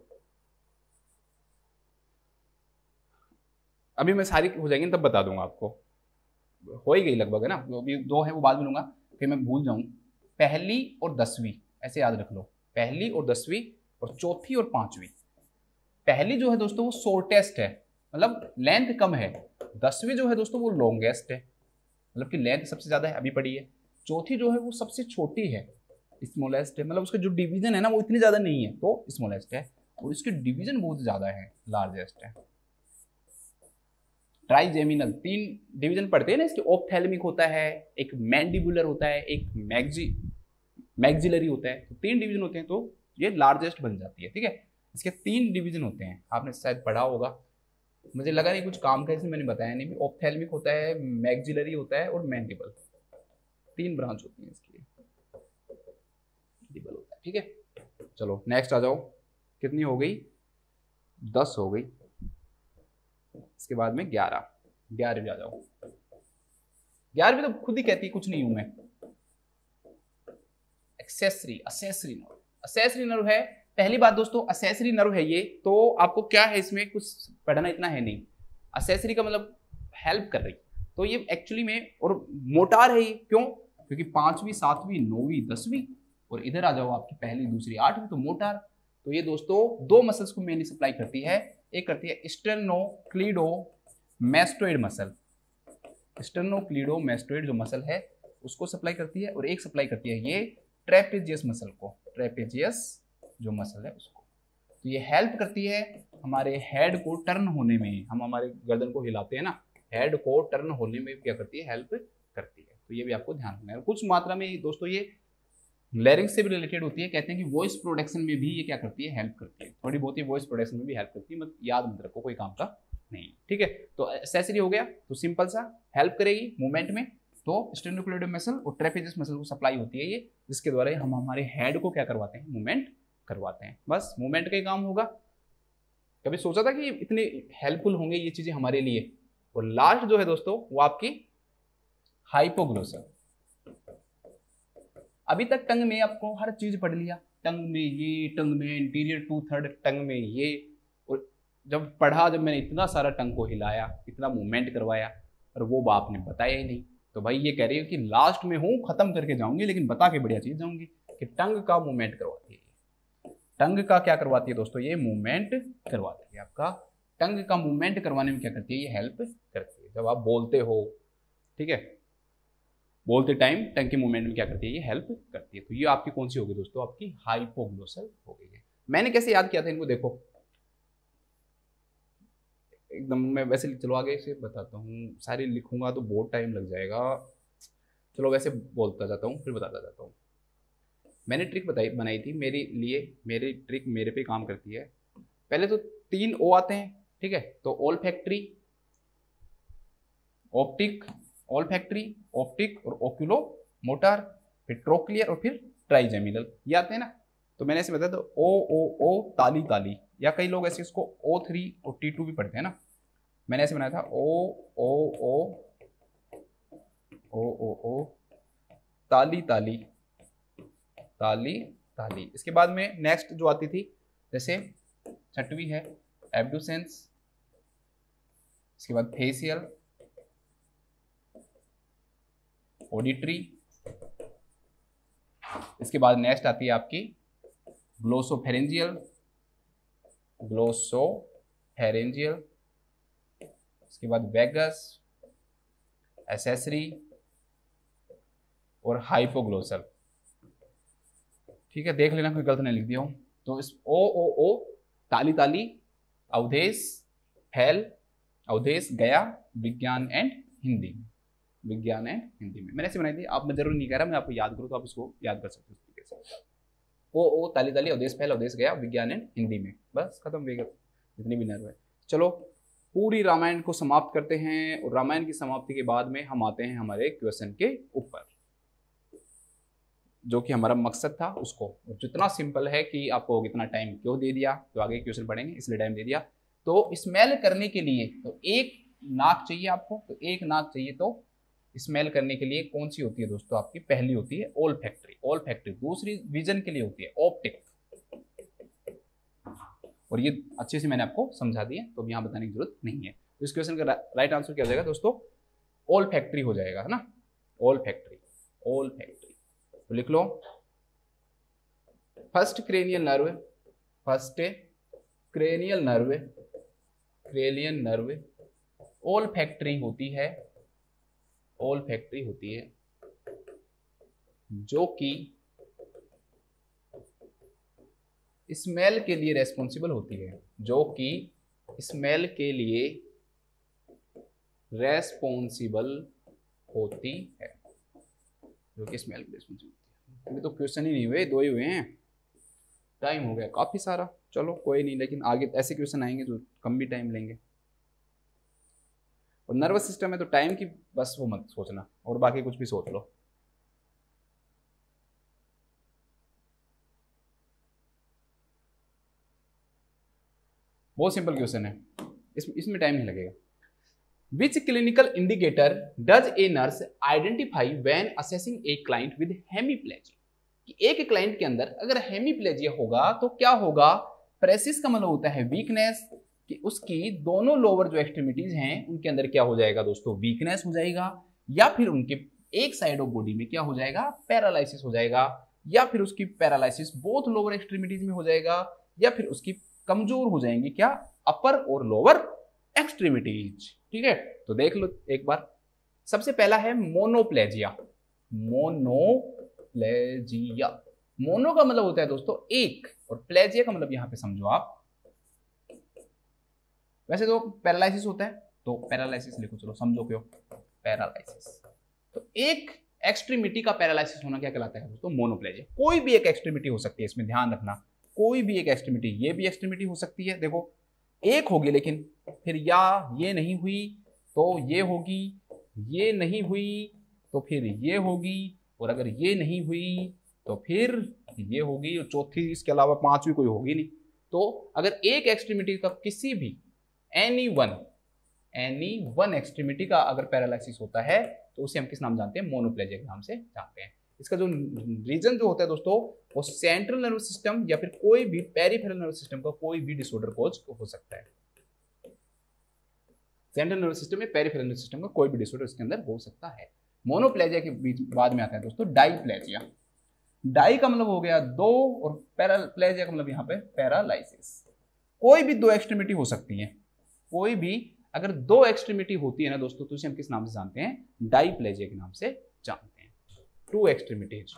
अभी मैं सारी हो जाएंगी तब बता दूंगा आपको, हो ही गई लगभग है ना। अभी दो है वो बाद में लूंगा, फिर मैं भूल जाऊं। पहली और 10वीं ऐसे याद रख लो, पहली और 10वीं और चौथी और 5वीं। पहली जो है दोस्तों वो शॉर्टेस्ट है, मतलब लेंथ कम है। 10वीं जो है दोस्तों वो लॉन्गेस्ट है, मतलब कि लेंथ सबसे ज्यादा है, अभी पड़ी है। चौथी जो है वो सबसे छोटी है, स्मॉलेस्ट है, मतलब उसका जो डिवीजन है ना वो इतनी ज्यादा नहीं है, तो स्मॉलेस्ट है। और इसके डिवीजन बहुत ज्यादा है, लार्जेस्ट है। ट्राइजेमिनल 3 डिवीजन पढ़ते हैं ना इसके, ऑप्थेल्मिक होता है, एक मैंडिबुलर होता है, एक मैग्जिलरी होता है। तो 3 डिवीजन होते हैं, तो ये लार्जेस्ट बन जाती है। ठीक है, इसके 3 डिवीजन होते हैं, आपने शायद पढ़ा होगा, मुझे लगा नहीं कुछ काम का इसमें मैंने बताया नहीं। ऑप्थेल्मिक होता है, मैग्जिलरी होता है और मैंडिबल, 3 ब्रांच होती है इसकी, मैंडिबल होता है। ठीक है, चलो नेक्स्ट आ जाओ। कितनी हो गई, 10 हो गई। इसके बाद में 11 आ जाओ। 11वीं तो खुद ही कहती है कुछ नहीं हूं मैं। असेसरी नर्व है। पहली बात दोस्तों, असेसरी नर्व है ये, तो आपको क्या है इसमें कुछ पढ़ना इतना है नहीं। असेसरी का मतलब हेल्प कर रही, तो ये एक्चुअली में, और मोटार है ये, क्यों, क्योंकि 5वीं 7वीं 9वीं 10वीं, और इधर आ जाओ आपकी पहली दूसरी 8वीं, तो मोटार। तो ये दोस्तों 2 मसल्स को मेनली सप्लाई करती है। एक करती है स्टेर्नोक्लीडोमैस्टोइड मसल, स्टेर्नोक्लीडोमैस्टोइड जो मसल है उसको सप्लाई करती है, और एक सप्लाई करती है ये ट्रेपेजियस मसल को, ट्रेपेजियस जो मसल है उसको। तो ये हेल्प करती है हमारे हेड को टर्न होने में, हम हमारे गर्दन को हिलाते हैं ना, हेड को टर्न होने में क्या करती है, हेल्प करती है। तो ये भी आपको ध्यान रखना है। कुछ मात्रा में दोस्तों ये लैरिंक्स से भी रिलेटेड होती है, कहते हैं कि वॉइस प्रोडक्शन में भी ये क्या करती है, हेल्प करती है। थोड़ी बहुत ही वॉइस प्रोडक्शन में भी हेल्प करती है, मत याद मत रखो, कोई काम का नहीं। ठीक है, तो एक्सेसरी हो गया, तो सिंपल सा हेल्प करेगी मूवमेंट में। तो स्टेर्नोक्लीडोम मसल और ट्रेपेजियस मसल को सप्लाई होती है ये, जिसके द्वारा हम हमारे हेड को क्या करवाते हैं, मूवमेंट करवाते हैं। बस मूवमेंट का ही काम होगा। कभी सोचा था कि इतने हेल्पफुल होंगे ये चीजें हमारे लिए। और लास्ट जो है दोस्तों वो आपकी हाइपोग्लोसल। अभी तक टंग में आपको हर चीज पढ़ लिया, टंग में ये, टंग में इंटीरियर 2/3 टंग में ये। और जब मैंने इतना सारा टंग को हिलाया, इतना मूवमेंट करवाया, और वो बाप ने बताया ही नहीं। तो भाई ये कह रही है कि लास्ट में हूं, खत्म करके जाऊंगी, लेकिन बता के बढ़िया चीज जाऊंगी कि टंग का मूवमेंट करवाती है। टंग का क्या करवाती है दोस्तों, ये मूवमेंट करवाती है। आपका टंग का मूवमेंट करवाने में क्या करती है, ये हेल्प करती है। जब आप बोलते हो, ठीक है, बोलते टाइम टंग के मूवमेंट में क्या करती है, ये हेल्प करती है। तो ये आपकी कौन सी हो गई दोस्तों, आपकी हाइपोग्लोसल हो गई है। मैंने कैसे याद किया था इनको, देखो एकदम मैं वैसे, चलो आगे से बताता हूँ, सारी लिखूंगा तो बहुत टाइम लग जाएगा। चलो वैसे बोलता जाता हूँ फिर बताता जाता हूँ। मैंने ट्रिक बनाई थी मेरे लिए, मेरी ट्रिक मेरे पे काम करती है। पहले तो 3 ओ आते हैं, ठीक है, तो olfactory, optic, olfactory, optic और ओक्यूलो मोटार, फिर ट्रोक्लियर और फिर ट्राइजेमिनल, ये आते हैं ना। तो मैंने ऐसे बताया, तो ओ ओ ओ ताली ताली, या कई लोग ऐसे इसको O3 और T2 भी पढ़ते हैं ना, मैंने ऐसे बनाया था O O ताली ताली ताली ताली। इसके बाद में नेक्स्ट जो आती थी, जैसे छठवीं है एब्डुसेंस, इसके बाद फेशियल, ऑडिटरी, इसके बाद नेक्स्ट आती है आपकी ग्लोसोफेरेंजियल, ग्लोसोफेरेंजियल, इसके बाद वेगस, एसेसरी और हाइपोग्लोसल। ठीक है, देख लेना कोई गलत नहीं लिख दिया हूं। तो इस ओ ताली ताली, अवधेश, फैल, अवधेश, गया, विज्ञान एंड हिंदी, विज्ञान एंड हिंदी में मैंने ऐसे बनाई थी। आप मैं जरूर नहीं कह रहा, मैं आपको याद करूँ तो आप इसको याद कर सकते हो इस तरीके से। ओ ताली ताली, अवधेश, फैल, अवधेश, गया, विज्ञान एंड हिंदी में, बस खत्म हो गया जितनी भी नर्व है। चलो पूरी रामायण को समाप्त करते हैं, और रामायण की समाप्ति के बाद में हम आते हैं हमारे क्वेश्चन के ऊपर, जो कि हमारा मकसद था उसको। और जितना सिंपल है कि आपको इतना टाइम क्यों दे दिया, तो आगे क्वेश्चन पढ़ेंगे इसलिए टाइम दे दिया। तो स्मेल करने के लिए तो एक नाक चाहिए आपको, तो एक नाक चाहिए। तो स्मेल करने के लिए कौन सी होती है दोस्तों आपकी? पहली होती है ओल्फैक्टरी, ओल्फैक्टरी। दूसरी विजन के लिए होती है ऑप्टिक, और ये अच्छे से मैंने आपको समझा दिया, तो यहाँ बताने की जरूरत नहीं है। तो इस क्वेश्चन का राइट आंसर क्या हो जाएगा दोस्तों? ओल्फैक्टरी हो जाएगा, है ना, ओल्फैक्टरी, ओल्फैक्टरी। तो लिख लो first cranial nerve, first cranial nerve, cranial nerve olfactory होती है, ओल्फैक्टरी होती है, जो कि स्मेल के लिए रेस्पॉन्सिबल होती है, जो कि स्मेल के लिए रेस्पॉन्सिबल होती है, जो कि स्मेल के रेस्पॉन्सिबल होती है। अभी तो क्वेश्चन ही नहीं हुए, दो ही हुए हैं, टाइम हो गया काफी सारा। चलो कोई नहीं, लेकिन आगे ऐसे क्वेश्चन आएंगे जो कम भी टाइम लेंगे। और नर्वस सिस्टम है तो टाइम की बस वो मत सोचना, और बाकी कुछ भी सोच लो। बहुत सिंपल क्वेश्चन है, इसमें टाइम नहीं लगेगा। Which clinical indicator does a nurse identify when assessing a client with hemiplegia? कि एक क्लाइंट के अंदर अगर हेमीप्लेजिया होगा तो क्या होगा? प्रेसिस का मतलब होता है वीकनेस, कि उसकी दोनों लोअर जो एक्सट्रीमिटीज हैं उनके अंदर क्या हो जाएगा दोस्तों? वीकनेस हो जाएगा, या फिर उनके एक साइड ऑफ बॉडी में क्या हो जाएगा? पैरालिसिस हो जाएगा, या फिर उसकी पैरालिसिस बोथ लोअर एक्सट्रीमिटीज में हो जाएगा, या फिर उसकी कमजोर हो जाएंगी क्या? अपर और लोअर एक्सट्रीमिटीज। ठीक है, तो देख लो एक बार। सबसे पहला है मोनोप्लेजिया, मोनोप्लेजिया। मोनो का मतलब होता है दोस्तों एक, और प्लेजिया का मतलब यहां पे समझो आप, वैसे तो पैरालिसिस होता है, तो पैरालिसिस लिखो, चलो समझो क्यों पैरालिसिस। तो एक एक्सट्रीमिटी का पैरालिसिस होना क्या कहलाता है दोस्तों? मोनोप्लेजिया। कोई भी एक एक्सट्रीमिटी हो सकती है, इसमें ध्यान रखना, कोई भी एक एक्सट्रीमिटी, ये भी एक्सट्रीमिटी हो सकती है, देखो एक होगी, लेकिन फिर या ये नहीं हुई तो ये होगी, ये नहीं हुई तो फिर ये होगी, और अगर ये नहीं हुई तो फिर ये होगी, और चौथी इसके अलावा पांचवी कोई होगी नहीं। तो अगर एक एक्सट्रीमिटी का किसी भी एनी वन एक्सट्रीमिटी का अगर पैरालिसिस होता है तो उसे हम किस नाम जानते हैं? मोनोप्लेजिया के नाम से जानते हैं। इसका जो रीजन जो होता है दोस्तों, वो सेंट्रल नर्वस सिस्टम या फिर कोई भी पेरिफेरल नर्वस सिस्टम का कोई भी डिसऑर्डर कॉज हो सकता है। सेंट्रल नर्वस सिस्टम या पेरिफेरल नर्वस सिस्टम का कोई भी डिसऑर्डर इसके अंदर हो सकता है। मोनोप्लेजिया के बीच बाद में आता है दोस्तों डाईप्लेजिया। डाई का मतलब हो गया दो, और पैराप्लेजिया का मतलब यहाँ पे पैरालाइसिस। कोई भी दो एक्सट्रीमिटी हो सकती है, कोई भी अगर दो एक्सट्रीमिटी होती है ना दोस्तों, तो उसे हम किस नाम से जानते हैं? डाईप्लेजिया के नाम से जानते हैं, टू एक्सट्रीमिटीज।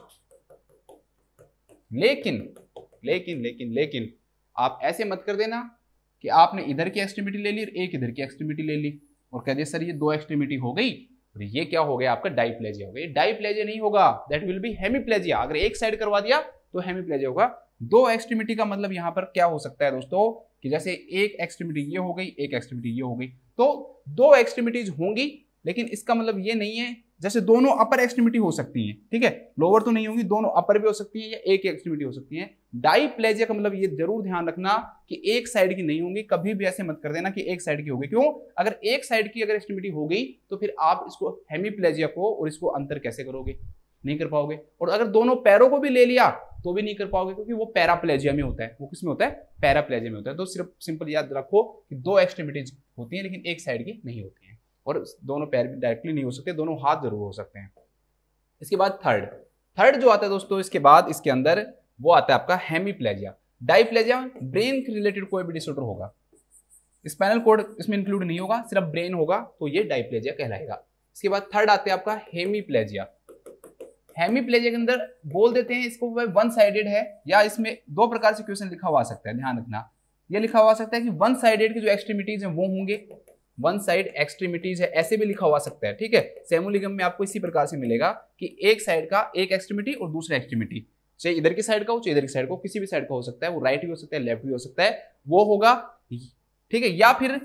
लेकिन आप ऐसे मत कर देना कि आपने इधर की एक्सट्रीमिटी ले ली और एक इधर की एक्सट्रीमिटी ले ली और कह दिया सर ये दो एक्सट्रीमिटी हो गई और ये क्या हो गया? आपका डाईप्लेजिया हो गया। डाईप्लेजिया नहीं होगा, दैट विल बी हेमीप्लेजिया। अगर एक साइड करवा दिया तो हेमीप्लेजिया होगा। दो एक्सट्रीमिटी का मतलब यहां पर क्या हो सकता है दोस्तों, कि जैसे एक एक्सट्रीमिटी ये हो गई, एक एक्सट्रीमिटी ये हो गई, तो दो एक्सट्रीमिटीज होंगी, लेकिन इसका मतलब ये नहीं है जैसे दोनों अपर एक्सट्रीमिटी हो सकती हैं, ठीक है, लोअर तो नहीं होंगी, दोनों अपर भी हो सकती है या एक एक्सट्रीमिटी हो सकती है। डाईप्लेजिया का मतलब ये जरूर ध्यान रखना कि एक साइड की नहीं होंगी, कभी भी ऐसे मत कर देना कि एक साइड की होगी। क्यों? अगर एक साइड की अगर एक्सट्रीमिटी हो गई तो फिर आप इसको हेमीप्लेजिया को और इसको अंतर कैसे करोगे? नहीं कर पाओगे। और अगर दोनों पैरों को भी ले लिया तो भी नहीं कर पाओगे, क्योंकि वो पैराप्लेजिया में होता है। वो किस में होता है? पैराप्लेजिया में होता है। तो सिर्फ सिंपल याद रखो कि दो एक्सट्रीमिटीज होती हैं लेकिन एक साइड की नहीं होती हैं, और दोनों पैर भी डायरेक्टली नहीं हो सकते, दोनों हाथ जरूर हो सकते हैं। इसके बाद थर्ड जो आता है दोस्तों, इसके बाद इसके अंदर वो आता है आपका हेमीप्लेजिया। डाईप्लेजिया ब्रेन के रिलेटेड कोई भी डिसऑर्डर होगा, स्पाइनल कॉर्ड इसमें इंक्लूड नहीं होगा, सिर्फ ब्रेन होगा, तो ये डाईप्लेजिया कहलाएगा। इसके बाद थर्ड आते हैं आपका हेमीप्लेजिया। हेमीप्लेजिया के अंदर बोल देते हैं इसको वन साइडेड है, या इसमें दो प्रकार से क्वेश्चन लिखा हुआ आ सकता है, ध्यान रखना। ये लिखा हुआ आ सकता है कि वन साइडेड की जो एक्सट्रीमिटीज है वो होंगे, वन साइड एक्सट्रीमिटीज है, ऐसे भी लिखा हुआ सकता है, ठीक है। सेमुलिगम में आपको इसी प्रकार से मिलेगा कि एक साइड का एक एक्सट्रीमिटी और दूसरा एक्सट्रीमिटी, चाहे इधर की साइड का हो चाहे इधर की साइड का हो, किसी भी साइड का हो सकता है, वो राइट भी हो सकता है लेफ्ट भी हो सकता है, वो होगा, ठीक है। या फिर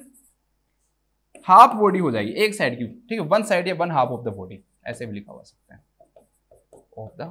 हाफ बॉडी हो जाएगी एक साइड की, ठीक है, वन साइड या one half of the body, ऐसे भी लिखा हुआ सकता है ऑफ द,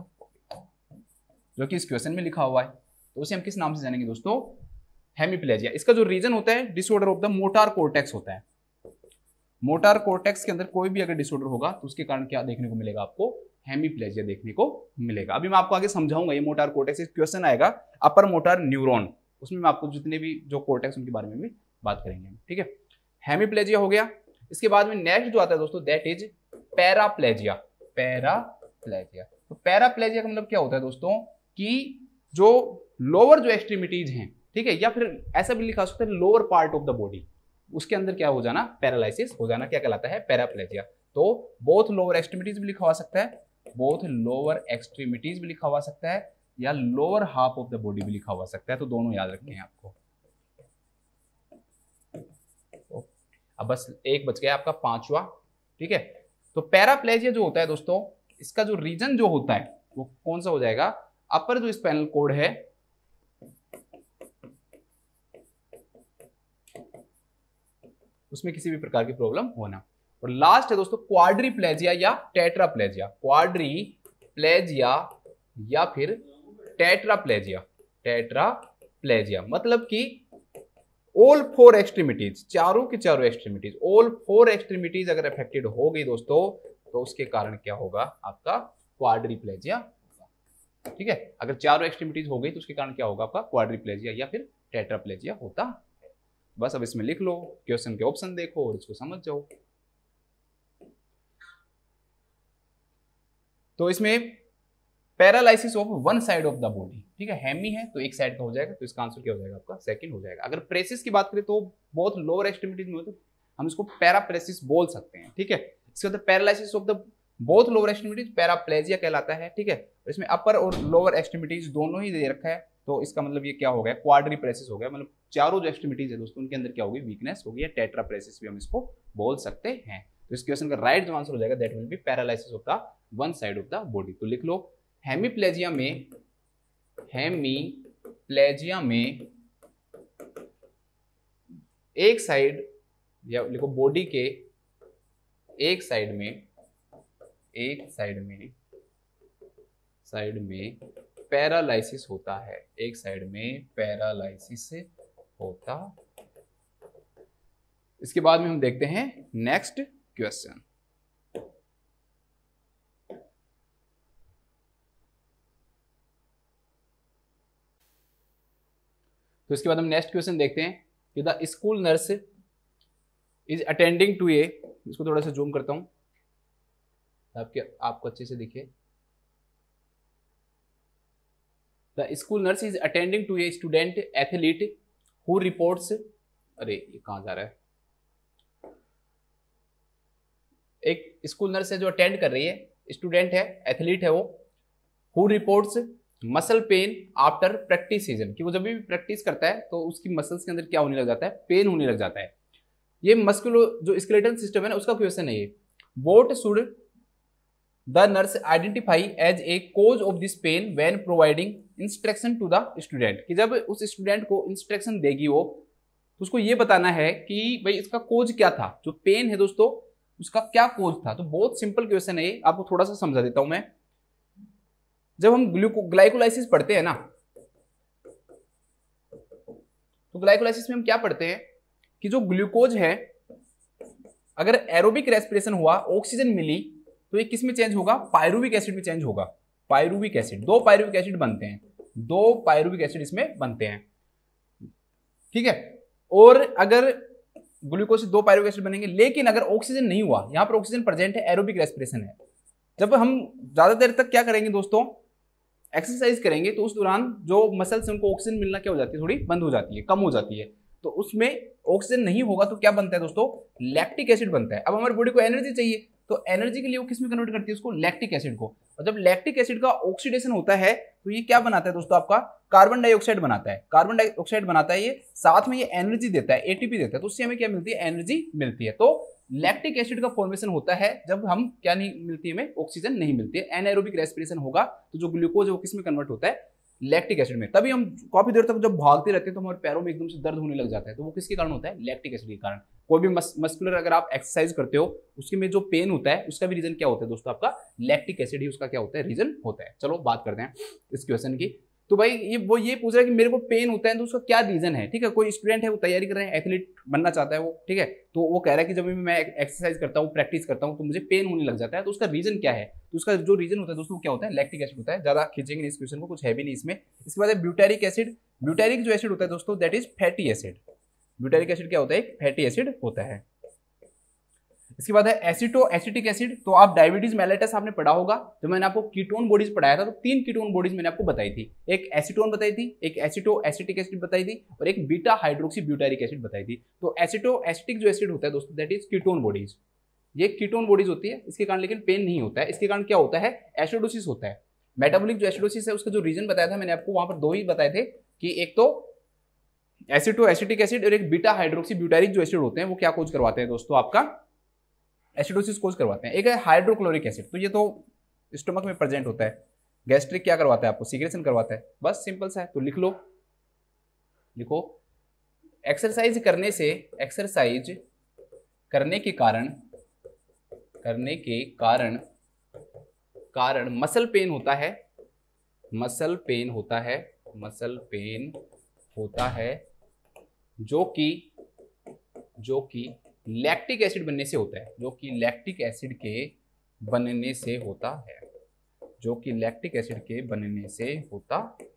जो कि इस क्वेश्चन में लिखा हुआ है। तो उसे हम किस नाम से जानेंगे दोस्तों? हेमीप्लेजिया। इसका जो रीजन होता है disorder of the motor cortex होता है। मोटार कोर्टेक्स के अंदर कोई भी अगर डिसऑर्डर होगा तो उसके कारण क्या देखने को मिलेगा? आपको हेमीप्लेजिया देखने को मिलेगा। अभी मैं आपको आगे समझाऊंगा ये मोटार कोर्टेक्स, क्वेश्चन आएगा अपर मोटार न्यूरॉन, उसमें मैं आपको जितने भी जो कोर्टेक्स उनके बारे में भी बात करेंगे, ठीक है। हेमीप्लेजिया हो गया। इसके बाद में नेक्स्ट जो आता है दोस्तों दैट इज पैराप्लेजिया। पैराप्लेजिया, तो पैराप्लेजिया का मतलब क्या होता है दोस्तों कि जो लोअर जो एक्सट्रीमिटीज हैं, ठीक है, या फिर ऐसा भी लिखा सकता है lower part of the body, उसके अंदर क्या हो जाना? पैरालिसिस हो जाना, क्या कहलाता है? पैराप्लेजिया। तो बोथ लोअर एक्सट्रीमिटीज भी लिखा हुआ सकता है, बोथ लोअर एक्सट्रीमिटीज भी लिखा हुआ सकता है, या lower half of the body भी लिखा हुआ सकता है, तो दोनों याद रखने हैं आपको। अब बस एक बच गया आपका पांचवा, ठीक है। तो पैराप्लेजिया जो होता है दोस्तों, इसका जो रीजन जो होता है वो कौन सा हो जाएगा? अपर जो स्पाइनल कॉर्ड है उसमें किसी भी प्रकार की प्रॉब्लम होना। और लास्ट है दोस्तों क्वाड्रीप्लेजिया या टेट्राप्लेजिया। क्वाड्रीप्लेजिया या फिर टेट्राप्लेजिया। टेट्राप्लेजिया मतलब कि ऑल फोर एक्सट्रीमिटीज, चारों की चारों एक्सट्रीमिटीज, ऑल फोर एक्सट्रीमिटीज अगर अफेक्टेड हो गई दोस्तों तो उसके कारण क्या होगा? आपका क्वाड्रीप्लेजिया होगा, ठीक है। अगर चारों एक्सट्रीमिटीज हो गई तो उसके कारण क्या होगा? आपका क्वाड्रीप्लेजिया या फिर टेट्राप्लेजिया होता है। बस अब इसमें लिख लो, क्वेश्चन के ऑप्शन देखो और इसको समझ जाओ। तो इसमें paralysis of one side of the body, ठीक है, हेमी है तो एक साइड का हो जाएगा, तो इसका आंसर क्या हो जाएगा? आपका सेकंड हो जाएगा। अगर प्रेसिस की बात करें तो बहुत लोअर एक्सट्रीमिटीज में हो तो हम इसको पैराप्रेसिस बोल सकते हैं, ठीक है। इसके बाद paralysis of the both lower extremities paraplegia कहलाता है, ठीक है। इसमें अपर और लोअर एक्सट्रीमिटीज दोनों ही दे रखा है, तो इसका मतलब ये क्या हो गया? क्वाड्रीप्रेसिस हो गया, मतलब चारों जो एक्सट्रीमिटीज है दोस्तों उनके अंदर क्या होगी? वीकनेस होगी, या टेट्राप्रेसिस भी हम इसको बोल सकते हैं। तो इस क्वेश्चन का राइट जो आंसर हो जाएगा that will be paralysis of the one side of the body. तो लिख लो हेमीप्लेजिया में एक साइड, या लिखो बॉडी के एक साइड में पैरालाइसिस होता है, एक साइड में पैरालाइसिस होता। इसके बाद में हम देखते हैं नेक्स्ट क्वेश्चन। तो इसके बाद हम नेक्स्ट क्वेश्चन देखते हैं कि the school nurse is attending to a, इसको थोड़ा सा जूम करता हूं आपको अच्छे से दिखे। The school nurse is attending to a student athlete who reports, अरे ये कहां जा रहा है? एक स्कूल नर्स है जो अटेंड कर रही है, स्टूडेंट है, एथलीट है वो, who reports muscle pain after practice season, कि वो जब भी प्रैक्टिस करता है तो उसकी मसल्स के अंदर क्या होने लग जाता है? पेन होने लग जाता है। ये मस्कुलो जो स्केलेटल सिस्टम है ना उसका क्वेश्चन है ये। What should the nurse identify as a cause of this pain when providing instruction to the student, कि जब उस स्टूडेंट को इंस्ट्रक्शन देगी वो तो उसको ये बताना है कि भाई इसका कोज क्या था, जो पेन है दोस्तों उसका क्या कोज था। तो बहुत सिंपल क्वेश्चन है ये, आपको थोड़ा सा समझा देता हूं मैं। जब हम ग्लाइकोलाइसिस पढ़ते हैं ना, तो ग्लाइकोलाइसिस में हम क्या पढ़ते हैं कि जो ग्लूकोज है, अगर एरोबिक रेस्पिरेशन हुआ, ऑक्सीजन मिली, तो ये किस में चेंज होगा, पायरुविक एसिड में चेंज होगा। पायरुविक एसिड, 2 पायरुविक एसिड बनते हैं, 2 पायरुविक एसिड इसमें बनते हैं, ठीक है। और अगर ग्लूकोज से 2 पायरुविक एसिड बनेंगे, लेकिन अगर ऑक्सीजन नहीं हुआ, यहां पर ऑक्सीजन प्रेजेंट है, एरोबिक रेस्पिरेशन है। जब हम ज्यादा देर तक क्या करेंगे दोस्तों, एक्सरसाइज करेंगे, तो उस दौरान जो मसल्स उनको ऑक्सीजन मिलना क्या हो जाती है, थोड़ी बंद हो जाती है, कम हो जाती है। तो उसमें ऑक्सीजन नहीं होगा तो क्या बनता है दोस्तों, लैक्टिक एसिड बनता है। अब हमारी बॉडी को एनर्जी चाहिए, तो एनर्जी के लिए वो किस में कन्वर्ट करती है उसको, लैक्टिक एसिड को। और जब लैक्टिक एसिड का ऑक्सीडेशन होता है तो ये क्या बनाता है दोस्तों, आपका कार्बन डाइऑक्साइड बनाता है। कार्बन डाइऑक्साइड बनाता है ये, साथ में ये एनर्जी देता है, एटीपी देता है, तो उससे हमें क्या मिलती है, एनर्जी मिलती है। तो लैक्टिक एसिड का फॉर्मेशन होता है जब हम क्या नहीं मिलती है, हमें ऑक्सीजन नहीं मिलती है। एनाएरोबिक रेस्पिरेशन होगा तो जो ग्लूकोज है वो किस में कन्वर्ट होता है, लैक्टिक एसिड में। तभी हम काफी देर तक जब भागते रहते हैं तो हमारे पैरों में एकदम से दर्द होने लग जाता है, तो वो किसके कारण होता है, लैक्टिक एसिड के कारण। कोई भी मस्कुलर अगर आप एक्सरसाइज करते हो, उसके में जो पेन होता है उसका भी रीजन क्या होता है दोस्तों, आपका लैक्टिक एसिड ही उसका क्या होता है, रीजन होता है। चलो बात करते हैं इस क्वेश्चन की। तो भाई ये पूछ रहा है कि मेरे को पेन होता है तो उसका क्या रीजन है, ठीक है। कोई स्टूडेंट है, वो तैयारी कर रहे हैं, एथलीट बनना चाहता है वो, ठीक है। तो वो कह रहा है कि जब भी मैं एक्सरसाइज करता हूँ, प्रैक्टिस करता हूँ, तो मुझे पेन होने लग जाता है, तो उसका रीजन क्या है। तो उसका जो रीजन होता है दोस्तों क्या होता है, लैक्टिक एसिड होता है। ज्यादा खींचेंगे इस क्वेश्चन को, कुछ है भी नहीं इसमें। इसके बाद है ब्यूटेरिक एसिड। ब्यूटेरिक जो एसिड होता है दोस्तों, that is fatty acid. Butyric acid क्या होता है, एक फैटी एसिड होता है। इसके बाद है एसिटो एसिटिक एसिड। तो आप डायबिटीज मेलिटस आपने पढ़ा होगा, जो मैंने आपको कीटोन बॉडीज पढ़ाया था, तो 3 कीटोन बॉडीज मैंने आपको बताई थी। एक एसिटोन बताई थी, एक एसिटो एसिटिक एसिड बताई थी, और एक बीटा हाइड्रोक्सी ब्यूटारिक एसिड बताई थी। तो एसिटो एसिटिक जो एसिड होता है दोस्तों, दैट इज कीटोन बॉडीज। ये कीटोन बॉडीज होती है, इसके कारण लेकिन पेन नहीं होता है। इसके कारण क्या होता है, एसिडोसिस होता है। मेटाबॉलिक जो एसिडोसिस है उसका जो रीजन बताया था मैंने आपको, वहां पर 2 ही बताए थे कि एक तो एसिटो एसिटिक एसिड और एक बीटा हाइड्रोक्सी ब्यूटारिक जो एसिड होते हैं वो क्या कोज करवाते हैं दोस्तों, आपका एसिडोसिस कोज करवाते हैं। एक है हाइड्रोक्लोरिक एसिड, तो ये तो स्टमक में प्रेजेंट होता है। गैस्ट्रिक क्या करवाता है, आपको सीक्रेशन करवाता है। बस सिंपल सा है, तो लिख लो, लिखो एक्सरसाइज करने के कारण मसल पेन होता है, मसल पेन होता है जो कि लैक्टिक एसिड बनने से होता है, जो कि लैक्टिक एसिड के बनने से होता है, जो कि लैक्टिक एसिड के बनने से होता है,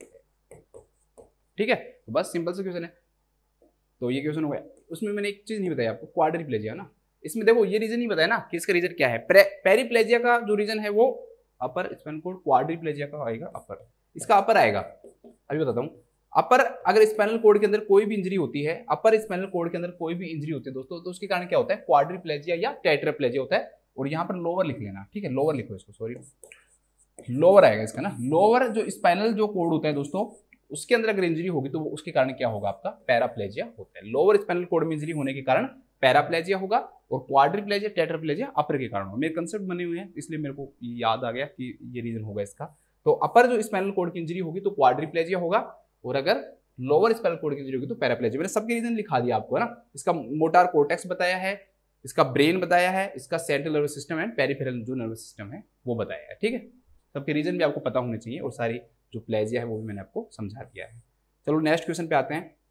ठीक है। तो बस सिंपल सा क्वेश्चन है। तो ये क्वेश्चन हो गया। उसमें मैंने एक चीज नहीं बताई आपको, क्वाड्रिप्लेजिया ना, इसमें देखो ये रीजन नहीं बताया ना कि इसका रीजन क्या है। पेरिप्लेजिया का जो रीजन है वो अपर स्पाइनल कॉर्ड, क्वाड्रिप्लेजिया का आएगा अपर, इसका अपर आएगा। अभी बताता हूँ। अपर अगर स्पाइनल कॉर्ड के अंदर कोई भी इंजरी होती है, अपर स्पाइनल कॉर्ड के अंदर कोई भी इंजरी होती है दोस्तों, तो उसके कारण क्या होता है, क्वाड्रिप्लेजिया या टेट्राप्लेजिया होता है। और यहाँ पर लोअर लिख लेना, ठीक है, लोअर लिखो इसको, सॉरी लोअर आएगा इसका ना। लोअर जो स्पाइनल जो कॉर्ड होता है दोस्तों, उसके अंदर अगर इंजरी होगी तो उसके कारण क्या होगा, आपका पैराप्लेजिया होता है। लोअर स्पाइनल कॉर्ड में इंजरी होने के कारण पैराप्लेजिया होगा, और क्वाड्रिप्लेजिया टेट्राप्लेजिया अपर के कारण होगा। मेरे कंसेप्ट बने हुए हैं इसलिए मेरे को याद आ गया कि ये रीजन होगा इसका। तो अपर जो स्पाइनल कॉर्ड की इंजरी होगी तो क्वाड्रिप्लेजिया होगा, और अगर लोअर स्पाइनल कॉर्ड की इंजरी होगी तो पैराप्लेजिया। मैंने सबके रीजन लिखा दिया आपको, है ना। इसका मोटार कोर्टेक्स बताया है, इसका ब्रेन बताया है, इसका central nervous system and peripheral जो नर्वस सिस्टम है वो बताया है, ठीक है। सबके रीजन भी आपको पता होने चाहिए, और सारी जो प्लेजिया है वो भी मैंने आपको समझा दिया है। चलो नेक्स्ट क्वेश्चन पे आते हैं।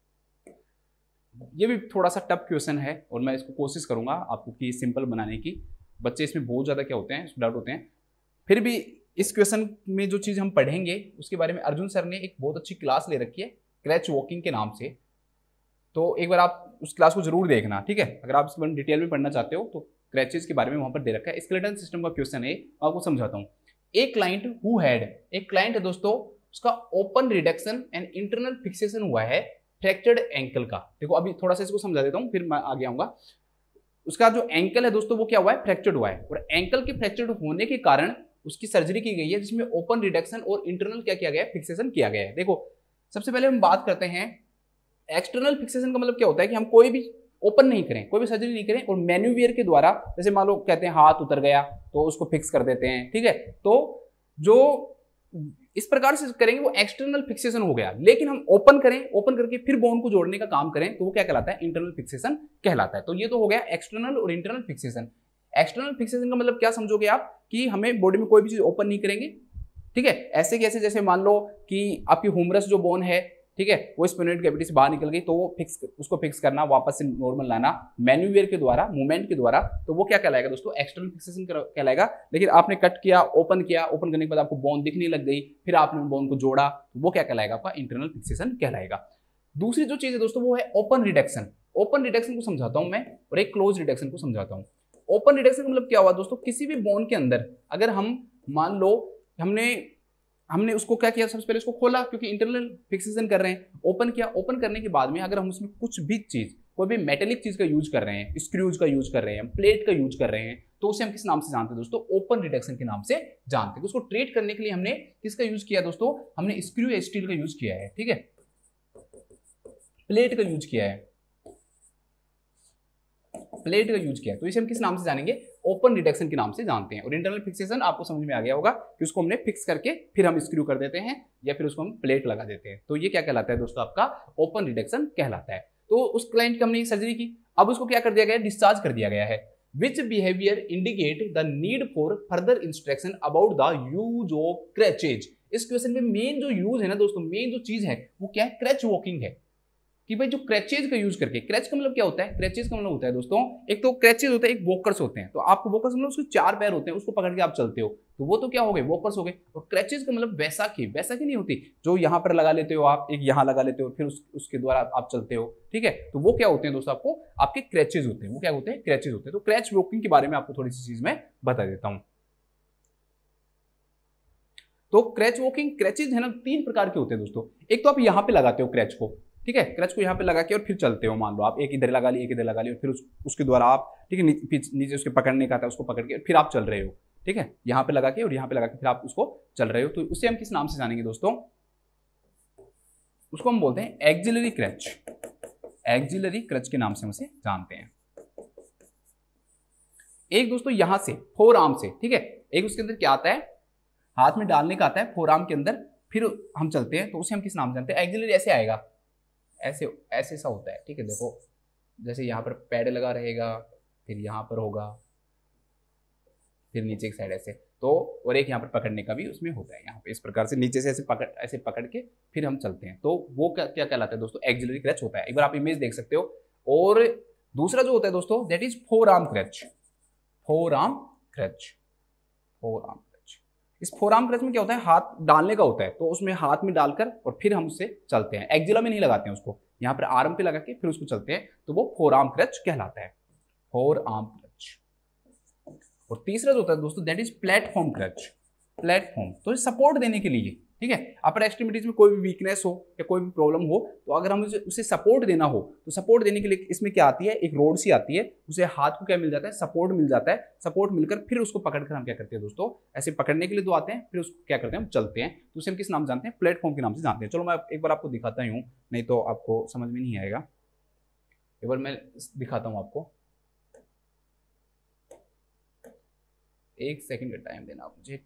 ये भी थोड़ा सा टफ क्वेश्चन है, और मैं इसको कोशिश करूंगा आपको कि सिंपल बनाने की। बच्चे इसमें बहुत ज़्यादा क्या होते हैं, डाउट होते हैं। फिर भी इस क्वेश्चन में जो चीज़ हम पढ़ेंगे उसके बारे में अर्जुन सर ने एक बहुत अच्छी क्लास ले रखी है, क्रैच वॉकिंग के नाम से। तो एक बार आप उस क्लास को जरूर देखना, ठीक है। अगर आप इसको डिटेल में पढ़ना चाहते हो तो क्रैचेस के बारे में वहां पर दे रखा है। स्केलेटन सिस्टम का क्वेश्चन है, आपको समझाता हूँ। एक क्लाइंट है दोस्तों, उसका open reduction and internal fixation हुआ है फ्रैक्चर्ड एंकल का। देखो अभी थोड़ा सा इसको समझा देता हूँ, फिर मैं आगे आऊंगा। उसका जो एंकल है दोस्तों वो क्या हुआ है, फ्रैक्चर्ड हुआ है, और एंकल के फ्रैक्चर्ड होने के कारण उसकी सर्जरी की गई है, जिसमें ओपन रिडक्शन और इंटरनल क्या किया गया है, फिक्सेशन किया गया है। देखो सबसे पहले हम बात करते हैं एक्सटर्नल फिक्सेशन का मतलब क्या होता है कि हम कोई भी ओपन नहीं करें, कोई भी सर्जरी नहीं करें, और मैन्यूवियर के द्वारा, जैसे मान लो कहते हैं हाथ उतर गया तो उसको फिक्स कर देते हैं, ठीक है। तो जो इस प्रकार से करेंगे वो एक्सटर्नल फिक्सेशन हो गया। लेकिन हम ओपन करें, ओपन करके फिर बोन को जोड़ने का काम करें तो वो क्या कहलाता है, इंटरनल फिक्सेशन कहलाता है। तो ये तो हो गया एक्सटर्नल और इंटरनल फिक्सेशन। एक्सटर्नल फिक्सेशन का मतलब क्या समझोगे आप, कि हमें बॉडी में कोई भी चीज ओपन नहीं करेंगे, ठीक है। ऐसे कैसे, जैसे मान लो कि आपकी ह्यूमरस जो बोन है, ठीक है, वो स्पोनेट कैविटी से बाहर निकल गई, तो वो उसको फिक्स करना, वापस से नॉर्मल लाना मैन्यूवेयर के द्वारा, मूवमेंट के द्वारा, तो वो क्या कहलाएगा दोस्तों, एक्सटर्नल फिक्सेशन कहलाएगा। लेकिन आपने कट किया, ओपन किया, ओपन करने के बाद आपको बोन दिखने लग गई, फिर आपने बोन को जोड़ा, तो वो क्या कहलाएगा, आपका इंटरनल फिक्सेशन कहलाएगा। दूसरी जो चीज है दोस्तों वो है ओपन रिडक्शन। ओपन रिडक्शन को समझाता हूं मैं, और एक क्लोज रिडक्शन को समझाता हूं। ओपन रिडक्शन का मतलब क्या हुआ दोस्तों, किसी भी बोन के अंदर अगर हम मान लो हमने उसको क्या किया, सबसे पहले उसको खोला, क्योंकि इंटरनल फिक्सेशन कर रहे हैं, ओपन किया, ओपन करने के बाद में अगर हम उसमें कुछ भी चीज, कोई भी मेटेलिक चीज का यूज कर रहे हैं, स्क्रूज का यूज कर रहे हैं, प्लेट का यूज कर रहे हैं, तो उसे हम किस नाम से जानते हैं दोस्तों, ओपन रिडक्शन के नाम से जानते हैं। उसको ट्रीट करने के लिए हमने किसका यूज किया दोस्तों, हमने स्क्रू या स्टील का यूज किया है, ठीक है, प्लेट का यूज किया है, प्लेट का यूज किया है, तो इसे हम किस नाम से जानेंगे, ओपन रिडक्शन के नाम से जानते हैं। और इंटरनल फिक्सेशन आपको समझ में आ गया होगा कि उसको हमने फिक्स करके फिर हम स्क्रू कर देते हैं, या फिर उसको हम प्लेट लगा देते हैं, तो ये क्या कहलाता है दोस्तों, आपका ओपन रिडक्शन कहलाता है। तो उस क्लाइंट की हमने सर्जरी की, अब उसको क्या कर दिया गया, डिस्चार्ज कर दिया गया है। Which behaviour indicate the need for further instruction about the use of crutches. इस क्वेश्चन में मेन जो यूज है ना दोस्तों, मेन जो चीज है वो क्या है, क्रैच वॉकिंग है, कि भाई जो क्रैचेज का यूज करके, क्रैच का मतलब क्या होता है, क्रैचेज का मतलब होता है दोस्तों, एक तो क्रैचेज होता है, एक वॉकर्स होते हैं, तो आपको वॉकर्स मतलब उसके 4 पैर होते हैं, उसको पकड़ के आप चलते हो, तो वो तो क्या हो गए, वॉकर्स हो गए। और क्रैचेज का मतलब वैसाखी, वैसाखी नहीं होती जो यहाँ पर लगा लेते हो आप, एक यहाँ लगा लेते हो, फिर उसके द्वारा आप चलते हो, ठीक है, तो वो क्या होते हैं दोस्तों, आपको आपके क्रैचेज होते हैं, वो क्या होते हैं, क्रैचेज होते हैं। तो क्रैच वॉकिंग के बारे में आपको थोड़ी सी चीज मैं बता देता हूँ। तो क्रैच वॉकिंग, क्रैचेज है ना 3 प्रकार के होते हैं दोस्तों। एक तो आप यहाँ पे लगाते हो क्रैच को, ठीक है, क्रच को यहाँ पे लगा के और फिर चलते हो, मान लो आप एक इधर लगा ली, एक इधर लगा ली, और फिर उसके द्वारा आप, ठीक है, नीचे उसके पकड़ने का आता है, उसको पकड़ के फिर आप चल रहे हो, ठीक है, यहाँ पे लगा के और यहाँ पे लगा के फिर आप उसको चल रहे हो, तो उसे हम किस नाम से जानेंगे दोस्तों, उसको हम बोलते हैं एक्सिलरी क्रच। एक्सिलरी क्रच के नाम से हम उसे जानते हैं। एक दोस्तों यहां से फोर आर्म से, ठीक है, एक उसके अंदर क्या आता है, हाथ में डालने का आता है फोर आर्म के अंदर, फिर हम चलते हैं, तो उसे हम किस नाम से जानते हैं, एक्सिलरी ऐसे आएगा, ऐसे ऐसे सा होता है, ठीक है, देखो जैसे यहाँ पर पैड लगा रहेगा, फिर यहाँ पर होगा, फिर नीचे की साइड ऐसे, तो और एक यहाँ पर पकड़ने का भी उसमें होता है, यहाँ पे इस प्रकार से नीचे से ऐसे पकड़ के फिर हम चलते हैं, तो वो क्या क्या कहलाता है दोस्तों, एक्सिलरी क्रच होता है। एक बार आप इमेज देख सकते हो। और दूसरा जो होता है दोस्तों, that is forearm crutch. Forearm crutch, forearm crutch. इस फोर आर्म क्रच में क्या होता है, हाथ डालने का होता है, तो उसमें हाथ में डालकर और फिर हम उससे चलते हैं, एक्जिला में नहीं लगाते हैं उसको, यहाँ पर आर्म पे लगा के फिर उसको चलते हैं, तो वो फोर आर्म क्रच कहलाता है, फोर आर्म क्रच। और तीसरा जो होता है दोस्तों, that is platform crutch. Platform, तो सपोर्ट देने के लिए, ठीक है, अपर एक्सट्रीमिटीज में कोई भी वीकनेस हो या कोई भी प्रॉब्लम हो, तो अगर हम उसे सपोर्ट देना हो, तो सपोर्ट देने के लिए इसमें क्या आती है, एक रोड सी आती है, उसे हाथ को क्या मिल जाता है, सपोर्ट मिल जाता है। सपोर्ट मिलकर फिर उसको पकड़कर हम क्या करते हैं दोस्तों, ऐसे पकड़ने के लिए दो आते हैं, फिर उसको क्या करते हैं, हम चलते हैं, तो उसे हम किस नाम जानते हैं, प्लेटफॉर्म के नाम से जानते हैं। चलो मैं एक बार आपको दिखाता ही हूँ, नहीं तो आपको समझ में नहीं आएगा। एक बार मैं दिखाता हूँ आपको, 1 सेकंड का टाइम देना आप मुझे।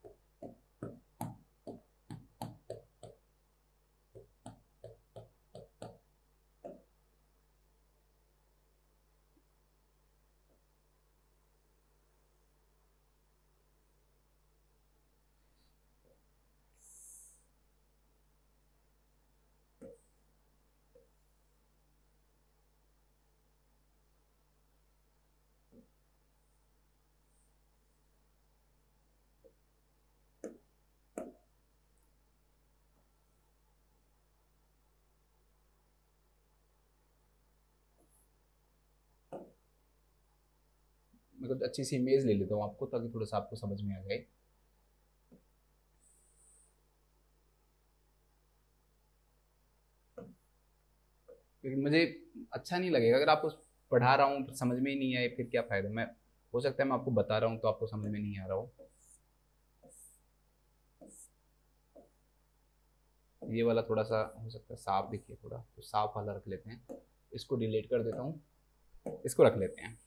मैं कुछ अच्छी सी इमेज ले लेता हूँ आपको, ताकि थोड़ा सा आपको समझ में आ जाए। क्योंकि मुझे अच्छा नहीं लगेगा अगर आपको पढ़ा रहा हूँ समझ में ही नहीं आए, फिर क्या फायदा। मैं हो सकता है मैं आपको बता रहा हूँ तो आपको समझ में नहीं आ रहा हो। ये वाला थोड़ा सा हो सकता है साफ दिखे, थोड़ा तो साफ वाला रख लेते हैं, इसको डिलीट कर देता हूँ, इसको रख लेते हैं।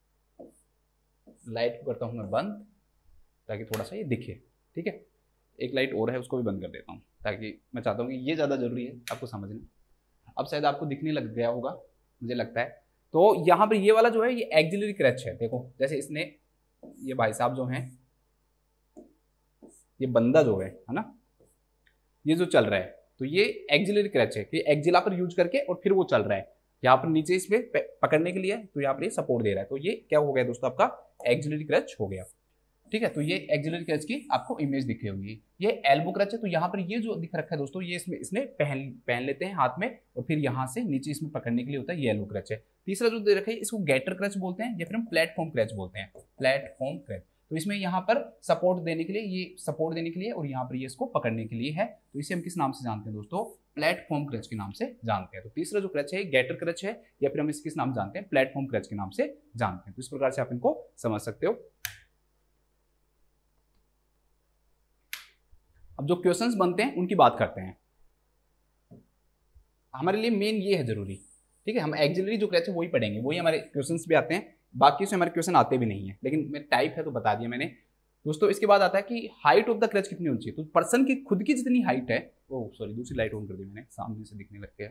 लाइट को करता हूँ मैं बंद, ताकि थोड़ा सा ये दिखे, ठीक है। एक लाइट और है, उसको भी बंद कर देता हूँ, ताकि मैं चाहता हूँ कि ये ज़्यादा जरूरी है आपको समझना। अब शायद आपको दिखने लग गया होगा, मुझे लगता है। तो यहाँ पर ये वाला जो है ये एक्सिलरी क्रच है। देखो जैसे इसने ये भाई साहब जो हैं, ये बंदा जो है ना, ये जो चल रहा है तो ये एक्सिलरी क्रच है कि एक्जिला पर यूज करके और फिर वो चल रहा है। यहाँ पर नीचे इसमें पकड़ने के लिए तो यहाँ पर ये सपोर्ट दे रहा है। तो ये क्या हो गया दोस्तों, आपका एक्सिलरी क्रच हो गया। ठीक है, तो ये एक्सिलरी क्रच की आपको इमेज दिख रही होगी। ये एल्बो क्रच है, तो यहाँ पर ये जो दिख रखा है दोस्तों, ये इसने पहन लेते हैं हाथ में और फिर यहाँ से नीचे इसमें पकड़ने के लिए होता है, ये एल्बो क्रच है। तीसरा जो दे रखा है इसको गैटर क्रच बोलते हैं या फिर हम प्लेटफॉर्म क्रच बोलते हैं, प्लेटफॉर्म क्रच। तो इसमें यहाँ पर सपोर्ट देने के लिए, ये सपोर्ट देने के लिए और यहाँ पर ये इसको पकड़ने के लिए है। तो इसे हम किस नाम से जानते हैं दोस्तों, प्लेटफॉर्म क्रच के नाम से जानते हैं। तो तीसरा जो क्रच है गैटर क्रच है या फिर हम इस किस नाम जानते हैं, प्लेटफॉर्म क्रच के नाम से जानते हैं। तो इस प्रकार से आप इनको समझ सकते हो। अब जो क्वेश्चंस बनते हैं उनकी बात करते हैं। हमारे लिए मेन ये है जरूरी, ठीक है, हम एक्सिलरी जो क्रच है वही पढ़ेंगे, वही हमारे क्वेश्चंस भी आते हैं, बाकी से हमारे क्वेश्चन आते भी नहीं है, लेकिन मैं टाइप है तो बता दिया मैंने दोस्तों। इसके बाद आता है कि हाइट ऑफ द क्रच कितनी होनी चाहिए। तो पर्सन की खुद की जितनी हाइट है, ओ सॉरी दूसरी लाइट ऑन कर दी मैंने, सामने से दिखने लग गया।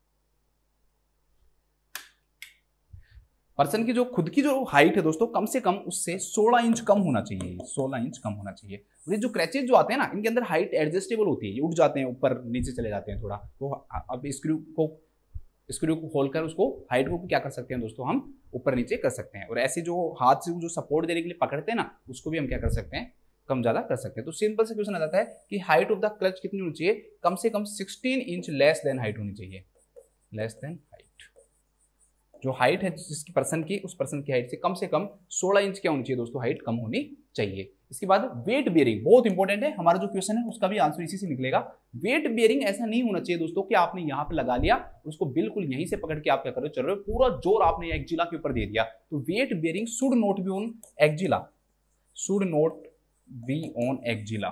पर्सन की जो खुद की जो हाइट है दोस्तों, कम से कम उससे 16 इंच कम होना चाहिए, 16 इंच कम होना चाहिए। और ये जो क्रचेज जो आते हैं ना, इनके अंदर हाइट एडजस्टेबल होती है, ये उठ जाते हैं, ऊपर नीचे चले जाते हैं थोड़ा। तो अब स्क्रू को खोलकर उसको हाइट को क्या कर सकते हैं दोस्तों, हम ऊपर नीचे कर सकते हैं। और ऐसे जो हाथ से जो सपोर्ट देने के लिए पकड़ते हैं ना, उसको भी हम क्या कर सकते हैं, कम ज्यादा कर सकते हैं। तो सिंपल से क्वेश्चन आ जाता है कि हाइट ऑफ द क्लच कितनी होनी चाहिए, कम से कम 16 इंच लेस देन हाइट होनी चाहिए, लेस देन हाइट। जो हाइट है जिसकी पर्सन की, उस पर्सन की हाइट से कम 16 इंच क्या होनी चाहिए दोस्तों, हाइट कम होनी चाहिए। इसके बाद वेट बेयरिंग बहुत इंपॉर्टेंट है, हमारा जो क्वेश्चन है उसका भी आंसर इसी से निकलेगा। वेट बेयरिंग ऐसा नहीं होना चाहिए दोस्तों कि आपने यहाँ पे लगा लिया, उसको बिल्कुल यहीं से पकड़ के आप क्या कर रहे हो, चल रहे हो, पूरा जोर आपने एक्जिला के ऊपर दे दिया। तो weight bearing should not be on axilla, should not be on axilla.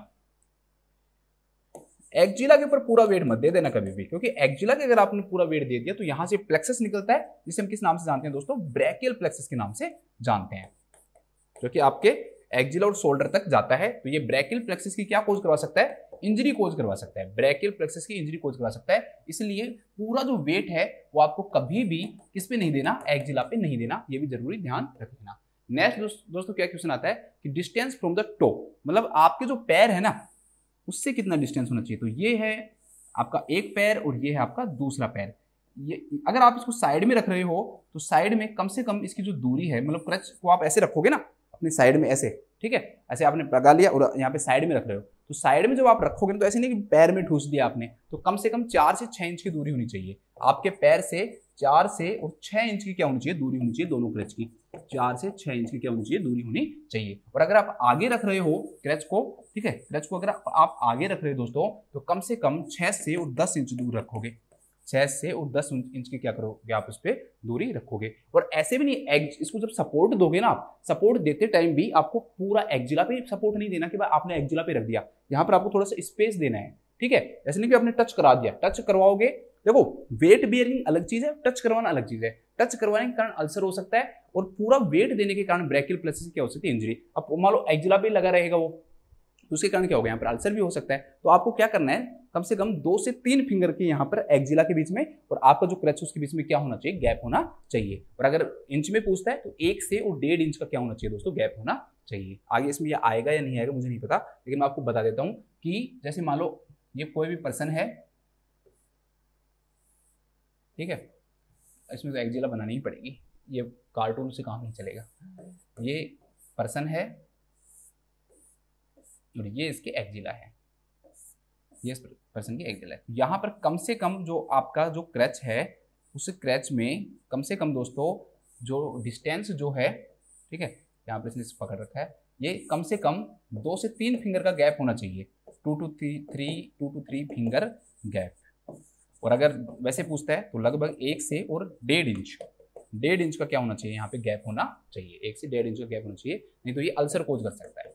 Axilla के ऊपर पूरा वेट मत दे देना कभी भी, क्योंकि एक्जिला के अगर आपने पूरा वेट दे दिया तो यहां से प्लेक्सस निकलता है, जिसे हम किस नाम से जानते हैं दोस्तों, ब्रैकियल प्लेक्सस के नाम से जानते हैं, जो कि आपके एक्जिला और शोल्डर तक जाता है। तो ये ब्रैकियल प्लेक्सस की क्या कोज करवा सकता है, इंजरी कोज करवा सकता है, ब्रैकियल प्लेक्सस की इंजरी कोज करवा सकता है। इसलिए पूरा जो वेट है वो आपको कभी भी किस पे नहीं देना, एक्जिला पे नहीं देना, ये भी जरूरी ध्यान रख लेना। नेक्स्ट दोस्तों क्या क्वेश्चन आता है कि डिस्टेंस फ्रॉम द टो, मतलब आपके जो पैर है ना उससे कितना डिस्टेंस होना चाहिए। तो ये है आपका एक पैर और ये है आपका दूसरा पैर। ये अगर आप इसको साइड में रख रहे हो तो साइड में कम से कम इसकी जो दूरी है, मतलब क्रच को आप ऐसे रखोगे ना अपनी साइड में ऐसे, ठीक है, ऐसे आपने लगा लिया और यहाँ पे साइड में रख रहे हो, तो साइड में जब आप रखोगे ना तो ऐसे नहीं कि पैर में ठूस दिया आपने, तो कम से कम 4 से 6 इंच की दूरी होनी चाहिए आपके पैर से। 4 से और 6 इंच की क्या होनी चाहिए, दूरी होनी चाहिए दोनों क्रच की, 4 से 6 इंच की क्या होनी चाहिए, दूरी होनी चाहिए। और अगर आप आगे रख रहे हो क्रच को, ठीक है, क्रच को अगर आप आगे रख रहे हो दोस्तों तो कम से कम 6 से और 10 इंच दूर रखोगे, 6 से और 10 इंच की क्या करोगे आप उस पर दूरी रखोगे। और ऐसे भी नहीं, इसको जब सपोर्ट दोगे ना आप, सपोर्ट देते टाइम भी आपको पूरा एक्जिला पे सपोर्ट नहीं देना कि भाई आपने एक्जिला पे रख दिया, यहाँ पर आपको थोड़ा सा स्पेस देना है, ठीक है। ऐसे नहीं कि आपने टच करा दिया, टच करवाओगे, देखो वेट बियरिंग अलग चीज है, टच करवाना अलग चीज है। टच करवाने के कारण अल्सर हो सकता है और पूरा वेट देने के कारण ब्रैकियल प्लेक्सस क्या हो सकती है, इंजरी। अब मान लो एक्जिला पे लगा रहेगा वो, तो उसके कारण क्या होगा, यहाँ पर अल्सर भी हो सकता है। तो आपको क्या करना है, कम से कम 2 से 3 फिंगर के यहाँ पर एक्जिला के बीच में और आपका जो क्रच उसके बीच में क्या होना चाहिए, गैप होना चाहिए। और अगर इंच में पूछता है तो 1 से और 1.5 इंच का क्या होना चाहिए दोस्तों, गैप होना चाहिए। आगे इसमें ये आएगा या नहीं आएगा मुझे नहीं पता, लेकिन मैं आपको बता देता हूँ कि जैसे मान लो ये कोई भी पर्सन है, ठीक है, इसमें तो एक्जिला बनानी ही पड़ेगी, ये कार्टून से काम नहीं चलेगा। ये पर्सन है और ये इसके एक्जिला है, ये इस पर्सन की एक्जिला है। यहाँ पर कम से कम जो आपका जो क्रच है उस क्रच में कम से कम दोस्तों जो डिस्टेंस जो है, ठीक है, यहाँ पर इसने पकड़ रखा है, ये कम से कम 2 से 3 फिंगर का गैप होना चाहिए, 2 to 3 फिंगर गैप। और अगर वैसे पूछता है तो लगभग 1 से और 1.5 इंच का क्या होना चाहिए, यहाँ पे गैप होना चाहिए, 1 से 1.5 इंच का गैप होना चाहिए, नहीं तो ये अल्सर कोज कर सकता है।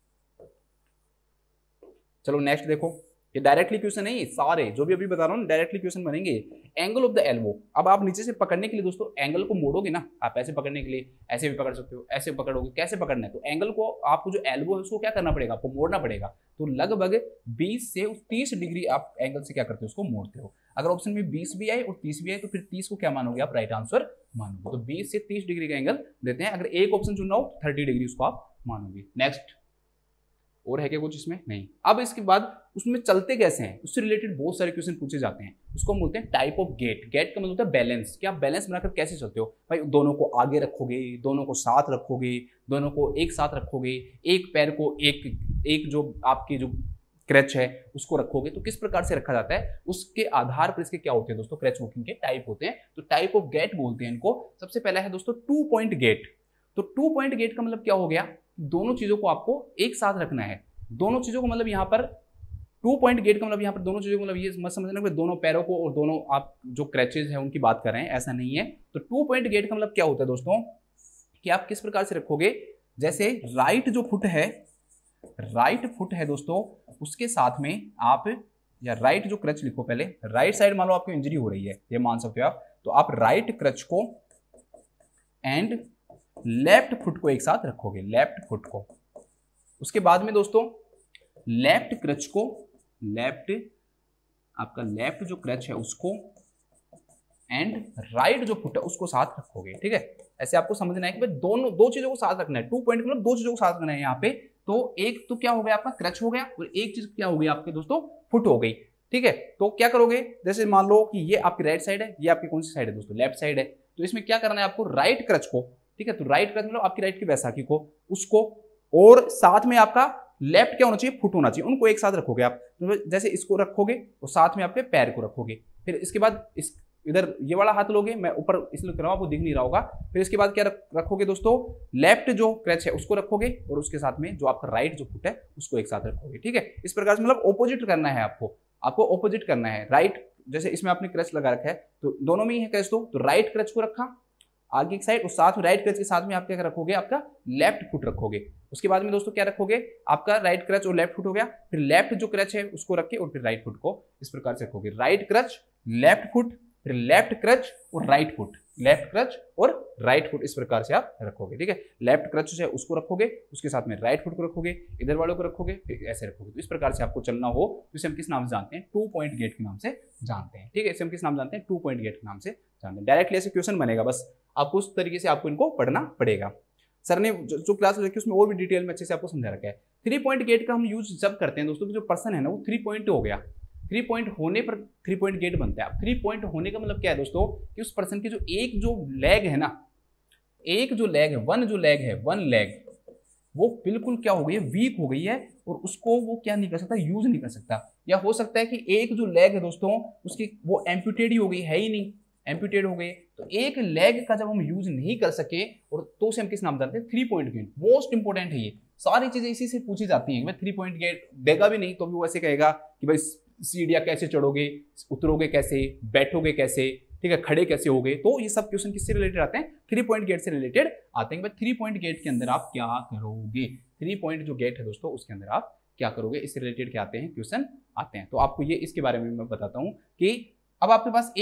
चलो नेक्स्ट देखो, ये डायरेक्टली क्वेश्चन नहीं, सारे जो भी अभी बता रहा हूँ डायरेक्टली क्वेश्चन बनेंगे। एंगल ऑफ द एल्बो, अब आप नीचे से पकड़ने के लिए दोस्तों एंगल को मोड़ोगे ना, आप ऐसे पकड़ने के लिए ऐसे भी पकड़ सकते हो, ऐसे पकड़ोगे, कैसे पकड़ना है, तो एंगल को आपको जो एल्बो है उसको क्या करना पड़ेगा, आपको मोड़ना पड़ेगा। तो लगभग 20 से 30 डिग्री आप एंगल से क्या करते हो, उसको मोड़ते हो। अगर ऑप्शन में 20 भी आए और 30 भी आए तो फिर 30 को क्या मानोगे आप राइट आंसर मानोगे। तो 20 से 30 डिग्री का एंगल देते हैं। अगर एक ऑप्शन चुनना हो 30 डिग्री उसको आप मानोगे। नेक्स्ट, और है क्या कुछ इसमें? नहीं। अब इसके बाद उसमें चलते कैसे हैं उससे रिलेटेड बहुत सारे क्वेश्चन पूछे जाते हैं। उसको हम बोलते हैं टाइप ऑफ गेट। गेट का मतलब होता है बैलेंस, कि आप बैलेंस बनाकर कैसे चलते हो। भाई दोनों को आगे रखोगे, दोनों को साथ रखोगे, दोनों को एक साथ रखोगे, एक पैर को एक जो आपकी जो क्रच है उसको रखोगे, तो किस प्रकार से रखा जाता है उसके आधार पर इसके क्या होते हैं दोस्तों, क्रच वॉकिंग के टाइप होते हैं। तो टाइप ऑफ गेट बोलते हैं इनको। सबसे पहला है दोस्तों 2 पॉइंट गेट। तो 2 पॉइंट गेट का मतलब क्या हो गया, दोनों चीजों को आपको एक साथ रखना है। दोनों चीजों को मतलब यहाँ पर 2 पॉइंट गेट का मतलब यहाँ पर दोनों चीजों को मतलब ये मत समझना कि दोनों पैरों को और दोनों आप जो क्रचेज है उनकी बात कर रहे हैं, ऐसा नहीं है। तो 2 पॉइंट गेट का मतलब क्या होता है दोस्तों, कि आप किस प्रकार से रखोगे, जैसे राइट जो फुट है, राइट फुट है दोस्तों, उसके साथ में आप, या राइट जो क्रच लिखो पहले, राइट साइड मान लो आपको इंजरी हो रही है, ये मान सकते हो आप, तो आप राइट क्रच को एंड लेफ्ट फुट को एक साथ रखोगे, लेफ्ट फुट को। उसके बाद में दोस्तों लेफ्ट क्रच को, लेफ्ट आपका लेफ्ट जो क्रच है उसको एंड राइट जो फुट है उसको साथ रखोगे, ठीक है। ऐसे आपको समझना है कि भाई दोनों दो चीजों को साथ रखना है। 2 पॉइंट मतलब दो चीजों को साथ रखना है यहाँ पे। तो एक तो क्या हो गया आपका क्रच हो गया, और एक चीज क्या हो गई आपके दोस्तों फुट हो गई, ठीक है। तो क्या करोगे, जैसे मान लो कि ये आपकी राइट साइड है, ये आपकी कौन सी साइड है दोस्तों, लेफ्ट साइड है। तो इसमें क्या करना है आपको, राइट क्रच को, ठीक है, तो राइट क्रच मतलब आपकी राइट की बैसाखी को, उसको, और साथ में आपका लेफ्ट क्या होना चाहिए, फुट होना चाहिए, उनको एक साथ रखोगे आप। तो जैसे इसको रखोगे और साथ में आपके पैर को रखोगे। फिर इसके बाद इस इधर ये वाला हाथ लोगे, मैं ऊपर इसलिए कर रहा हूं आपको दिख नहीं रहा होगा। फिर इसके बाद क्या रखोगे दोस्तों, लेफ्ट जो क्रच है उसको रखोगे, और उसके साथ में जो आपका राइट जो फुट है उसको एक साथ रखोगे, ठीक है। इस प्रकार से मतलब ऑपोजिट करना है आपको ऑपोजिट करना है। राइट, जैसे इसमें आपने क्रच लगा रखा है तो दोनों में ही है क्रच, तो राइट क्रच को रखा आगे की साइड, और साथ में राइट क्रच के साथ में आप क्या रखोगे, आपका लेफ्ट फुट रखोगे। उसके बाद में दोस्तों क्या रखोगे, आपका राइट क्रच और लेफ्ट फुट हो गया। फिर लेफ्ट जो क्रच है उसको रख के और फिर राइट फुट को इस प्रकार से रखोगे, राइट क्रच, लेफ्ट फुट, फिर लेफ्ट क्रच और राइट फुट, लेफ्ट क्रच और राइट फुट, इस प्रकार से आप रखोगे, ठीक है। लेफ्ट क्रच है उसको रखोगे, उसके साथ में राइट फुट को रखोगे, इधर वालों को रखोगे, फिर ऐसे रखोगे। तो इस प्रकार से आपको चलना हो तो इसे हम किस नाम से जानते हैं, 2 पॉइंट गेट के नाम से जानते हैं, ठीक है। इसे हम किस नाम जानते हैं, 2 पॉइंट गेट के नाम से जानते हैं। डायरेक्टली ऐसे क्वेश्चन बनेगा, बस आपको उस तरीके से आपको इनको पढ़ना पड़ेगा। सर ने जो क्लास रखी उसमें और भी डिटेल में अच्छे से आपको समझा रखा है। 3 पॉइंट गेट का हम यूज जब करते हैं दोस्तों कि जो पर्सन है ना वो 3 पॉइंट हो गया, 3 पॉइंट होने पर 3 पॉइंट गेट बनता है। अब 3 पॉइंट होने का मतलब क्या है दोस्तों, कि उस पर्सन की जो एक जो लेग है ना, एक जो लेग है, वन लेग वो बिल्कुल क्या हो गई है, वीक हो गई है, और उसको वो क्या नहीं कर सकता, यूज नहीं कर सकता। या हो सकता है कि एक जो लेग है दोस्तों उसकी वो एम्प्यूटेड ही हो गई, है ही नहीं, एम्प्यूटेड हो गई। तो एक लेग का जब हम यूज नहीं कर सके, और तो उसे हम किस नाम जानते हैं, 3 पॉइंट गेट। मोस्ट इंपोर्टेंट है ये, सारी चीजें इसी से पूछी जाती हैं। 3 पॉइंट गेट देगा भी नहीं तो भी वो ऐसे कहेगा कि भाई सीढ़ियां कैसे चढ़ोगे, उतरोगे कैसे, बैठोगे कैसे, ठीक है, खड़े कैसे होगे। तो ये सब क्वेश्चन किससे रिलेटेड आते हैं, 3 पॉइंट गेट से रिलेटेड आते हैं। 3 पॉइंट गेट के अंदर आप क्या करोगे, 3 पॉइंट जो गेट है दोस्तों उसके अंदर आप क्या करोगे, इससे रिलेटेड क्या आते हैं, क्वेश्चन आते हैं। तो आपको ये इसके बारे में मैं बताता हूं कि अब आपके पास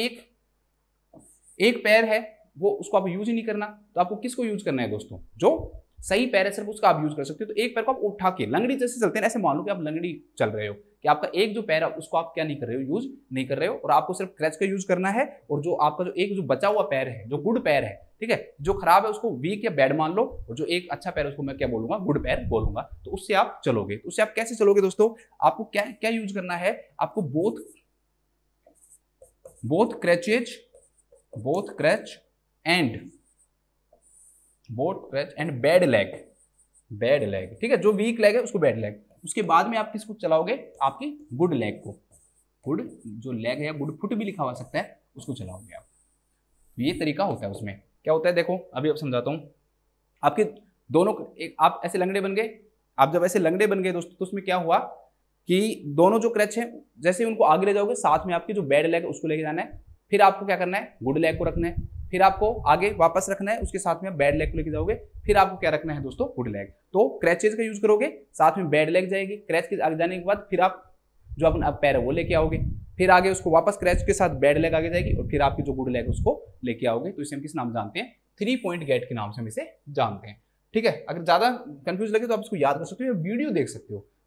एक पैर है, वो उसको आप यूज ही नहीं करना, तो आपको किसको यूज करना है दोस्तों, जो सही पैर है सिर्फ उसका आप यूज कर सकते हो। तो एक पैर को आप उठा के लंगड़ी जैसे चलते हैं, ऐसे मान लो कि आप लंगड़ी चल रहे हो, कि आपका एक जो पैर है उसको आप क्या नहीं कर रहे हो, यूज नहीं कर रहे हो, और आपको सिर्फ क्रच का यूज करना है। और जो आपका जो एक जो बचा हुआ पैर है, जो गुड पैर है, ठीक है, जो खराब है उसको वीक या बैड मान लो, और जो एक अच्छा पैर है उसको मैं क्या बोलूंगा, गुड पैर बोलूंगा। तो उससे आप चलोगे। तो उससे आप कैसे चलोगे दोस्तों, आपको क्या क्या यूज करना है, आपको both crutch and bad leg, ठीक है। जो वीक लेग है उसको बैड लेग। उसके बाद में आप किसको चलाओगे, आपकी गुड लेग को, गुड जो लेग है या गुड फुट भी लिखा हुआ सकता है उसको चलाओगे आप। ये तरीका होता है। उसमें क्या होता है देखो, अभी आप समझाता हूं। आपके दोनों आप ऐसे लंगड़े बन गए। आप जब ऐसे लंगड़े बन गए दोस्तों तो उसमें क्या हुआ कि दोनों जो क्रच है जैसे उनको आगे ले जाओगे, साथ में आपकी जो बैड लेग है उसको लेके जाना है। फिर आपको क्या करना है, गुड लेग को रखना है, फिर आपको आगे वापस रखना है, उसके साथ में बैड लेग को लेके जाओगे। फिर आपको क्या रखना है दोस्तों, गुड लेग। तो क्रैचेज का यूज करोगे, साथ में बैड लेग जाएगी, क्रैच के आगे जाने के बाद फिर आप जो अपना पैर है वो लेके आओगे, फिर आगे उसको वापस क्रैच के साथ बैड लेग आगे जाएगी, और फिर आपकी जो गुड लेग उसको लेके आओगे। तो इसे हम किस नाम जानते हैं, 3 पॉइंट गेट के नाम से हम इसे जानते हैं, ठीक है। अगर ज्यादा कंफ्यूज लगे तो आप इसको याद कर सकते हो या वीडियो देख सकते हो।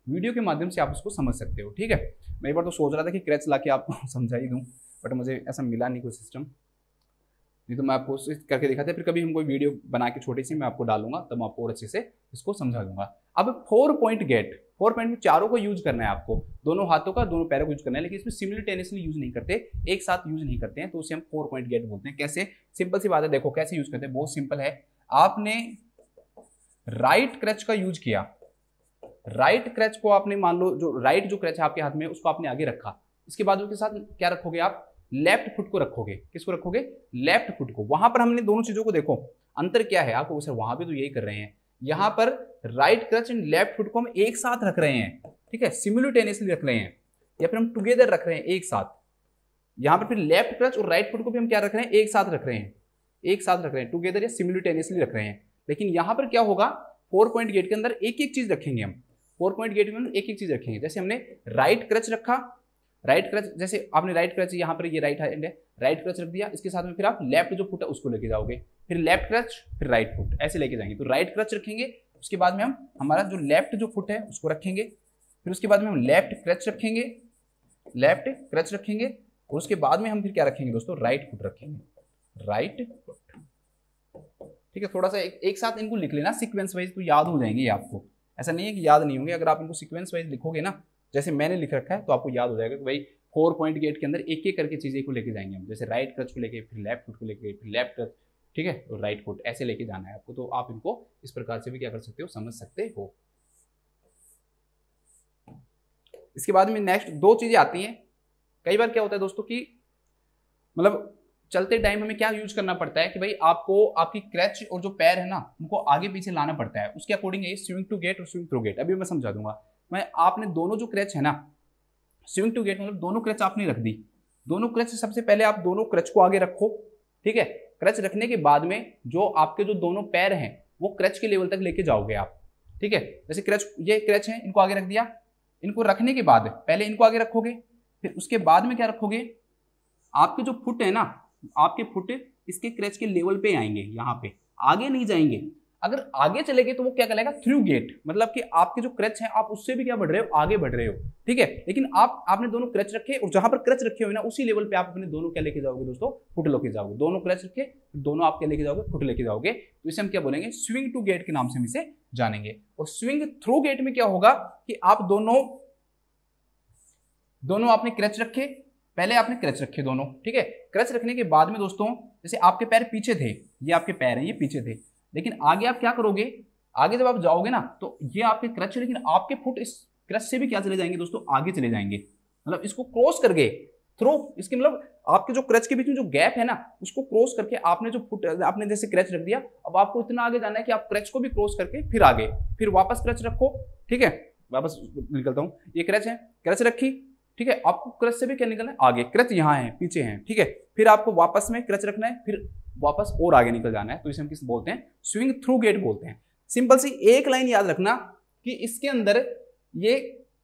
वीडियो के माध्यम से आप उसको समझ सकते हो। ठीक है, मैं एक बार तो सोच रहा था कि क्रैच ला के आपको समझा ही दूँ, बट मुझे ऐसा मिला नहीं कोई सिस्टम, नहीं तो मैं आपको करके दिखाते। फिर कभी हम कोई वीडियो बना के छोटी सी मैं आपको डालूंगा, तब मैं आपको और अच्छे से इसको समझा दूंगा। अब 4 पॉइंट गेट, 4 पॉइंट में चारों को यूज करना है आपको, दोनों हाथों का, दोनों पैरों को यूज करना है, लेकिन इसमें सिमिलटेनियसली यूज नहीं करते, एक साथ यूज नहीं करते हैं, तो उसे हम 4 पॉइंट गेट बोलते हैं। कैसे? सिंपल सी बात है, देखो कैसे यूज करते हैं, बहुत सिंपल है। आपने राइट क्रच का यूज किया, राइट क्रच को आपने मान लो जो राइट जो क्रच है आपके हाथ में उसको आपने आगे रखा, इसके बाद उसके साथ क्या रखोगे आप? लेफ्ट फुट को रखोगे। किसको रखोगे? लेफ्ट फुट को। वहां पर हमने दोनों चीजों को देखो, अंतर क्या है आपको, सर वहां पे तो यही कर रहे हैं, यहां पर right crutch and left foot को हम एक साथ रख रहे हैं, ठीक है, सिमुलेटेनियसली रख रहे हैं, या फिर हम टुगेदर रख रहे हैं एक साथ। यहां पर फिर लेफ्ट क्रच और राइट फुट को भी हम क्या रख रहे हैं? एक साथ रख रहे हैं, एक साथ रख रहे हैं, टुगेदर या सिमुलेटेनियसली रख रहे हैं। लेकिन यहां पर क्या होगा, 4 पॉइंट गेट के अंदर एक एक चीज रखेंगे हम, 4 पॉइंट गेट में एक एक चीज रखेंगे। जैसे हमने राइट क्रच रखा, राइट क्रच, जैसे आपने राइट क्रच यहाँ पर ये राइट हैंड है, राइट क्रच रख दिया, इसके साथ में फिर आप लेफ्ट जो फुट है उसको लेके जाओगे, फिर लेफ्ट क्रच, फिर राइट फुट, ऐसे लेके जाएंगे। तो राइट क्रच रखेंगे, उसके बाद में हम हमारा जो लेफ्ट जो फुट है उसको रखेंगे, फिर उसके बाद में हम लेफ्ट क्रच रखेंगे, लेफ्ट क्रच रखेंगे, और उसके बाद में हम फिर क्या रखेंगे दोस्तों? राइट फुट रखेंगे, राइट फुट। ठीक है, थोड़ा सा एक साथ इनको लिख लेना सीक्वेंस वाइज, तो याद हो जाएंगे ये आपको। ऐसा नहीं है कि याद नहीं होंगे, अगर आप इनको सीक्वेंस वाइज लिखोगे ना, जैसे मैंने लिख रखा है, तो आपको याद हो जाएगा कि भाई 4 पॉइंट गेट के अंदर एक एक करके चीजें को लेके जाएंगे हम, जैसे राइट क्रच को लेके, फिर लेफ्ट फुट को लेके, फिर लेफ्ट क्रच, ठीक है, और राइट फुट, ऐसे लेके जाना है आपको। तो आप इनको इस प्रकार से भी क्या कर सकते हो, समझ सकते हो। इसके बाद में नेक्स्ट 2 चीजें आती हैं। कई बार क्या होता है दोस्तों कि मतलब चलते टाइम हमें क्या यूज करना पड़ता है कि भाई आपको आपकी क्रच और जो पैर है ना उनको आगे पीछे लाना पड़ता है, उसके अकॉर्डिंग है स्विंग टू गेट और स्विंग थ्रू गेट। अभी मैं समझा दूंगा। मैं आपने दोनों जो क्रच है ना, स्विंग टू गेट मतलब दोनों क्रच आपने रख दी, दोनों क्रच, सबसे पहले आप दोनों क्रच को आगे रखो, ठीक है। क्रच रखने के बाद में जो आपके जो दोनों पैर हैं वो क्रच के लेवल तक लेके जाओगे आप, ठीक है। जैसे क्रच, ये क्रच है, इनको आगे रख दिया, इनको रखने के बाद पहले इनको आगे रखोगे, फिर उसके बाद में क्या रखोगे, आपके जो फुट है ना, आपके फुट इसके क्रच के लेवल पे आएंगे, यहाँ पे आगे नहीं जाएंगे। अगर आगे चले गए तो वो क्या कहलाएगा? थ्रू गेट, मतलब कि आपके जो क्रच है आप उससे भी क्या बढ़ रहे हो, आगे बढ़ रहे हो, ठीक है। लेकिन आपने दोनों क्रच रखे और जहां पर क्रच रखे हुए ना उसी लेवल पे आप अपने दोनों क्या लेके जाओगे दोस्तों? फुट लेके जाओगे। दोनों क्रच रखे, दोनों आप क्या लेके जाओगे? फुट लेके जाओगे। तो इसे हम क्या बोलेंगे? स्विंग टू गेट के नाम से हम इसे जानेंगे। और स्विंग थ्रू गेट में क्या होगा कि आप दोनों आपने क्रच रखे, पहले आपने क्रच रखे दोनों, ठीक है। क्रच रखने के बाद में दोस्तों जैसे आपके पैर पीछे थे, ये आपके पैर हैं, ये पीछे थे, लेकिन आगे आप क्या करोगे? आगे जब आप जाओगे ना तो ये आपके क्रच है, लेकिन आपके फुट इस क्रच से भी क्या चले जाएंगे दोस्तों? आगे चले जाएंगे, मतलब इसको क्रॉस करके थ्रो, इसके मतलब आपके जो क्रच के बीच में जो गैप है ना उसको क्रॉस करके आपने जो फुट, आपने जैसे क्रच रख दिया, अब आपको इतना आगे जाना है कि आप क्रच को भी क्रॉस करके फिर आगे, फिर वापस क्रच रखो, ठीक है। वापस निकलता हूं, ये क्रच है, क्रच रखी, ठीक है। आपको क्रच से भी क्या निकलना है? आगे। क्रच यहाँ है, पीछे है, ठीक है। फिर आपको वापस में क्रच रखना है, फिर वापस और आगे निकल जाना है। तो इसे हम किस बोलते हैं? स्विंग थ्रू गेट बोलते हैं। सिंपल सी एक लाइन याद रखना कि इसके अंदर ये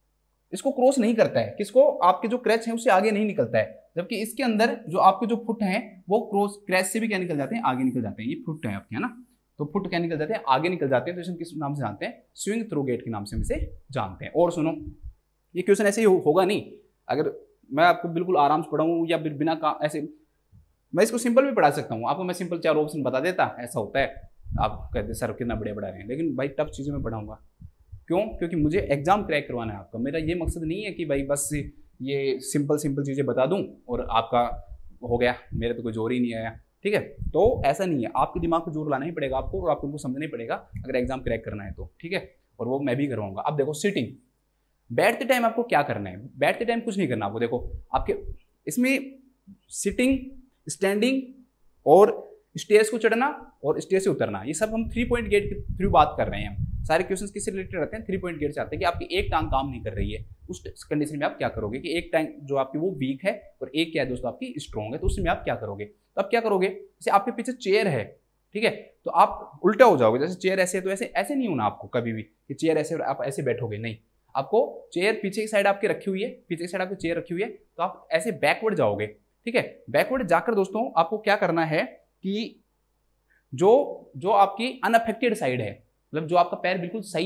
इसको क्रॉस नहीं करता है, किसको? आपके जो क्रच है उससे आगे नहीं निकलता है, जबकि इसके अंदर जो आपके जो फुट हैं वो क्रच से भी क्या निकल जाते हैं? आगे निकल जाते हैं। ये फुट है आपके, है ना, तो फुट क्या निकल जाते हैं? आगे निकल जाते हैं। तो इसे हम किस नाम से जानते हैं? स्विंग थ्रू गेट के नाम से हम इसे जानते हैं। और सुनो, ये क्वेश्चन ऐसे ही होगा नहीं, अगर मैं आपको बिल्कुल आराम से पढ़ाऊँ या बिना ऐसे, मैं इसको सिंपल भी पढ़ा सकता हूँ आपको, मैं सिंपल 4 ऑप्शन बता देता, ऐसा होता है। आप कहते सर कितना बढ़िया पढ़ा रहे हैं, लेकिन भाई टफ चीज़ें मैं पढ़ाऊंगा। क्यों? क्योंकि मुझे एग्जाम क्रैक करवाना है आपका। मेरा ये मकसद नहीं है कि भाई बस ये सिंपल चीज़ें बता दूं और आपका हो गया, मेरे तो कोई जोर ही नहीं आया, ठीक है। तो ऐसा नहीं है, आपके दिमाग को जोर लाना ही पड़ेगा आपको, और आपको उनको समझना ही पड़ेगा अगर एग्जाम क्रैक करना है तो, ठीक है। और वो मैं भी करवाऊंगा। अब देखो, सिटिंग, बैठते टाइम आपको क्या करना है? बैठते टाइम कुछ नहीं करना आपको। देखो आपके इसमें सिटिंग, स्टैंडिंग और स्टेयर्स को चढ़ना और स्टेयर से उतरना, ये सब हम 3 पॉइंट गेट के थ्रू बात कर रहे हैं। हम सारे क्वेश्चंस किससे रिलेटेड रहते हैं? 3 पॉइंट गेट से आते हैं कि आपकी एक टांग काम नहीं कर रही है, उस कंडीशन में आप क्या करोगे कि एक टांग जो आपकी वो वीक है और एक क्या है दोस्तों आपकी स्ट्रॉन्ग है, तो उसमें आप क्या करोगे? तो आप क्या करोगे? जैसे आपके पीछे चेयर है, ठीक है, तो आप उल्टा हो जाओगे। जैसे चेयर ऐसे है तो ऐसे नहीं होना आपको कभी भी कि चेयर ऐसे और आप ऐसे बैठोगे, नहीं। आपको चेयर पीछे की साइड आपके रखी हुई है, पीछे की साइड आपकी चेयर रखी हुई है, तो आप ऐसे बैकवर्ड जाओगे, ठीक है। बैकवर्ड जाकर दोस्तों आपको क्या करना है कि जो आपकी अनअफेक्टेड साइड है, मतलब जो आपका पैर बिल्कुल सही है,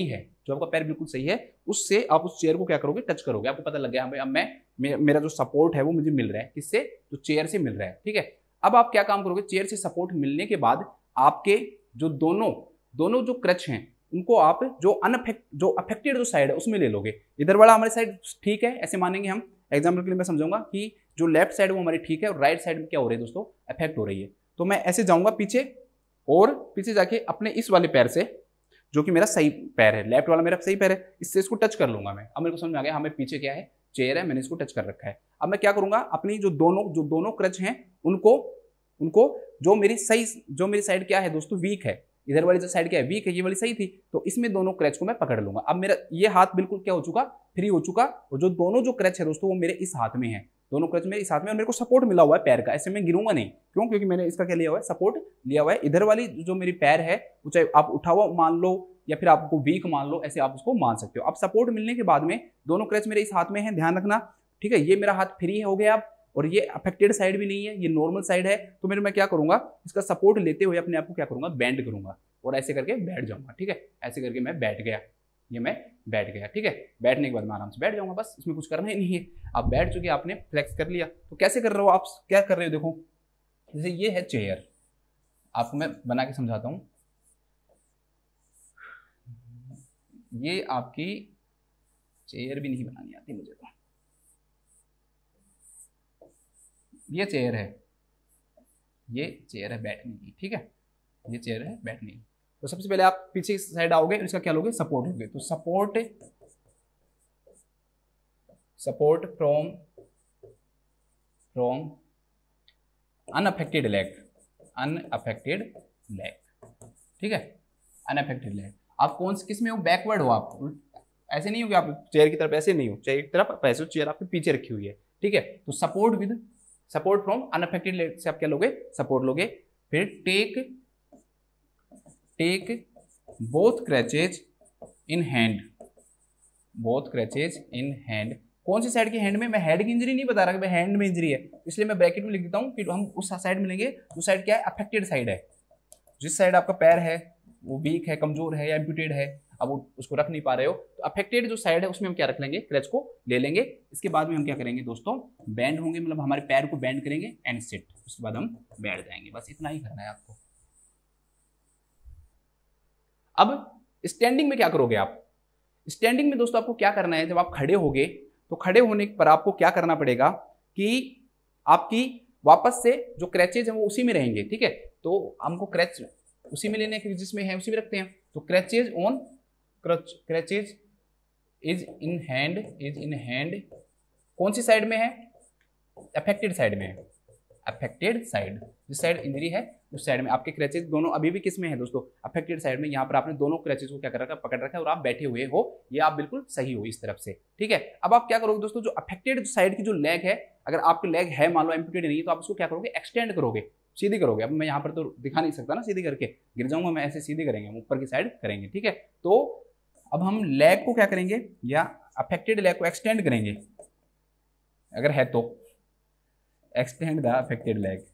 जो आपका पैर बिल्कुल सही है उससे आप उस चेयर को क्या करोगे, टच करोगे, आपको पता लग गया अब मेरा जो सपोर्ट है वो मुझे मिल रहा है, किससे, जो चेयर से मिल रहा है, ठीक है। अब आप क्या काम करोगे, चेयर से सपोर्ट मिलने के बाद आपके जो दोनों जो क्रच हैं उनको आप जो अफेक्टेड जो साइड है उसमें ले लोगे। इधर वाला हमारी साइड ठीक है ऐसे मानेंगे हम, एग्जाम्पल के लिए मैं समझाऊंगा कि जो लेफ्ट साइड वो हमारी ठीक है और राइट साइड में क्या हो रही है दोस्तों, अफेक्ट हो रही है। तो मैं ऐसे जाऊंगा पीछे और पीछे जाके अपने इस वाले पैर से, जो कि मेरा सही पैर है, लेफ्ट वाला मेरा सही पैर है, इससे इसको टच कर लूंगा मैं। अब मेरे को समझ में आ गया हमें पीछे क्या है, चेयर है, मैंने इसको टच कर रखा है। अब मैं क्या करूंगा, अपनी जो दोनों क्रच हैं उनको जो मेरी साइड क्या है दोस्तों, वीक है, इधर वाली जो साइड क्या है, वीक है, ये वाली सही थी, तो इसमें दोनों क्रच को मैं पकड़ लूंगा। अब मेरा ये हाथ बिल्कुल क्या हो चुका, फ्री हो चुका, और जो दोनों जो क्रच है दोस्तों वो मेरे इस हाथ में है, दोनों क्रच मेरे इस हाथ में, और मेरे को सपोर्ट मिला हुआ है पैर का, ऐसे मैं गिरूंगा नहीं, क्यों, क्योंकि मैंने इसका क्या लिया हुआ है, सपोर्ट लिया हुआ है। इधर वाली जो मेरी पैर है वो चाहे आप उठा हुआ मान लो या फिर आपको वीक मान लो, ऐसे आप उसको मान सकते हो। अब सपोर्ट मिलने के बाद में दोनों क्रच मेरे इस हाथ में है, ध्यान रखना, ठीक है। ये मेरा हाथ फ्री हो गया अब, और ये अफेक्टेड साइड भी नहीं है, ये नॉर्मल साइड है। तो मैं क्या करूंगा, इसका सपोर्ट लेते हुए अपने आप को क्या करूंगा, बेंड करूंगा और ऐसे करके बैठ जाऊंगा, ठीक है। ऐसे करके मैं बैठ गया, ये मैं बैठ गया, ठीक है। बैठने के बाद मैं आराम से बैठ जाऊंगा, बस इसमें कुछ करना ही नहीं है। आप बैठ चुके, आपने फ्लेक्स कर लिया। तो कैसे कर रहे हो आप, क्या कर रहे हो, देखो जैसे ये है चेयर, आपको मैं बना के समझाता हूं। ये आपकी चेयर भी नहीं बनानी आती मुझे तो, ये चेयर है, ये चेयर है बैठने की, ठीक है, ये चेयर है बैठने की। तो सबसे पहले आप पीछे की साइड आओगे, इसका क्या लोगे, सपोर्ट लोगे। तो सपोर्ट फ्रॉम अनअफेक्टेड लेग, ठीक है, अनअफेक्टेड लेग। आप किस में हो, बैकवर्ड हो आप, ऐसे नहीं हो कि आप चेयर की तरफ ऐसे नहीं हो, चेयर की तरफ ऐसे, चेयर आपके पीछे रखी हुई है, ठीक है। तो सपोर्ट फ्रॉम अनअफेक्टेड लेग से आप क्या लोगे, सपोर्ट लोगे। फिर take both crutches in hand, कौन सी साइड की हैंड में, मैं हेड की इंजरी नहीं बता रहा कि मैं हैंड में इंजरी है, इसलिए मैं ब्रैकेट में लिख देता हूं कि हम उस साइड में लेंगे जो साइड क्या है, अफेक्टेड साइड है। जिस साइड आपका पैर है वो वीक है, कमजोर है या एम्प्यूटेड है, अब उसको रख नहीं पा रहे हो, तो अफेक्टेड जो साइड है उसमें हम क्या रख लेंगे, क्रच को ले लेंगे। इसके बाद में हम क्या करेंगे दोस्तों, बैंड होंगे, मतलब हमारे पैर को बैंड करेंगे एंड सिट, उसके बाद हम बैठ जाएंगे, बस इतना ही करना है आपको। अब स्टैंडिंग में क्या करोगे आप, स्टैंडिंग में दोस्तों आपको क्या करना है, जब आप खड़े होगे तो खड़े होने पर आपको क्या करना पड़ेगा कि आपकी वापस से जो क्रैचेज है वो उसी में रहेंगे, ठीक है। तो हमको क्रैच उसी में लेने के, जिसमें है उसी में रखते हैं। तो क्रैचेज इज इन हैंड, कौन सी साइड में है, अफेक्टेड साइड में है, अफेक्टेड साइड, जिस साइड इंजरी है उस साइड में आपके क्रैचेज दोनों अभी भी किस में है दोस्तों, अफेक्टेड साइड में। यहाँ पर आपने दोनों क्रैचेज को क्या कर रखा है, पकड़ रखा है, और आप बैठे हुए हो, ये आप बिल्कुल सही हो इस तरफ से, ठीक है। अब आप क्या करोगे दोस्तों, जो अफेक्टेड साइड की जो लेग है, अगर आपकी लेग है मान लो एम्प्यूटेड नहीं है, तो आप उसको क्या करोगे, एक्सटेंड करोगे, सीधी करोगे। अब मैं यहाँ पर तो दिखा नहीं सकता ना सीधी करके, गिर जाऊंगा मैं, ऐसे सीधी करेंगे, हम ऊपर की साइड करेंगे, ठीक है। तो अब हम लेग को क्या करेंगे, या अफेक्टेड लेग को एक्सटेंड करेंगे, अगर है तो extend the affected leg,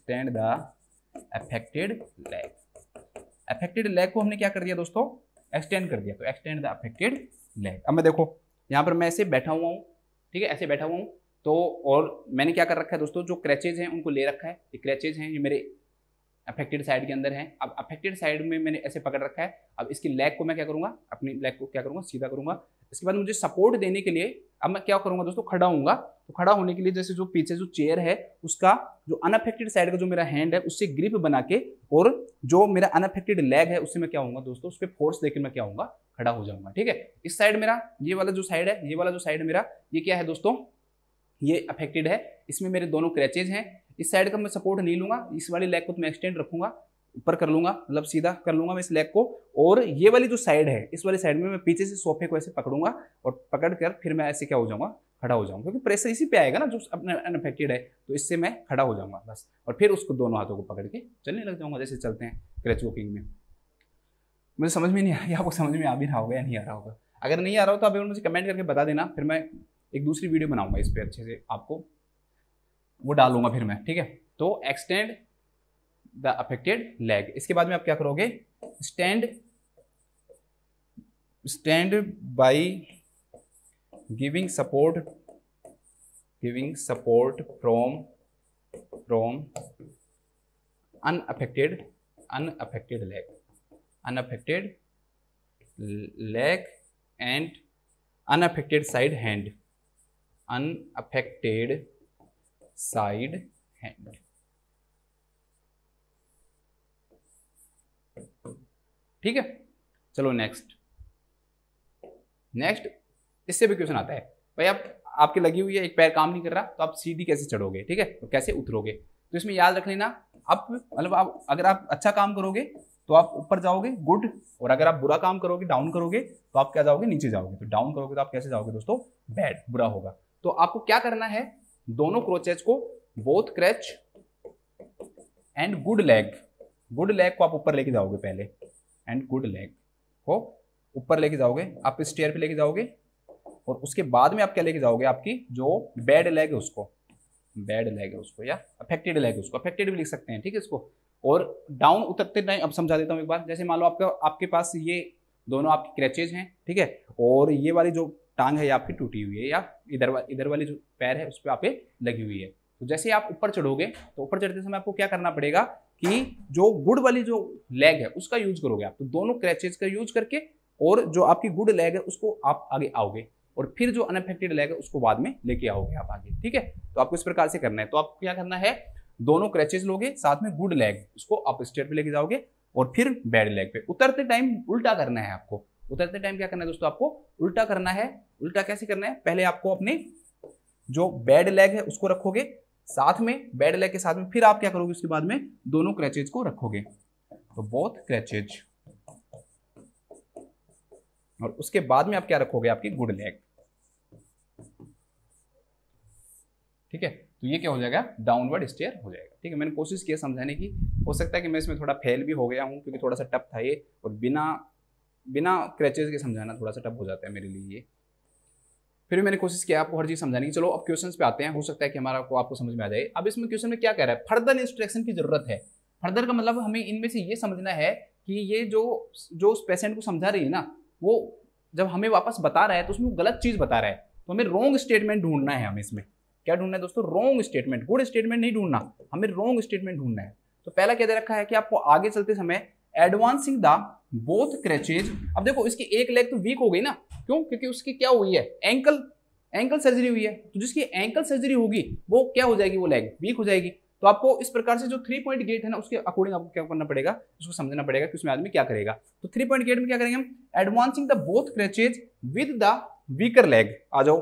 affected leg को हमने क्या कर दिया दोस्तों, एक्सटेंड कर दिया। तो एक्सटेंड द अफेक्टेड लेग। अब मैं देखो यहाँ पर मैं ऐसे बैठा हुआ हूँ, ठीक है, ऐसे बैठा हुआ हूँ, तो और मैंने क्या कर रखा है दोस्तों, जो क्रैचेज हैं उनको ले रखा है, ये क्रैचेज हैं, ये मेरे अफेक्टेड साइड के अंदर हैं। अब अफेक्टेड साइड में मैंने ऐसे पकड़ रखा है। अब इसकी लेग को मैं क्या करूंगा, अपनी लेग को क्या करूंगा, सीधा करूंगा। इसके बाद मुझे सपोर्ट देने के लिए अब मैं क्या करूंगा दोस्तों, खड़ा होऊंगा। तो खड़ा होने के लिए जैसे जो पीछे जो चेयर है उसका जो अनअफेक्टेड साइड का जो मेरा हैंड है उससे ग्रिप बना के, और जो मेरा अनअफेक्टेड लेग है उससे मैं क्या होऊंगा दोस्तों, उस पर फोर्स देकर मैं क्या होऊंगा, खड़ा हो जाऊंगा, ठीक है। इस साइड मेरा ये वाला जो साइड है, ये वाला जो साइड मेरा, ये क्या है दोस्तों, ये अफेक्टेड है, इसमें मेरे दोनों क्रैचेज हैं। इस साइड का मैं सपोर्ट नहीं लूंगा, इस वाली लेग को तो मैं एक्सटेंड रखूंगा, ऊपर कर लूंगा, मतलब सीधा कर लूंगा मैं इस लेग को। और ये वाली जो साइड है, इस वाली साइड में मैं पीछे से सोफे को ऐसे पकड़ूंगा, और पकड़ कर फिर मैं ऐसे क्या हो जाऊंगा, खड़ा हो जाऊंगा, क्योंकि प्रेशर इसी पे आएगा ना जो अपने अनअफेक्टेड है, तो इससे मैं खड़ा हो जाऊंगा बस। और फिर उसको दोनों हाथों को पकड़ के चलने लग जाऊंगा, जैसे चलते हैं क्रच वॉकिंग में। मुझे समझ में नहीं आ रहा, आपको समझ में आ भी रहा होगा या नहीं आ रहा होगा। अगर नहीं आ रहा हो तो आप मुझे कमेंट करके बता देना, फिर मैं एक दूसरी वीडियो बनाऊंगा इस पर अच्छे से, आपको वो डालूंगा फिर मैं, ठीक है। तो एक्सटेंड द अफेक्टेड लेग। इसके बाद में आप क्या करोगे, stand stand by giving support from unaffected leg and unaffected side hand, ठीक है। चलो नेक्स्ट इससे भी क्वेश्चन आता है भाई, आप आपकी लगी हुई है, एक पैर काम नहीं कर रहा, तो आप सीढ़ी कैसे चढ़ोगे, ठीक है, तो कैसे उतरोगे। तो इसमें याद रख लेना, आप मतलब आप अगर आप अच्छा काम करोगे तो आप ऊपर जाओगे, गुड, और अगर आप बुरा काम करोगे, डाउन करोगे, तो आप क्या जाओगे, नीचे जाओगे। तो डाउन करोगे तो आप कैसे जाओगे दोस्तों, बैड, बुरा होगा। तो आपको क्या करना है, दोनों क्रोचेज को, both crutch and good leg को आप ऊपर लेके जाओगे पहले, एंड गुड लेग को ऊपर लेके जाओगे, आप स्टेयर पे लेके जाओगे, और उसके बाद में आप क्या लेके जाओगे, आपकी जो बैड लेग है उसको, या अफेक्टेड लेग है उसको, अफेक्टेड भी लिख सकते हैं, ठीक है इसको। और डाउन उतरते टाइम अब समझा देता हूँ एक बार। जैसे मान लो आपके पास ये दोनों आपकी क्रैचेज हैं, ठीक है, और ये वाली जो टांग है ये आपकी टूटी हुई है, या इधर वाली जो पैर है उस पर आप लगी हुई है। तो जैसे आप ऊपर चढ़ोगे, तो ऊपर चढ़ते समय आपको क्या करना पड़ेगा कि जो गुड वाली जो लेग है उसका यूज करोगे आप, तो दोनों क्रैचेज का यूज करके, और जो आपकी गुड लेग है उसको आप आगे आओगे, और फिर जो अनअफेक्टेड लेग है उसको बाद में लेके आओगे आप आगे, ठीक है। तो आपको इस प्रकार से करना है। तो आपको क्या करना है, दोनों क्रैचेज लोगे, साथ में गुड लेग, उसको आप स्टेयर पे लेके जाओगे, और फिर बैड लेग पे। उतरते टाइम उल्टा करना है आपको, उतरते टाइम क्या करना है दोस्तों, आपको उल्टा करना है। उल्टा कैसे करना है, पहले आपको अपने जो बैड लेग है उसको रखोगे साथ में, बैड लेग के साथ में, फिर आप क्या करोगे, उसके बाद में दोनों क्रैचेज को रखोगे, तो बोथ क्रैचेज, और उसके बाद में आप क्या रखोगे, आपकी गुड लेग, ठीक है। तो ये क्या हो जाएगा, डाउनवर्ड स्टेयर हो जाएगा, ठीक है। मैंने कोशिश की समझाने की, हो सकता है कि मैं इसमें थोड़ा फेल भी हो गया हूं, क्योंकि थोड़ा सा टफ था ये, और बिना क्रैचेज के समझाना थोड़ा सा टफ हो जाता है मेरे लिए ये। फिर मैंने कोशिश किया आपको हर चीज समझाने की। चलो अब क्वेश्चंस पे आते हैं, हो सकता है कि हमारा आपको समझ में आ जाए। अब इसमें क्वेश्चन में क्या कह रहा है, फर्दर इंस्ट्रक्शन की जरूरत है। फर्दर का मतलब हमें इनमें से ये समझना है कि ये जो उस पेशेंट को समझा रही है ना, वो जब हमें वापस बता रहा है तो उसमें गलत चीज बता रहा है, तो हमें रॉन्ग स्टेटमेंट ढूंढना है। हमें इसमें क्या ढूंढना है दोस्तों, रॉन्ग स्टेटमेंट, गुड स्टेटमेंट नहीं ढूंढना, हमें रॉन्ग स्टेटमेंट ढूंढना है। तो पहला क्या दे रखा है कि आपको आगे चलते समय एडवांसिंग द बोथ क्रैचेज। अब देखो इसकी एक लेग तो वीक हो गई ना, क्यों, क्योंकि उसकी क्या हुई है, एंकल सर्जरी हुई है। तो जिसकी एंकल सर्जरी होगी वो क्या हो जाएगी, वो लेग वीक हो जाएगी। तो आपको इस प्रकार से जो 3 पॉइंट गेट है ना, उसके अकॉर्डिंग आपको क्या करना पड़ेगा, उसको समझना पड़ेगा कि उसमें आदमी क्या करेगा। तो 3 पॉइंट गेट में क्या करेंगे हम, advancing the both crutches with the weaker leg. आ जाओ,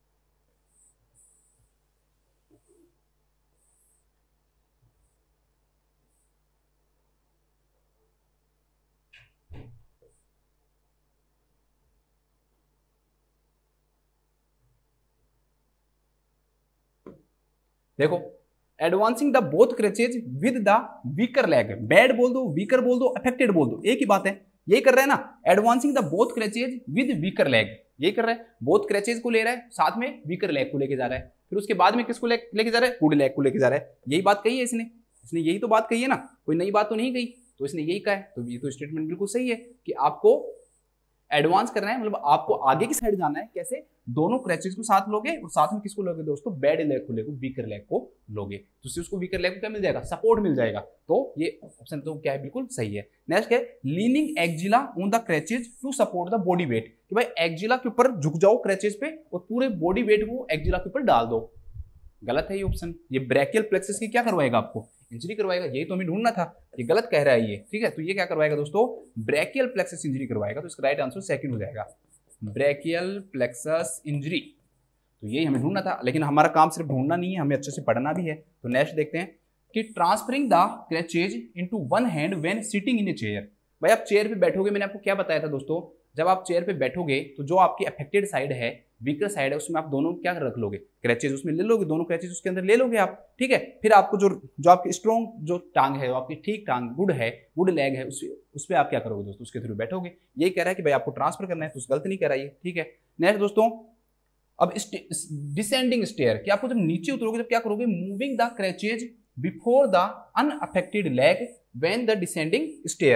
देखो advancing the both crutches with the weaker leg, bad बोल दो, वीकर बोल दो, अफेक्टेड बोल दो, एक ही बात है, यही कर रहा है ना। Advancing the both crutches with weaker leg, यही कर रहा है, बोथ क्रचेज को ले रहा है, साथ में वीकर लेग को लेके जा रहा है, फिर उसके बाद में किसको लेके जा रहा है, गुड लेग को लेके जा रहा है। यही बात कही है इसने यही तो बात कही है ना, कोई नई बात तो नहीं कही, तो इसने यही कहा है। तो ये तो स्टेटमेंट बिल्कुल सही है कि आपको एडवांस करना है, मतलब आपको आगे की साइड जाना है। कैसे, दोनों क्रैचेज को साथ लोगे, और साथ में किसको लोगे दोस्तों, बैड लेग को लोगे, वीकर लेग को लोगे, तो उससे उसको वीकर लेग को क्या मिल जाएगा, सपोर्ट मिल जाएगा। तो ये ऑप्शन तो क्या है, बिल्कुल सही है। नेक्स्ट है leaning axilla on the crutches to support the body weight, कि भाई एक्जिला के ऊपर झुक जाओ क्रैचेज पे, और पूरे बॉडी वेट को एक्जिला के ऊपर डाल दो। गलत है ये ऑप्शन, ये ब्रैकियल प्लेक्सस की क्या करवाएगा, आपको इंजरी करवाएगा। यही तो हमें ढूंढना था, ये गलत कह रहा है ये, ठीक है। तो ये क्या करवाएगा दोस्तों, ब्रैकियल प्लेक्सस इंजरी करवाएगा। तो इसका राइट आंसर सेकंड हो जाएगा, ब्रैकियल प्लेक्सस इंजरी। तो यही हमें ढूंढना था, लेकिन हमारा काम सिर्फ ढूंढना नहीं है, हमें अच्छे से पढ़ना भी है। तो नेक्स्ट देखते हैं कि transferring the crutches into one hand when sitting in a chair. भाई आप चेयर पे बैठोगे, मैंने आपको क्या बताया था दोस्तों, जब आप चेयर पे बैठोगे तो जो आपकी अफेक्टेड साइड है, वीकर साइड है, उसमें आप दोनों क्या रख लोगे, क्रैचेज उसमें ले लोगे, दोनों क्रैचेज उसके अंदर ले लोगे आप, ठीक है। फिर आपको जो आपकी स्ट्रॉन्ग जो टांग है, आपकी ठीक टांग, गुड है, गुड लेग है, उस पर आप क्या करोगे दोस्तों, उसके थ्रू बैठोगे। यही कह रहा है कि भाई आपको ट्रांसफर करना है, तो गलत नहीं कह रहा है, ठीक है। नेक्स्ट दोस्तों, अब डिसेंडिंग स्टेयर, कि आपको जब नीचे उतरोगे जब क्या करोगे, moving the crutches before the unaffected leg when the descending stairs.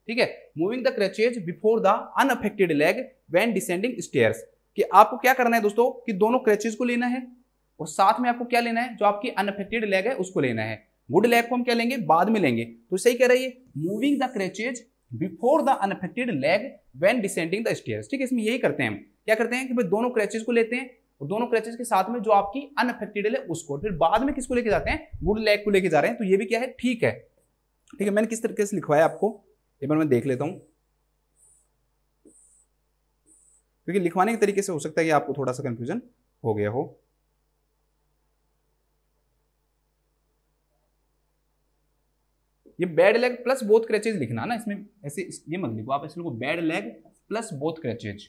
ठीक है। Moving the crutches before the unaffected leg when descending stairs, कि आपको क्या करना है दोस्तों कि दोनों क्रचेज को लेना है और साथ में आपको क्या लेना है, जो आपकी अनअफेक्टेड लेग है उसको लेना है। गुड लेग को हम क्या लेंगे, बाद में लेंगे। तो सही कह रही है, moving the crutches before the unaffected leg when descending the stairs. ठीक है, इसमें यही करते हैं हम, क्या करते हैं कि भाई दोनों क्रचेज को लेते हैं और दोनों क्रचेज के साथ में जो आपकी अनअफेक्टेड है उसको, फिर बाद में किसको लेके जाते हैं, गुड लेग को लेके जा रहे हैं। तो ये भी क्या है, ठीक है। ठीक है, मैंने किस तरीके से लिखवाया आपको एक बार मैं देख लेता हूं, क्योंकि लिखवाने के तरीके से हो सकता है कि आपको थोड़ा सा कंफ्यूजन हो गया हो। ये bad leg plus both crutches लिखना ना, इसमें ऐसे ये मत लिखो आप, इसमें bad leg plus both crutches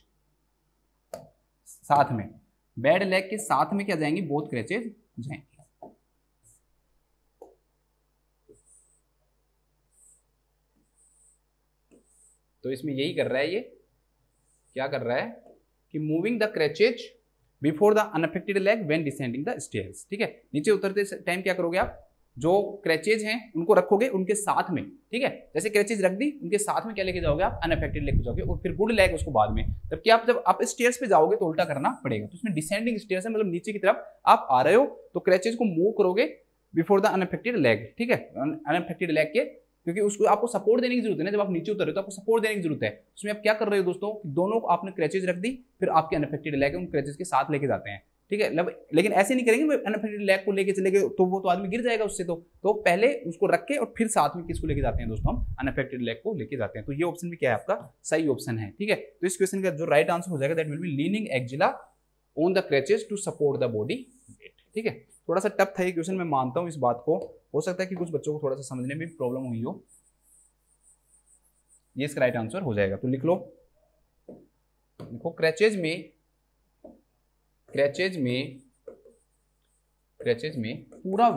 साथ में, बैड लेग के साथ में क्या जाएंगे, बोथ क्रचेज जाएंगे। तो इसमें यही कर रहा है, ये क्या कर रहा है कि moving the crutches before the unaffected leg when descending the stairs. ठीक है, नीचे उतरते टाइम क्या करोगे आप, जो क्रचेज हैं उनको रखोगे उनके साथ में। ठीक है, जैसे क्रचेज रख दी, उनके साथ में क्या लेके जाओगे आप, अनअफेक्टेड लेके जाओगे और फिर गुड लेग उसको बाद में। जबकि आप जब आप स्टेयर्स पे जाओगे तो उल्टा करना पड़ेगा। तो इसमें डिसेंडिंग स्टेयर्स है, मतलब नीचे की तरफ आप आ रहे हो तो क्रचेज को मूव करोगे बिफोर द अनअफेक्टेड लेग। ठीक है, अनअफेक्टेड लेग के, क्योंकि उसको आपको सपोर्ट देने की जरूरत है ना, जब आप नीचे उतर रहे हो तो आपको सपोर्ट देने की जरूरत है। उसमें आप क्या कर रहे हो दोस्तों, दोनों को आपने क्रचेज रख दी, फिर आपके अनअफेक्टेड लेग उन क्रचेज के साथ लेके जाते हैं। ठीक है, लेकिन ऐसे नहीं करेंगे अनअफेक्टेड लेग को लेके चले गए तो वो तो आदमी गिर जाएगा उससे। तो पहले उसको रख के और फिर साथ में किसको लेके जाते हैं दोस्तों, हम अनअफेक्टेड लेग को लेके जाते हैं। तो ये ऑप्शन भी क्या है आपका, सही ऑप्शन है। ठीक है, तो इस क्वेश्चन का जो राइट आंसर हो जाएगा that will be leaning axilla on the crutches to support the body weight. ठीक है, थोड़ा सा टफ था ये क्वेश्चन, मैं मानता हूं इस बात को, हो सकता है कि कुछ बच्चों को थोड़ा सा समझने में प्रॉब्लम हुई हो। ये इसका राइट आंसर हो जाएगा, तो लिख लो, देखो क्रचेज में पूरा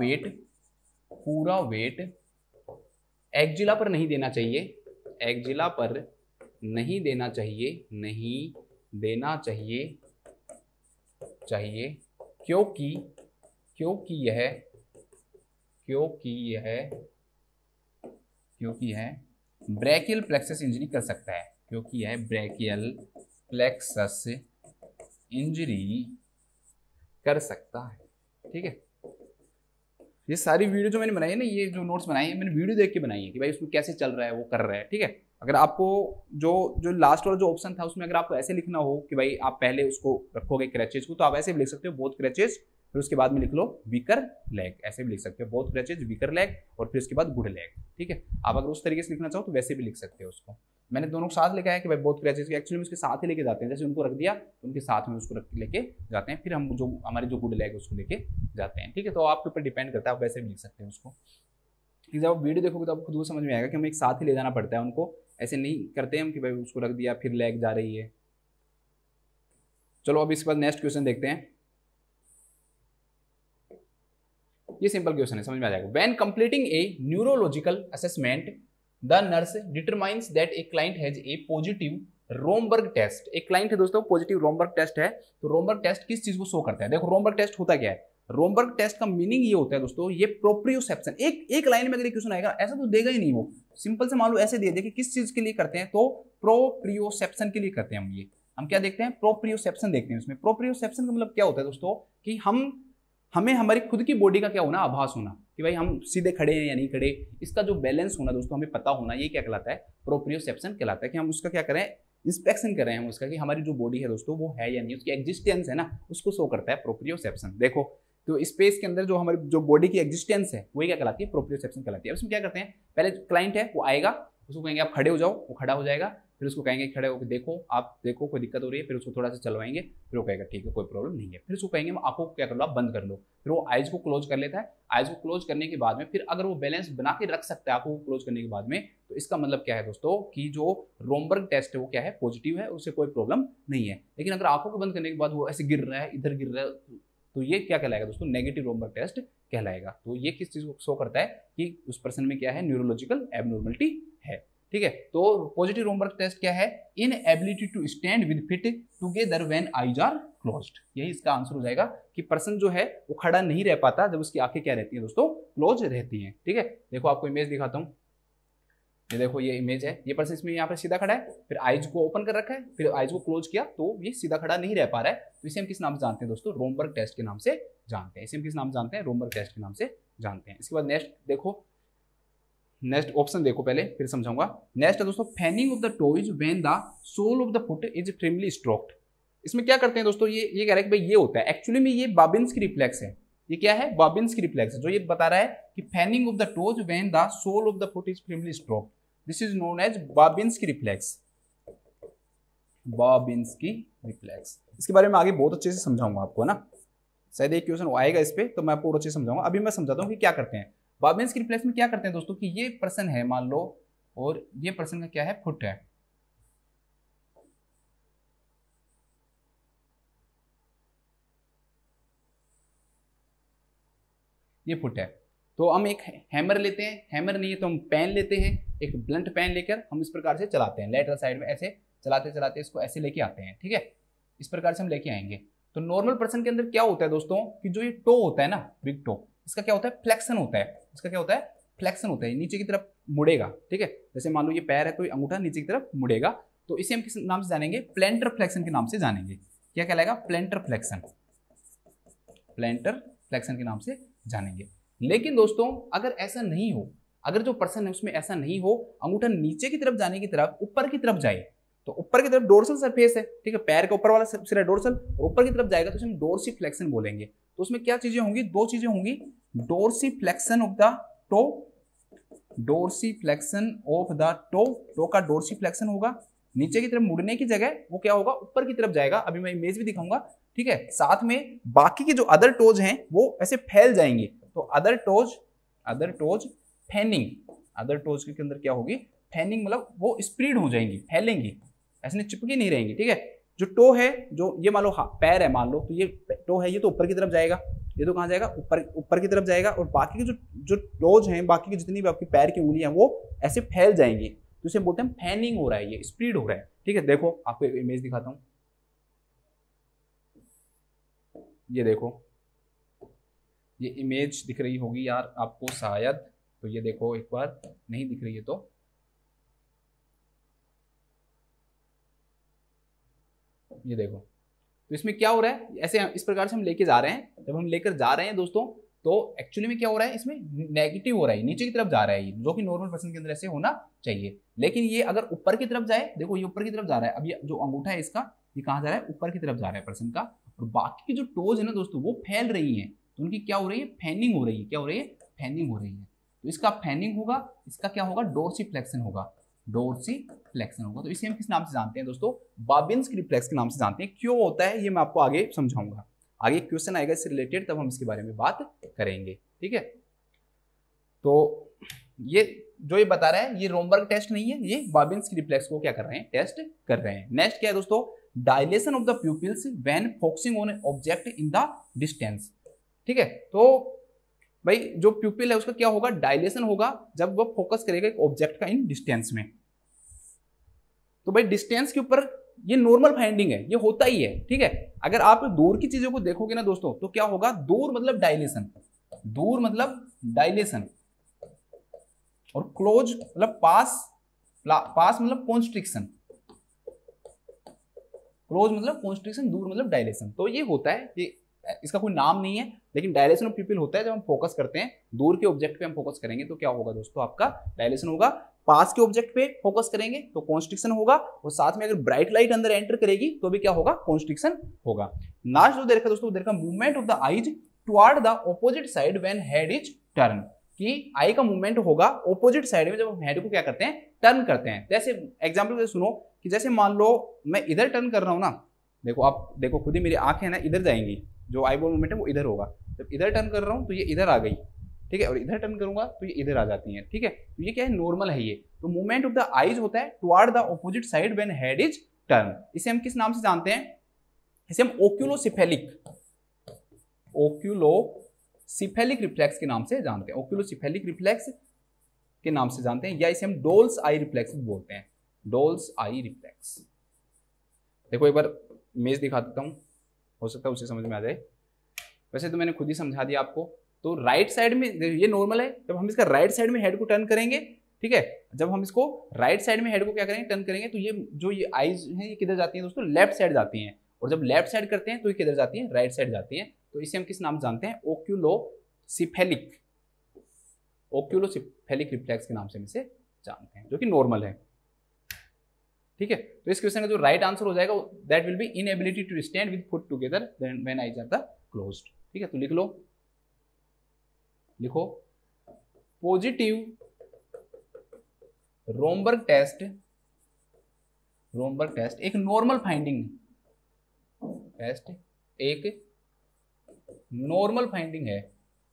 वेट एक्जिला पर नहीं देना चाहिए, एक्जिला पर नहीं देना चाहिए, क्योंकि यह ब्रैकियल प्लेक्सस इंजरी कर सकता है, क्योंकि यह ब्रैकियल प्लेक्सस इंजरी कर सकता है। ठीक है, ये सारी वीडियो जो मैंने बनाई है ना, ये जो नोट्स बनाई है मैंने वीडियो देख के बनाई है कि भाई उसमें कैसे चल रहा है, वो कर रहा है। ठीक है, अगर आपको जो लास्ट वाला जो ऑप्शन था उसमें अगर आपको ऐसे लिखना हो कि भाई आप पहले उसको रखोगे क्रचेज को, तो आप ऐसे भी लिख सकते हो बोथ क्रचेज, फिर उसके बाद में लिख लो वीकर लेग, ऐसे भी लिख सकते हो बोथ क्रचेज वीकर लेग और फिर उसके बाद गुड लेग। ठीक है, आप अगर उस तरीके से लिखना चाहो तो वैसे भी लिख सकते हो उसको। मैंने दोनों साथ लेके आया कि भाई बोथ क्रचेज एक्चुअली उसके साथ ही लेके जाते हैं, जैसे उनको रख दिया तो उनके साथ में उसको रख लेके जाते हैं, फिर हम जो हमारी जो गुड लेग उसको लेके जाते हैं। ठीक है, तो आपके ऊपर डिपेंड करता है, आप वैसे भी लिख सकते हैं उसको। जब आप वीडियो देखोगे तो आपको खुद को समझ में आएगा कि हमें एक साथ ही ले जाना पड़ता है उनको, ऐसे नहीं करते हम कि भाई उसको रख दिया फिर लेग जा रही है। चलो अब इसके बाद नेक्स्ट क्वेश्चन देखते हैं। ये सिंपल क्वेश्चन है, समझ में आ जाएगा। When completing a neurological assessment the nurse determines that a client has a positive Romberg test. एक क्लाइंट है दोस्तों, पॉजिटिव रोमबर्ग टेस्ट है, तो रोमबर्ग टेस्ट किस चीज को शो करता है, देखो रोमबर्ग टेस्ट होता क्या है। रोमबर्ग टेस्ट का मीनिंग ये होता है दोस्तों, ये प्रोप्रियोसेप्शन, एक लाइन में अगर क्वेश्चन आएगा ऐसा तो देगा ही नहीं वो, सिंपल से मान लो ऐसे दे दे कि किस चीज के लिए करते हैं, तो प्रोप्रियोसेप्शन के लिए करते हैं हम क्या देखते हैं, प्रोप्रियोसेप्शन देखते हैं। उसमें प्रोप्रियोसेप्शन का मतलब क्या होता है दोस्तों कि हमें हमारी खुद की बॉडी का क्या होना, आभास होना कि भाई हम सीधे खड़े हैं या नहीं खड़े, इसका जो बैलेंस होना दोस्तों हमें पता होना, ये क्या कहलाता है, प्रोप्रियोसेप्शन कहलाता है। कि हम उसका क्या करें, इंस्पेक्शन कर रहे हैं उसका कि हमारी जो बॉडी है दोस्तों वो है या नहीं, उसकी एग्जिस्टेंस है ना, उसको शो करता है प्रोप्रियोसेप्शन। देखो तो स्पेस के अंदर जो हमारी जो बॉडी की एग्जिस्टेंस है वही क्या कहलाती है, प्रोप्रियोसेप्शन कहलाती है। उसमें क्या करते हैं, पहले क्लाइंट है वो आएगा, उसको कहेंगे आप खड़े हो जाओ, वो खड़ा हो जाएगा, फिर उसको कहेंगे खड़े होकर देखो, आप देखो कोई दिक्कत हो रही है, फिर उसको थोड़ा सा चलवाएंगे, फिर वो कहेगा ठीक है कोई प्रॉब्लम नहीं है, फिर उसको कहेंगे आंखों को क्या कर लो आप बंद कर लो, फिर वो आइज को क्लोज कर लेता है। आइज को क्लोज करने के बाद में फिर अगर वो बैलेंस बना के रख सकता है आंखों को क्लोज करने के बाद में, तो इसका मतलब क्या है दोस्तों कि जो रोमबर्ग टेस्ट है वो क्या है, पॉजिटिव है, उससे कोई प्रॉब्लम नहीं है। लेकिन अगर आंखों को बंद करने के बाद वो ऐसे गिर रहा है, इधर गिर रहा है, तो ये क्या कहलाएगा दोस्तों, नेगेटिव रोमबर्ग टेस्ट कहलाएगा। तो ये किस चीज को शो करता है कि उस पर्सन में क्या है, न्यूरोलॉजिकल एबनॉर्मलिटी है। ठीक है, तो पॉजिटिव रोमबर्ग टेस्ट क्या है, inability to stand with feet together when eyes are closed. यही इसका आंसर हो जाएगा कि पर्सन जो है वो खड़ा नहीं रह पाता जब उसकी आंखें क्या रहती हैं दोस्तों, क्लोज रहती हैं। ठीक है, देखो आपको इमेज दिखाता हूं, ये देखो ये इमेज है, ये पर्सन इसमें यहाँ पे सीधा खड़ा है, फिर आइज को ओपन कर रखा है, फिर आइज को क्लोज किया तो ये सीधा खड़ा नहीं रह पा रहा है। तो इसे हम किस नाम से जानते हैं दोस्तों? रोमबर्ग टेस्ट के नाम से जानते हैं। इसे हम किस नाम से जानते हैं? रोमबर्ग टेस्ट के नाम से जानते हैं। इसके बाद नेक्स्ट देखो, नेक्स्ट ऑप्शन देखो पहले, फिर समझाऊंगा। नेक्स्ट है दोस्तों fanning of the toes when the sole of the foot is firmly stroked. इसमें क्या करते हैं दोस्तों? ये कह रहा है कि भाई ये होता है, एक्चुअली में ये बाबिन्स्की रिफ्लेक्स है। ये क्या है? बाबिन्स्की रिफ्लेक्स है, जो ये बता रहा है कि fanning of the toes when the sole of the foot is firmly stroked, this is known as Babinski reflex. Babinski reflex, इसके बारे में आगे बहुत अच्छे से समझाऊंगा आपको, है ना। शायद एक क्वेश्चन आएगा इस पे, तो मैं आपको और अच्छे से समझाऊंगा। अभी मैं समझाता हूँ कि क्या करते हैं। बाबिन्स्की रिफ्लेक्स में क्या करते हैं दोस्तों कि ये पर्सन है मान लो, और ये पर्सन का क्या है? फुट है। ये फुट है, तो हम एक हैमर लेते हैं, हैमर नहीं है तो हम पेन लेते हैं, एक ब्लंट पेन लेकर हम इस प्रकार से चलाते हैं लेटरल साइड में, ऐसे चलाते चलाते इसको ऐसे लेके आते हैं, ठीक है। इस प्रकार से हम लेके आएंगे। तो नॉर्मल पर्सन के अंदर क्या होता है दोस्तों कि जो ये टो होता है ना, बिग टो, इसका क्या होता है? फ्लेक्शन होता है। इसका क्या होता है? फ्लेक्शन होता है, नीचे की तरफ मुड़ेगा, ठीक है। जैसे मान लो ये पैर है तो ये अंगूठा नीचे की तरफ मुड़ेगा, तो इसे हम किस नाम से जानेंगे? प्लेंटर फ्लेक्शन के नाम से जानेंगे। क्या कहलाएगा? Planter flexion. प्लेंटर फ्लेक्शन के नाम से जानेंगे। लेकिन दोस्तों अगर ऐसा नहीं हो, अगर जो पर्सन है उसमें ऐसा नहीं हो, अंगूठा नीचे की तरफ जाने की तरफ ऊपर की तरफ जाए, तो ऊपर की तरफ डोर्सल सरफेस है, ठीक है, पैर का ऊपर वाला सिरा डोर्सल, और ऊपर की तरफ जाएगा तो हम डोर्सी फ्लेक्शन बोलेंगे। तो उसमें क्या चीजें होंगी? दो चीजें होंगी, dorsiflexion of the toe, dorsiflexion of the toe, toe का डोर्सी फ्लेक्शन होगा, नीचे की तरफ मुड़ने की जगह वो क्या होगा? ऊपर की तरफ जाएगा। अभी मैं इमेज भी दिखाऊंगा, ठीक है। साथ में बाकी के जो अदर टोज हैं वो ऐसे फैल जाएंगे, तो other toes fanning, other toes के अंदर क्या होगी? फैनिंग, मतलब वो स्प्रेड हो जाएंगी, फैलेंगी, ऐसे चिपकी नहीं रहेंगी, ठीक है। जो टो है, जो ये मान लो पैर है मान लो, तो ये टो है, ये तो ऊपर की तरफ जाएगा, ये तो कहाँ जाएगा? ऊपर की तरफ जाएगा, और बाकी के जो टोज हैं, बाकी की जितनी भी आपकी पैर की उंगलियां हैं वो ऐसे फैल जाएंगी, तो इसे बोलते हैं फैनिंग हो रहा है, ये स्प्रेड हो रहा है, ठीक है। देखो आपको एक इमेज दिखाता हूँ, ये देखो, ये इमेज दिख रही होगी यार आपको शायद, तो ये देखो एक बार, नहीं दिख रही है तो ये देखो। तो इसमें क्या हो रहा है? ऐसे इस प्रकार से हम लेके जा रहे हैं, जब हम लेकर जा रहे हैं दोस्तों, तो एक्चुअली में क्या हो रहा है? इसमें नेगेटिव हो रहा है, नीचे की तरफ जा रहा है, जो कि नॉर्मल पर्सन के अंदर ऐसे होना चाहिए। लेकिन ये अगर ऊपर की तरफ जाए, देखो ये ऊपर की तरफ जा रहा है, अब ये जो अंगूठा है इसका, ये कहाँ जा रहा है? ऊपर की तरफ जा रहा है पर्सन का, और बाकी की जो टोज है ना दोस्तों वो फैल रही है, तो उनकी क्या हो रही है? फैनिंग हो रही है। क्या हो रही है? फैनिंग हो रही है। तो इसका फैनिंग होगा, इसका क्या होगा? डोर्सी फ्लेक्शन होगा, डोर्सी फ्लेक्शन होगा। तो इसे हम किस नाम से जानते हैं दोस्तों? बाबिन्स्की रिफ्लेक्स के नाम से जानते हैं। क्यों होता है ये मैं आपको आगे समझाऊंगा, आगे क्वेश्चन आएगा इससे रिलेटेड, तब हम इसके बारे में बात करेंगे, ठीक है। तो ये जो ये बता रहा है ये रोमबर्ग टेस्ट नहीं है, ये बाबिन्स्की रिफ्लेक्स को क्या कर रहे हैं? टेस्ट कर रहे हैं। नेक्स्ट क्या है दोस्तों? Dilation of the pupils when focusing on object in the distance, ठीक है। तो भाई जो प्यूपिल है उसका क्या होगा? डायलेशन होगा जब वह फोकस करेगा एक ऑब्जेक्ट का इन डिस्टेंस में। तो भाई डिस्टेंस के ऊपर ये नॉर्मल फाइंडिंग है, ये होता ही है, ठीक है। अगर आप दूर की चीजों को देखोगे ना दोस्तों, तो क्या होगा? दूर मतलब डायलेशन, दूर मतलब डायलेशन, और क्लोज मतलब पास, पास मतलब कॉन्स्ट्रिक्शन, क्लोज मतलब कॉन्स्ट्रिक्शन, दूर मतलब डायलेशन। तो ये होता है, ये इसका कोई नाम नहीं है, लेकिन डायलेशन ऑफ प्यूपिल होता है जब हम फोकस करते हैं, दूर के ऑब्जेक्ट पे हम फोकस करेंगे तो क्या होगा दोस्तों? आपका डायलेशन होगा। पास के ऑब्जेक्ट पे फोकस करेंगे तो कॉन्स्ट्रिक्शन होगा, और साथ में अगर ब्राइट लाइट अंदर एंटर करेगी तो भी क्या होगा? कॉन्स्ट्रिक्शन होगा। लास्ट जो देखा दोस्तों, देखा movement of the eyes toward the opposite side when head is turn, कि आई का मूवमेंट होगा ऑपोजिट साइड में जब हम हेड को क्या करते हैं? टर्न करते हैं। जैसे एग्जाम्पल सुनो कि जैसे मान लो मैं इधर टर्न कर रहा हूं ना, देखो आप देखो खुद ही मेरी आंखें ना इधर जाएंगी, जो आईबॉल मूवमेंट है वो इधर होगा। जब इधर टर्न कर रहा हूं तो ये इधर आ गई, ठीक है, और इधर टर्न करूंगा तो ये इधर आ जाती है, ठीक है। तो ये क्या है? नॉर्मल है ये। तो मूवमेंट ऑफ द आईज होता है toward the opposite side when head is turn. इसे हम किस नाम से जानते हैं? इसे हम ओक्यूलोसिफेलिक, ओक्यूलोसिफेलिक रिफ्लेक्स के नाम से जानते हैं, ओक्यूलोसिफेलिक रिफ्लेक्स के नाम से जानते हैं, या इसे हम डोल्स आई रिफ्लेक्स बोलते हैं, डोल्स आई रिफ्लेक्स। देखो एक बार इमेज दिखा देता हूं, हो सकता है उसे समझ में आ जाए। वैसे तो मैंने खुद ही समझा दिया आपको। तो राइट साइड में ये नॉर्मल है, जब हम इसका राइट साइड में हेड को टर्न करेंगे ठीक है। जब हम इसको राइट साइड में हेड को क्या करेंगे, टर्न करेंगे, तो ये जो ये आईज हैं ये किधर जाती हैं दोस्तों, लेफ्ट साइड जाती हैं, और जब लेफ्ट साइड करते हैं तो ये किधर जाती है, राइट साइड जाती है। तो इसे हम किस नाम से जानते हैं, ओक्यूलोसिफेलिक, ओक्यूलोसिफेलिक रिफ्लेक्स के नाम से हम इसे जानते हैं, जो कि नॉर्मल है। ठीक है, तो इस क्वेश्चन का जो राइट आंसर हो जाएगा that will be inability to stand with foot together when eyes are the closed. ठीक है, तो लिख लो, लिखो positive Romberg test, Romberg test एक नॉर्मल फाइंडिंग, टेस्ट एक नॉर्मल फाइंडिंग है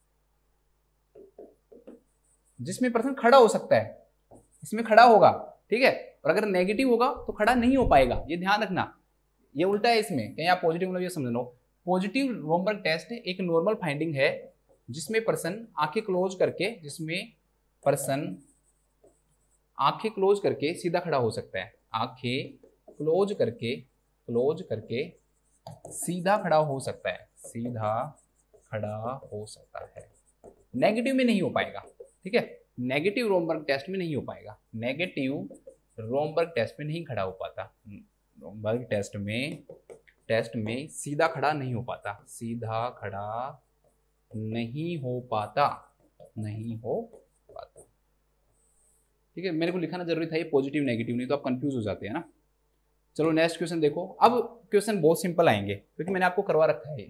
जिसमें पर्सन खड़ा हो सकता है, इसमें खड़ा होगा, ठीक है, और अगर नेगेटिव होगा तो खड़ा नहीं हो पाएगा, ये ध्यान रखना, ये उल्टा है इसमें, कहीं आप पॉजिटिव मतलब ये समझ लो। पॉजिटिव रोमबर्ग टेस्ट एक नॉर्मल फाइंडिंग है जिसमें पर्सन आंखें क्लोज करके, जिसमें पर्सन आंखें क्लोज करके सीधा खड़ा हो सकता है, आंखें क्लोज करके सीधा खड़ा हो सकता है, सीधा खड़ा हो सकता है, नेगेटिव में नहीं हो पाएगा। ठीक है, नेगेटिव रोमबर्ग टेस्ट में नहीं हो पाएगा, नेगेटिव रोमबर्ग टेस्ट में नहीं खड़ा हो पाता, रोमबर्ग टेस्ट में सीधा खड़ा नहीं हो पाता, सीधा खड़ा नहीं हो पाता, नहीं हो पाता। ठीक है, मेरे को लिखाना जरूरी था ये पॉजिटिव नेगेटिव, नहीं तो आप कंफ्यूज हो जाते हैं ना। चलो नेक्स्ट क्वेश्चन देखो, अब क्वेश्चन बहुत सिंपल आएंगे क्योंकि मैंने आपको करवा रखा है ये।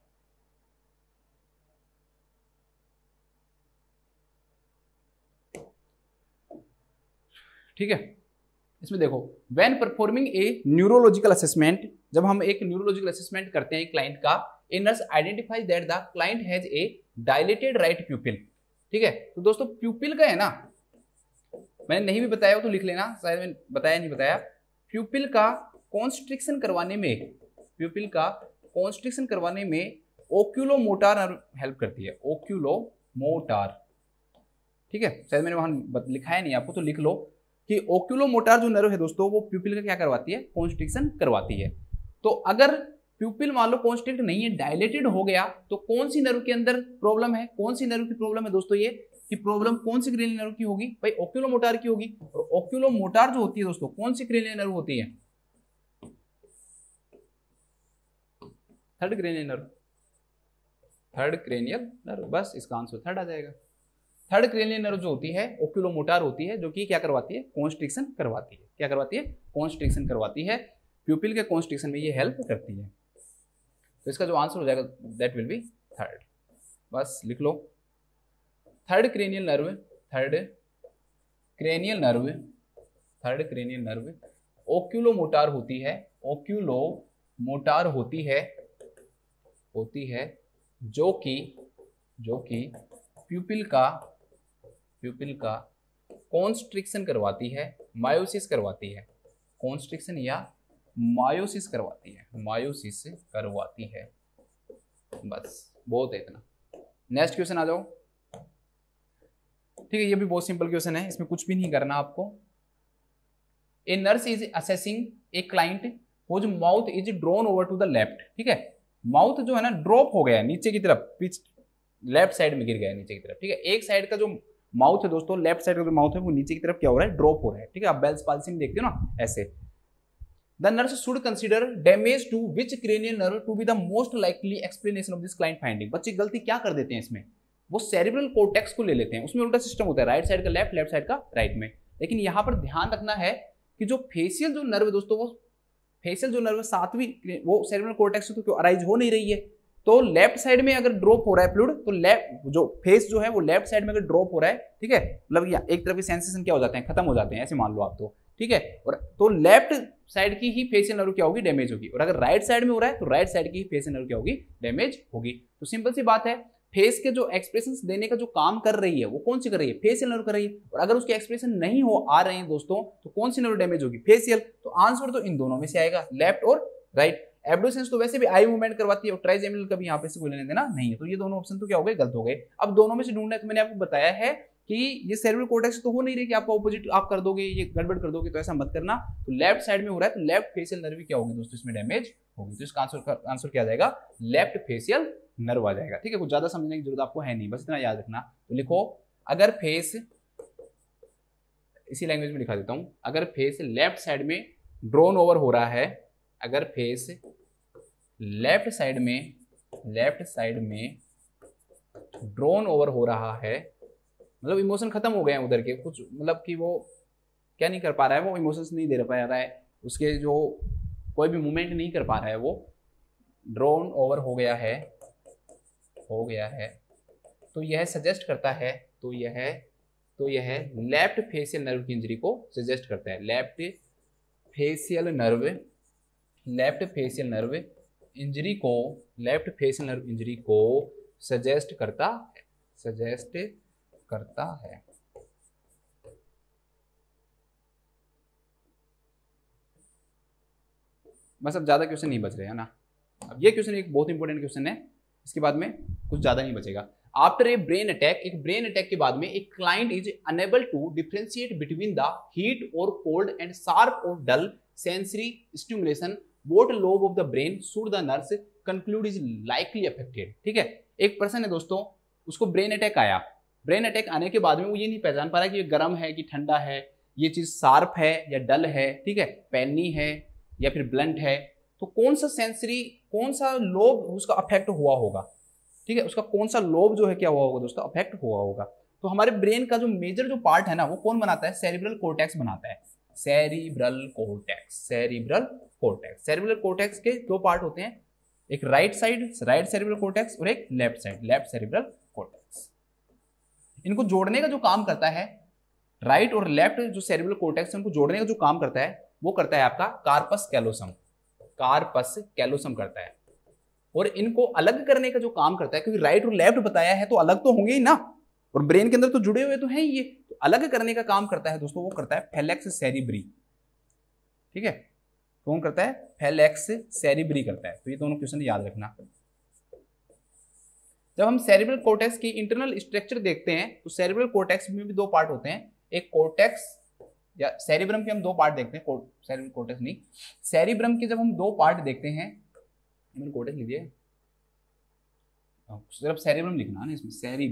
ठीक है, इसमें देखो, when performing a neurological assessment, जब हम एक न्यूरोलॉजिकल असेसमेंट करते हैं क्लाइंट का, a nurse identifies that the client has a dilated right pupil. ठीक है, तो दोस्तों प्यूपिल का है ना, मैंने नहीं भी बताया हो तो लिख लेना, शायद मैंने बताया नहीं बताया, प्यूपिल का कॉन्स्ट्रिक्शन करवाने में, प्यूपिल का कॉन्स्ट्रिक्शन करवाने में ओक्यूलोमोटार हेल्प करती है, ओक्यूलोमोटार। ठीक है, शायद मैंने वहां लिखा है नहीं आपको, तो लिख लो कि ओक्यूलोमोटार जो नर्व है दोस्तों वो प्यूपिल का क्या करवाती है, कॉन्स्ट्रिक्शन करवाती है। तो अगर प्यूपिल मान लो कॉन्स्ट्रिक्ट नहीं है, डायलेटेड हो गया, तो कौन सी नर्व के अंदर प्रॉब्लम है, कौन सी नर्व की प्रॉब्लम है दोस्तों, ये कि प्रॉब्लम कौन सी क्रेनियल नर्व की होगी भाई, ओक्यूलोमोटार की होगी। और ओक्यूलोमोटार जो होती है दोस्तों, कौन सी क्रेनियल नर्व होती है, third cranial nerve, third cranial nerve, बस इसका आंसर थर्ड आ जाएगा। थर्ड क्रेनियल नर्व जो होती है ओक्यूलोमोटार होती है, जो कि क्या करवाती है, कॉन्स्ट्रिक्शन करवाती है, क्या करवाती है, कॉन्स्ट्रिक्शन करवाती है, प्यूपिल के कॉन्स्ट्रिक्शन में ये हेल्प करती है। तो इसका जो आंसर हो जाएगा दैट विल बी थर्ड, बस लिख लो, third cranial nerve, third cranial nerve, third cranial nerve oculomotor होती है, ओक्यूलोमोटार होती है, होती है जो कि प्यूपिल का कॉन्स्ट्रिक्शन करवाती है, मायोसिस करवाती है, कॉन्स्ट्रिक्शन या मायोसिस करवाती है, मायोसिस करवाती है, बस बहुत है इतना। नेक्स्ट क्वेश्चन आ जाओ। ठीक है, ये भी बहुत सिंपल क्वेश्चन है, इसमें कुछ भी नहीं करना आपको। A nurse is assessing a client whose mouth is drawn over to the left. ठीक है, माउथ जो है ना ड्रॉप हो गया है नीचे की तरफ, पिच लेफ्ट साइड में गिर गया है नीचे की तरफ। ठीक है, एक साइड का जो माउथ है दोस्तों, लेफ्ट साइड का जो माउथ है वो नीचे की तरफ क्या हो रहा है, ड्रॉप हो रहा है। ठीक है, आप बेल्स पाल्सी में देखते हो ना ऐसे। The nurse should consider damage to which cranial nerve to be the most likely explanation of this client finding. बच्चे गलती क्या कर देते हैं इसमें, वो सेरिब्रल कोर्टेक्स को ले लेते हैं, उसमें उल्टा सिस्टम होता है, राइट साइड का लेफ्ट, लेफ्ट साइड का राइट में। लेकिन यहां पर ध्यान रखना है कि जो फेशियल जो नर्व है दोस्तों, वो फेशियल जो नर्व सातवीं, वो सेरिब्रल कोर्टेक्स से तो क्यों अराइज हो नहीं रही है, तो लेफ्ट साइड में अगर ड्रॉप हो रहा है फ्लूइड, तो लेफ्ट जो फेस जो है वो लेफ्ट साइड में अगर ड्रॉप हो रहा है, ठीक है, मतलब एक तरफ के सेंसेशन क्या हो जाते हैं, खत्म हो जाते हैं, ऐसे मान लो आप तो। ठीक है, और तो लेफ्ट साइड की ही फेशियल नर्व क्या होगी, डैमेज होगी। और अगर राइट साइड में हो रहा है तो राइट साइड की ही फेशियल नर्व क्या होगी, डैमेज होगी। तो सिंपल सी बात है, फेस के जो एक्सप्रेशंस देने का जो काम कर रही है वो कौन सी कर रही है, फेशियल नर्व कर रही है। और अगर उसके एक्सप्रेशन नहीं हो आ रहे हैं दोस्तों, तो कौन सी नर्व डैमेज होगी, फेशियल। तो आंसर तो इन दोनों में से आएगा, लेफ्ट और राइट। एब्डोसेंस तो वैसे भी आई मूवमेंट करवाती है, और ट्राइजेमिनल का भी यहाँ पे से कोई लेने देना नहीं है, तो ये दोनों ऑप्शन तो क्या हो गए, गलत हो गए। अब दोनों में से ढूंढना है, तो मैंने आपको बताया है कि ये सेरेब्रल कोर्टेक्स तो हो नहीं रही कि आपका ऑपोजिट आप कर दोगे, ये गड़बड़ कर दोगे, तो ऐसा मत करना। तो लेफ्ट साइड में हो रहा है, तो लेफ्ट फेशियल नर्व क्या होगी दोस्तों, इसमें डैमेज होगी। तो इसका आंसर क्या आ जाएगा, लेफ्ट फेशियल नर्व आ जाएगा। ठीक है, कुछ ज्यादा समझने की जरूरत आपको है नहीं, बस इतना याद रखना। तो लिखो, अगर फेस इसी लैंग्वेज में दिखा देता हूं, अगर फेस लेफ्ट साइड में ड्रोन ओवर हो रहा है, अगर फेस लेफ्ट साइड में ड्रोन ओवर हो रहा है, मतलब इमोशन खत्म हो गए हैं उधर के, कुछ मतलब कि वो क्या नहीं कर पा रहा है, वो इमोशंस नहीं दे पा रहा है, उसके जो कोई भी मूवमेंट नहीं कर पा रहा है, वो ड्रोन ओवर हो गया है, तो यह सजेस्ट करता है, तो यह लेफ्ट फेशियल नर्व की इंजरी को सजेस्ट करता है। लेफ्ट फेशियल नर्व इंजरी को सजेस्ट करता है। बस अब ज्यादा क्वेश्चन नहीं बच रहे हैं ना। अब ये क्वेश्चन एक बहुत इंपॉर्टेंट क्वेश्चन है, इसके बाद में कुछ ज्यादा नहीं बचेगा। आफ्टर ए ब्रेन अटैक, एक ब्रेन अटैक के बाद में एक client is unable to differentiate between the heat और कोल्ड एंड शार्प और dull sensory stimulation, what lobe of the brain should the nurse conclude is likely affected. ठीक है, एक पर्सन है दोस्तों, उसको ब्रेन अटैक आया, ब्रेन अटैक आने के बाद में वो ये नहीं पहचान पा रहा कि ये गर्म है कि ठंडा है, ये चीज शार्प है या डल है, ठीक है, पैनी है या फिर ब्लंट है, तो कौन सा लोब उसका अफेक्ट हुआ होगा, ठीक है, उसका कौन सा लोब जो है क्या हुआ होगा दोस्तों, अफेक्ट हुआ होगा। तो हमारे ब्रेन का जो मेजर जो पार्ट है ना, वो कौन बनाता है, सेरिब्रल कोर्टेक्स बनाता है। सेरिब्रल कोर्टेक्स के दो पार्ट होते हैं, एक राइट सेरिब्रल कोर्टेक्स और एक लेफ्ट सेरिब्रल कोर्टेक्स। इनको जोड़ने का जो काम करता है, राइट और लेफ्ट जो सेरिब्रल कोर्टेक्स है उनको जोड़ने का जो काम करता है, वो करता है आपका कार्पस कैलोसम करता है। और इनको अलग करने का जो काम करता है, क्योंकि राइट और लेफ्ट बताया है तो अलग तो होंगे ही ना, और ब्रेन के अंदर तो जुड़े हुए तो हैं ये, तो अलग करने का काम करता है दोस्तों, वो करता है फेलेक्स सेरिब्री। ठीक है, कौन करता है, फेलेक्स सेरिब्री करता है। तो ये दोनों क्वेश्चन याद रखना। जब हम सेरिब्रल कोर्टेक्स की इंटरनल स्ट्रक्चर देखते हैं, तो सेरिब्रल कोर्टेक्स में भी दो पार्ट होते हैं, एक कोर्टेक्स या सेरिब्रम के हम दो पार्ट देखते हैं, सेरिब्रल कोर्टेक्स नहीं, सेरिब्रम के जब हम दो पार्ट देखते हैं, कोर्टेक्स लीजिए, सिर्फ सेरिब्रम लिखना ना इसमें,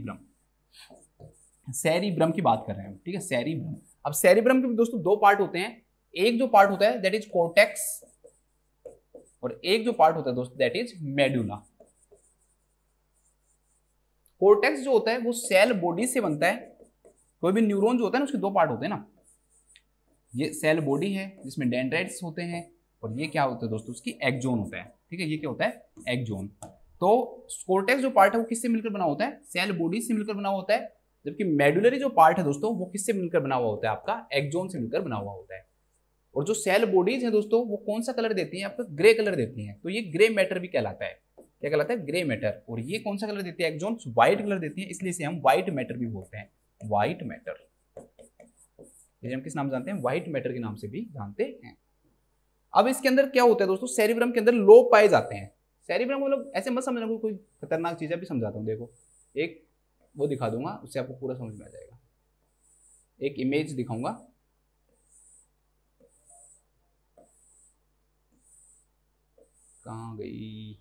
सेरिब्रम की बात कर रहे हैं, ठीक है, सेरिब्रम। अब सेरिब्रम के भी दोस्तों दो पार्ट होते हैं, एक जो पार्ट होता है दैट इज कोर्टेक्स, और एक जो पार्ट होता है दोस्तों दैट इज मेडुला। कोर्टेक्स जो होता है वो सेल बॉडी से बनता है, कोई भी न्यूरॉन जो होता है ना उसके दो पार्ट होते हैं ना, ये सेल बॉडी है जिसमें डेंड्राइट्स होते हैं, और ये क्या होता है दोस्तों, उसकी एक्सोन होता है। ठीक है, ये क्या होता है, एक्सोन। तो कोर्टेक्स जो पार्ट है वो किससे मिलकर बना होता है, सेल बॉडी से मिलकर बना होता है, जबकि मेडुलरी जो पार्ट है दोस्तों वो किससे मिलकर बना हुआ होता है, आपका एक्सोन से मिलकर बना हुआ होता है। और जो सेल बॉडीज है दोस्तों वो कौन सा कलर देती हैं, आपका ग्रे कलर देती हैं, तो ये ग्रे मैटर भी कहलाता है। क्या कहलाता है, ग्रे मैटर। और ये कौन सा कलर देती है, एक्सोन व्हाइट कलर देती है, इसलिए इसे हम व्हाइट मैटर भी बोलते हैं, व्हाइट मैटर। ये हम किस नाम जानते हैं, व्हाइट मैटर के नाम से भी जानते हैं। अब इसके अंदर क्या होता है दोस्तों, सेरिब्रम के अंदर लोब पाए जाते हैं। सेरिब्रम मतलब ऐसे मत समझना कोई खतरनाक चीज है, भी समझाता हूँ। देखो एक वो दिखा दूंगा, उससे आपको पूरा समझ में आ जाएगा। एक इमेज दिखाऊंगा, कहाँ गई,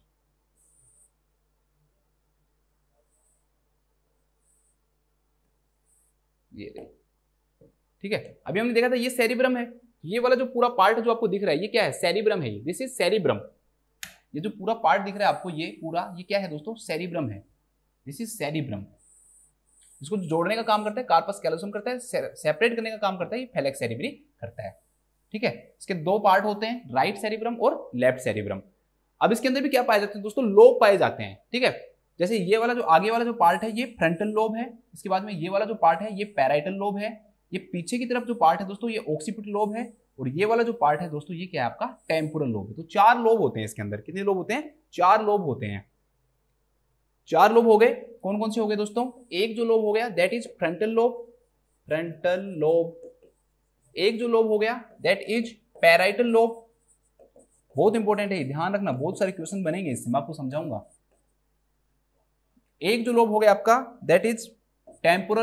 ये। ठीक है, अभी हमने देखा था ये सेरिब्रम है, ये वाला जो पूरा पार्ट जो आपको दिख रहा है ये क्या है, सेरिब्रम है। ये दिस इज सेरिब्रम। ये जो पूरा पार्ट दिख रहा है आपको, ये पूरा ये क्या है दोस्तों, सेरिब्रम है। This is cerebrum. इसको जोड़ने का काम करता है कार्पस कैलोसम करता है, सेपरेट करने का काम करता है ये फेलेक्स सेरिब्री करता है। ठीक है, इसके दो पार्ट होते हैं, राइट सेरिब्रम और लेफ्ट सेरिब्रम। अब इसके अंदर भी क्या पाए जाते हैं दोस्तों, लोब पाए जाते हैं। ठीक है, जैसे ये वाला जो आगे वाला जो पार्ट है ये फ्रंटल लोब है, इसके बाद में ये वाला जो पार्ट है ये पैराइटल लोब है, ये पीछे की तरफ जो पार्ट है दोस्तों ये ऑक्सीपिटल लोब है, और ये वाला जो पार्ट है दोस्तों ये क्या है, आपका टेम्पोरल लोब है। तो चार लोब होते हैं इसके अंदर। कितने लोब होते हैं, चार लोब होते हैं। चार लोब हो गए, कौन कौन से हो गए दोस्तों, एक जो लोब हो गया दैट इज फ्रंटल लोब, एक जो लोब हो गया दैट इज पैराइटल लोब। बहुत इंपॉर्टेंट है, ध्यान रखना, बहुत सारे क्वेश्चन बनेंगे इससे, मैं आपको समझाऊंगा। एक जो लोब हो गया आपका दैट इज टेम्पोरल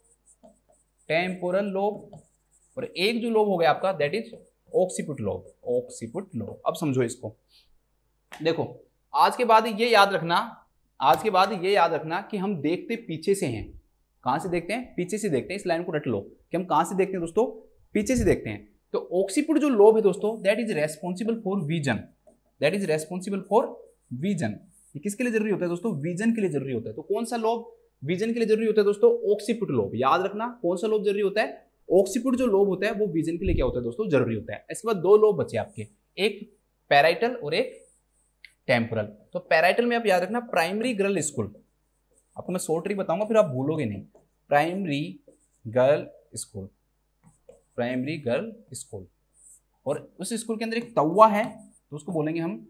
लोब, और एक जो लोब हो गया आपका दैट इज ऑक्सीपिट लोब। अब समझो इसको, देखो आज के बाद ये याद रखना कि हम देखते पीछे से हैं। कहां से देखते हैं? पीछे से देखते हैं। इस लाइन को रट लो कि हम कहां से देखते हैं दोस्तों? पीछे से देखते हैं। तो ऑक्सीपिट जो लोब है दोस्तों, that is responsible for vision, that is responsible for vision. ये किसके लिए जरूरी होता है दोस्तों? विजन के लिए जरूरी होता है। तो कौन सा लोब विजन के लिए जरूरी होता है दोस्तों? Occipital lobe. याद रखना कौन सा लोब जरूरी होता है? ऑक्सीपिट जो लोब होता है वो विजन के लिए क्या होता है दोस्तों? जरूरी होता है। इसके बाद दो लोब बचे आपके, एक पैराइटल और एक टेम्पोरल। तो पैराइटल में आप याद रखना प्राइमरी गर्ल स्कूल, आपको मैं शॉर्ट ट्रिक बताऊंगा फिर आप भूलोगे नहीं। Primary girl school, primary girl school, और उस स्कूल के अंदर एक तवा है तो उसको बोलेंगे हम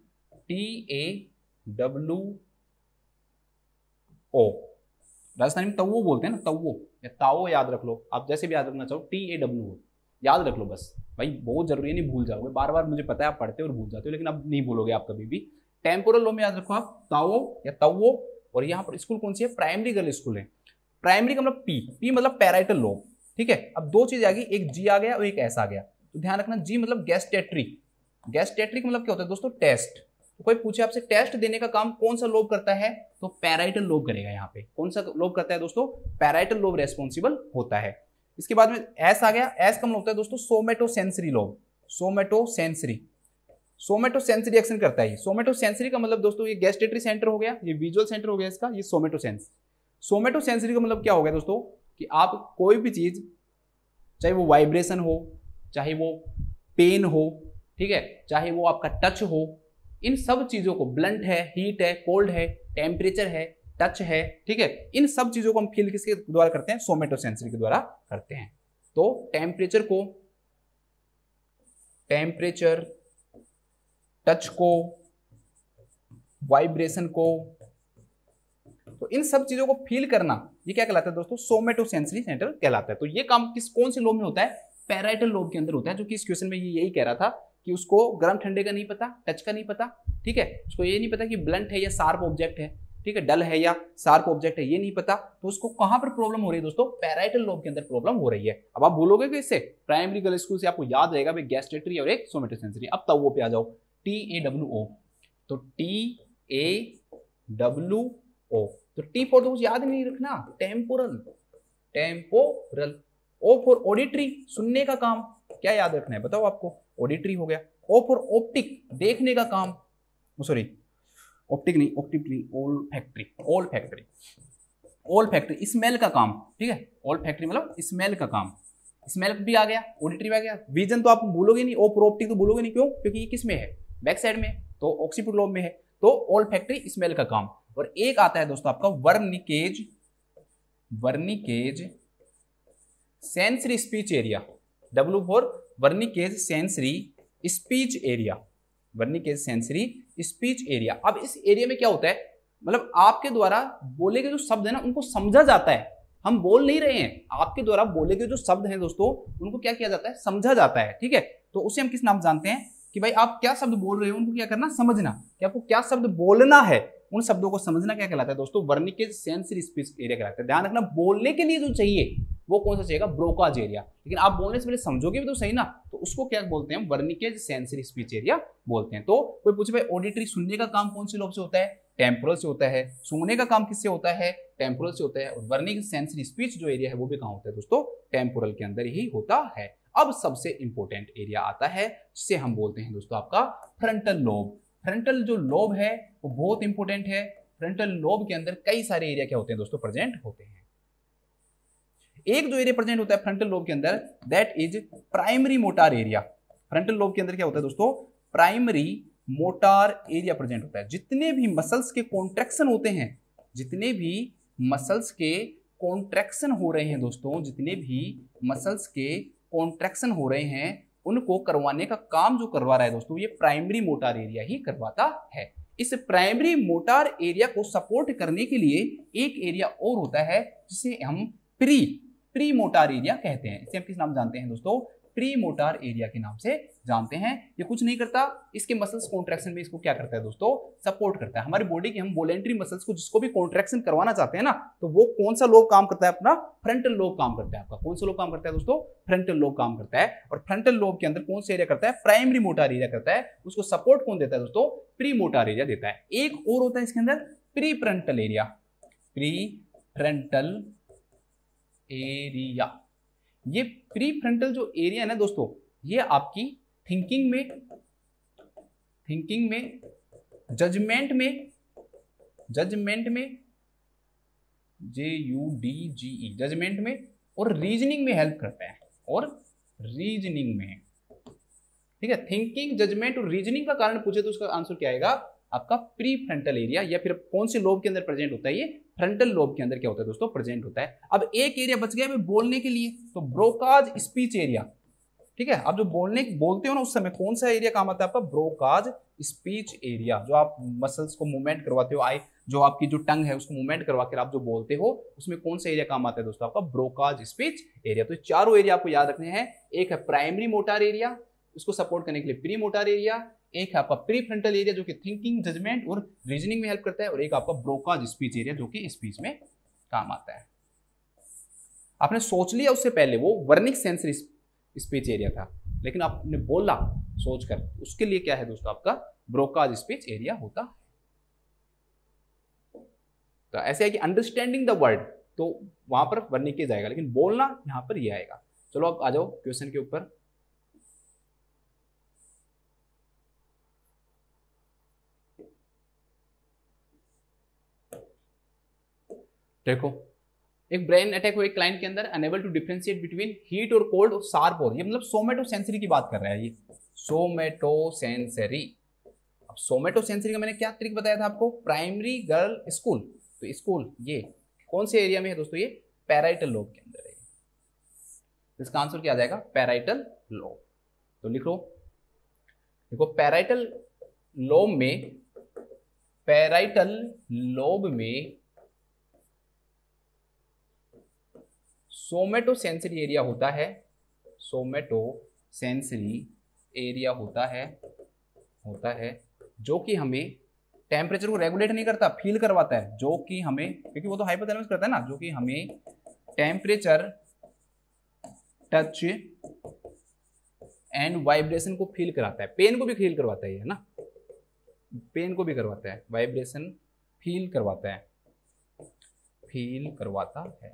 TAWO। राजस्थानी में तवो बोलते हैं ना, तवो या ताओ, याद रख लो आप, जैसे भी याद रखना चाहो TAWO याद रख लो बस भाई, बहुत जरूरी है, नहीं भूल जाओगे। बार बार मुझे पता है आप पढ़ते हो और भूल जाते हो, लेकिन अब नहीं भूलोगे आप कभी भी। टेम्पोरल लो में याद रखो आप ताओ या तवो, और यहाँ पर स्कूल कौन सी है? प्राइमरी गर्ल स्कूल है। प्राइमरी का मतलब पी मतलब पैराइटल लोब, ठीक है। अब दो चीज आ गई, एक जी आ गया और एक एस आ गया। तो ध्यान रखना, जी मतलब गैस्टेट्री, गैस्टेट्री का मतलब क्या होता है दोस्तों? टेस्ट। तो कोई पूछे आपसे टेस्ट देने का काम कौन सा लोब करता है, तो पैराइटल लोब करेगा। यहाँ पे कौन सा लोब करता है दोस्तों? पैराइटल लोब रेस्पॉन्सिबल होता है। इसके बाद में एस आ गया। एस का मतलब होता है दोस्तों सोमेटोसेंसरी लोब, सोमेटोसेंसरी, सोमेटोसेंसरी एक्शन करता है। सोमेटोसेंसरी का मतलब दोस्तों ये गैस्टेटरी सेंटर हो गया, ये विजुअल सेंटर हो गया इसका, ये सोमेटोसेंस। सोमेटोसेंसरी का मतलब क्या हो गया दोस्तों? कि आप कोई भी चीज, चाहे वो वाइब्रेशन हो, चाहे वो पेन हो, ठीक है, चाहे वो आपका टच हो, इन सब चीजों को, ब्लंट है, हीट है, कोल्ड है, टेम्परेचर है, टच है, ठीक है, इन सब चीजों को हम फील किसके द्वारा करते हैं? सोमेटोसेंसरी के द्वारा करते हैं। तो टेम्परेचर को, टेम्परेचर, टच को, वाइब्रेशन को, तो इन सब चीजों को फील करना, ये क्या कहलाता है दोस्तों? सोमेटोसेंसरी सेंटर कहलाता है। तो ये काम कौन से लोब में होता है? पैराइटल लोब के अंदर होता है, जो कि इस क्वेश्चन में ये यही कह रहा था कि उसको गर्म ठंडे का नहीं पता, टच का नहीं पता, ठीक है, उसको ये नहीं पता कि ब्लंट है या शार्प ऑब्जेक्ट है, ठीक है, डल है या शार्प ऑब्जेक्ट है, ये नहीं पता। तो उसको कहां पर प्रॉब्लम हो रही है दोस्तों? पैराइटल लोब के अंदर प्रॉब्लम हो रही है। अब आप भूलोगे कि इससे प्राइमरी गर्ल स्कूल से आपको याद रहेगा भाई गैस्ट्रेटरी और एक सोमेटोसेंसरी। अब तवो पे आ जाओ, TAWO। तो TAWO, तो टी फॉर तो कुछ याद नहीं रखना, temporal, temporal. O for auditory, सुनने का काम, क्या याद रखना है बताओ आपको? ऑडिटरी हो गया। ओ फॉर ऑप्टिक, देखने का काम, सॉरी ऑप्टिक नहीं, ऑप्टिक नहीं, ओल्फैक्टरी, ओल्फैक्टरी, ओल्फैक्टरी, स्मेल का काम, ठीक है, ओल्फैक्टरी मतलब स्मेल का काम, स्मेल भी आ गया, ऑडिटरी भी आ गया। विजन तो आप भूलोगे नहीं, ओ फॉर ऑप्टिक तो भूलोगे नहीं, क्यों? क्योंकि ये किस में है? बैक साइड में, तो ऑक्सीपिट लोब में है। तो ओल्फैक्टरी, स्मेल का काम। और एक आता है दोस्तों आपका Wernicke's, Wernicke's sensory speech area, W for Wernicke's sensory speech area, Wernicke's sensory speech area. अब इस एरिया में क्या होता है? मतलब आपके द्वारा बोले गए जो शब्द है ना, उनको समझा जाता है। हम बोल नहीं रहे हैं, आपके द्वारा बोले गए जो शब्द हैं दोस्तों, उनको क्या किया जाता है? समझा जाता है, ठीक है। तो उसे हम किस नाम जानते हैं? कि भाई आप क्या शब्द बोल रहे हो, उनको क्या करना? समझना। कि आपको क्या शब्द बोलना है, उन शब्दों को समझना क्या कहलाता है दोस्तों? वर्निकेज सेंसरी स्पीच एरिया कहलाता है। ध्यान रखना, बोलने के लिए जो चाहिए वो कौन सा चाहिएगा? Broca's area. लेकिन आप बोलने से पहले समझोगे भी तो सही ना, तो उसको क्या बोलते हैं? वर्निकेज सेंसरी स्पीच एरिया बोलते हैं। तो कोई पूछे भाई ऑडिटरी, सुनने का काम कौन से लोब से होता है? टेम्पोरल से होता है। सूंघने का काम किससे होता है? टेम्पोरल से होता है। और वर्निकेज सेंसरी स्पीच जो एरिया है वो भी कहाँ होता है दोस्तों? टेम्पोरल के अंदर ही होता है। अब सबसे इंपॉर्टेंट एरिया आता है जिसे हम बोलते हैं दोस्तों आपका फ्रंटल लोब। फ्रंटल जो लोब है वो बहुत इंपॉर्टेंट है। फ्रंटल लोब के अंदर कई सारे एरिया क्या होते हैं दोस्तों? प्रेजेंट होते हैं। एक जो एरिया प्रेजेंट होता है फ्रंटल लोब के अंदर, that is primary motor area. Frontal lobe के अंदर क्या होता है दोस्तों? प्राइमरी मोटार एरिया प्रेजेंट होता है। जितने भी मसल्स के कॉन्ट्रैक्शन होते हैं, जितने भी मसल्स के कॉन्ट्रैक्शन हो रहे हैं दोस्तों, जितने भी मसल्स के कॉन्ट्रैक्शन हो रहे हैं, उनको करवाने का काम जो करवा रहा है दोस्तों, ये प्राइमरी मोटार एरिया ही करवाता है। इस प्राइमरी मोटार एरिया को सपोर्ट करने के लिए एक एरिया और होता है जिसे हम प्री मोटार एरिया कहते हैं। इसे हम किस नाम जानते हैं दोस्तों? प्री मोटार एरिया के नाम से जानते हैं। ये कुछ नहीं करता, इसके मसल्स कॉन्ट्रैक्शन में इसको क्या करता है दोस्तों? सपोर्ट करता है। हमारी बॉडी के हम वॉलेंटरी मसल्स को जिसको भी कॉन्ट्रैक्शन करवाना चाहते हैं ना, तो वो कौन सा लोब काम करता है? अपना फ्रंटल लोब काम करता है। आपका कौन सा लोब काम करता है दोस्तों? फ्रंटल लोब काम करता है। और फ्रंटल लोब के अंदर कौन सा एरिया करता है? प्राइमरी मोटार एरिया करता है। उसको सपोर्ट कौन देता है दोस्तों? प्री मोटार एरिया देता है। एक और होता है इसके अंदर prefrontal area, prefrontal area. ये प्री फ्रंटल जो एरिया है ना दोस्तों, ये आपकी थिंकिंग में, जजमेंट में, JUDGE, जजमेंट में और रीजनिंग में हेल्प करता है, और रीजनिंग में, ठीक है। थिंकिंग, जजमेंट और रीजनिंग का कारण पूछे तो उसका आंसर क्या आएगा आपका प्री फ्रंटल एरिया, या फिर कौन से लोब के अंदर प्रेजेंट होता है, ये फ्रंटल लोब के अंदर क्या होता है दोस्तों, प्रेजेंट होता है। अब एक एरिया बच गया बोलने के लिए, तो ब्रोकाज स्पीच एरिया, ठीक है। आप जो बोलते हो ना उस समय कौन सा एरिया काम आता है आपका, ब्रोकाज स्पीच एरिया। जो आप मसल्स को मूवमेंट करवाते हो, जो आपकी जो टंग है उसको मूवमेंट करवा कर आप जो बोलते हो, उसमें कौन सा एरिया काम आता है दोस्तों, आपका ब्रोकाज स्पीच एरिया। तो चारों एरिया आपको याद रखने हैं। एक है प्राइमरी मोटर एरिया, उसको सपोर्ट करने के लिए प्री मोटर एरिया, एक है आपका प्री फ्रंटल एरिया जो कि थिंकिंग, जजमेंट और रीजनिंग में हेल्प करता है, और एक आपका ब्रोकाज स्पीच एरिया जो कि स्पीच में काम आता है। आपने सोच लिया उससे पहले वो वर्निक सेंसरी स्पीच एरिया था, लेकिन आपने बोला सोचकर, उसके लिए क्या है दोस्तों, आपका ब्रोकाज स्पीच एरिया होता है। तो ऐसे है कि अंडरस्टैंडिंग द वर्ड, तो वहां पर वर्निक के जाएगा, लेकिन बोलना यहां पर ये आएगा। चलो अब आ जाओ क्वेश्चन के ऊपर। देखो, एक ब्रेन अटैक हुआ एक क्लाइंट के अंदर, unable to differentiate between heat और कोल्ड और शार्प, और ये मतलब सोमेटोसेंसरी की बात कर रहा है ये, सोमेटोसेंसरी। अब सोमेटोसेंसरी का मैंने क्या ट्रिक बताया था आपको, प्राइमरी गर्ल स्कूल, तो स्कूल ये कौन से एरिया में है दोस्तों, ये पैराइटल लोब के अंदर है। इसका आंसर क्या आ जाएगा, पैराइटल लोब। तो लिखो, देखो पैराइटल लोब में सोमेटोसेंसरी एरिया होता है, सोमेटोसेंसरी एरिया होता है जो कि हमें टेम्परेचर को रेगुलेट नहीं करता, फील करवाता है, जो कि हमें, क्योंकि वो तो हाइपोथैलेमस करता है ना, जो कि हमें टेम्परेचर, टच एंड वाइब्रेशन को फील कराता है, पेन को भी फील करवाता है ना, पेन को भी करवाता है, वाइब्रेशन फील करवाता है।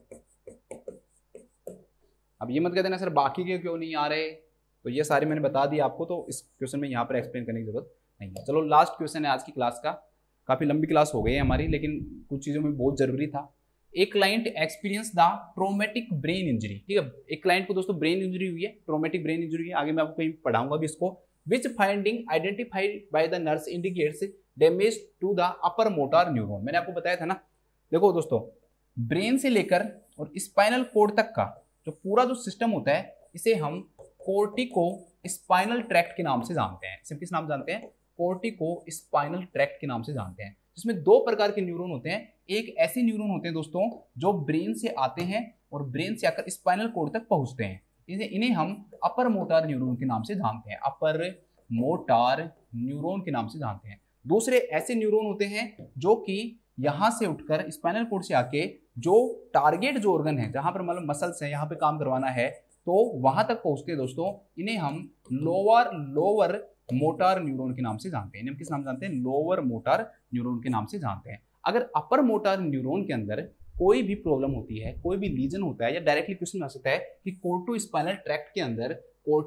अब ये मत कह देना सर बाकी के क्यों नहीं आ रहे, तो ये सारे मैंने बता दिया आपको, तो इस क्वेश्चन में यहाँ पर एक्सप्लेन करने की जरूरत नहीं है। चलो लास्ट क्वेश्चन है आज की क्लास का, काफी लंबी क्लास हो गई है हमारी, लेकिन कुछ चीजों में बहुत जरूरी था। एक client experience the traumatic brain injury, ठीक है, एक क्लाइंट को दोस्तों ब्रेन इंजरी हुई है, ट्रोमेटिक ब्रेन इंजरी हुई है, आगे मैं आपको कहीं पढ़ाऊंगा भी इसको। Which finding identified by the nurse indicates damage to the upper motor neuron. मैंने आपको बताया था ना, देखो दोस्तों ब्रेन से लेकर और स्पाइनल कोड तक का जो पूरा जो सिस्टम होता है, इसे हम कोर्टिको स्पाइनल ट्रैक्ट के नाम से जानते हैं। सिर्फ किस नाम जानते हैं, कोर्टिको स्पाइनल ट्रैक्ट के नाम से जानते हैं। जिसमें दो प्रकार के न्यूरॉन होते हैं, एक ऐसे न्यूरॉन होते हैं दोस्तों जो ब्रेन से आते हैं और ब्रेन से आकर स्पाइनल कोड तक पहुंचते हैं, इन्हें हम अपर मोटर न्यूरॉन के नाम से जानते हैं, अपर मोटर न्यूरॉन के नाम से जानते हैं। दूसरे ऐसे न्यूरॉन होते हैं जो कि यहां से उठकर स्पाइनल कोड से आके जो टारगेट जो ऑर्गन है, जहां पर मतलब मसल्स है, यहाँ पे काम करवाना है, तो वहां तक पहुंचते हैं दोस्तों, इन्हें हम लोअर मोटर न्यूरॉन के नाम से जानते हैं। इन्हें किस नाम जानते हैं, लोअर मोटर न्यूरॉन के नाम से जानते हैं। अगर अपर मोटर न्यूरॉन के अंदर कोई भी प्रॉब्लम होती है, कोई भी लीजन होता है, या डायरेक्टली क्वेश्चन आ सकता है कि कोर्टिको स्पाइनल ट्रैक्ट के अंदर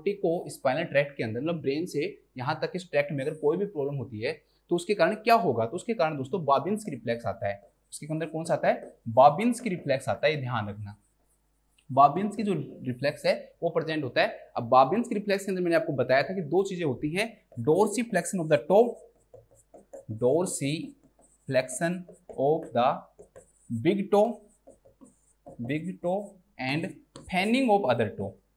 मतलब ब्रेन से यहाँ तक इस ट्रैक्ट में अगर कोई भी प्रॉब्लम होती है, तो उसके कारण क्या होगा, तो उसके कारण दोस्तों बाबिन्स्की रिफ्लेक्स आता है। उसके अंदर कौन सा आता है, बाबिन्स्की रिफ्लेक्स आता है, ये ध्यान रखना। बाबिन्स्की जो रिफ्लेक्स है वो प्रेजेंट होता है। अब बाबिन्स्की रिफ्लेक्स के अंदर मैंने आपको बताया था कि दो चीजें होती हैं, dorsiflexion of the big toe and fanning of other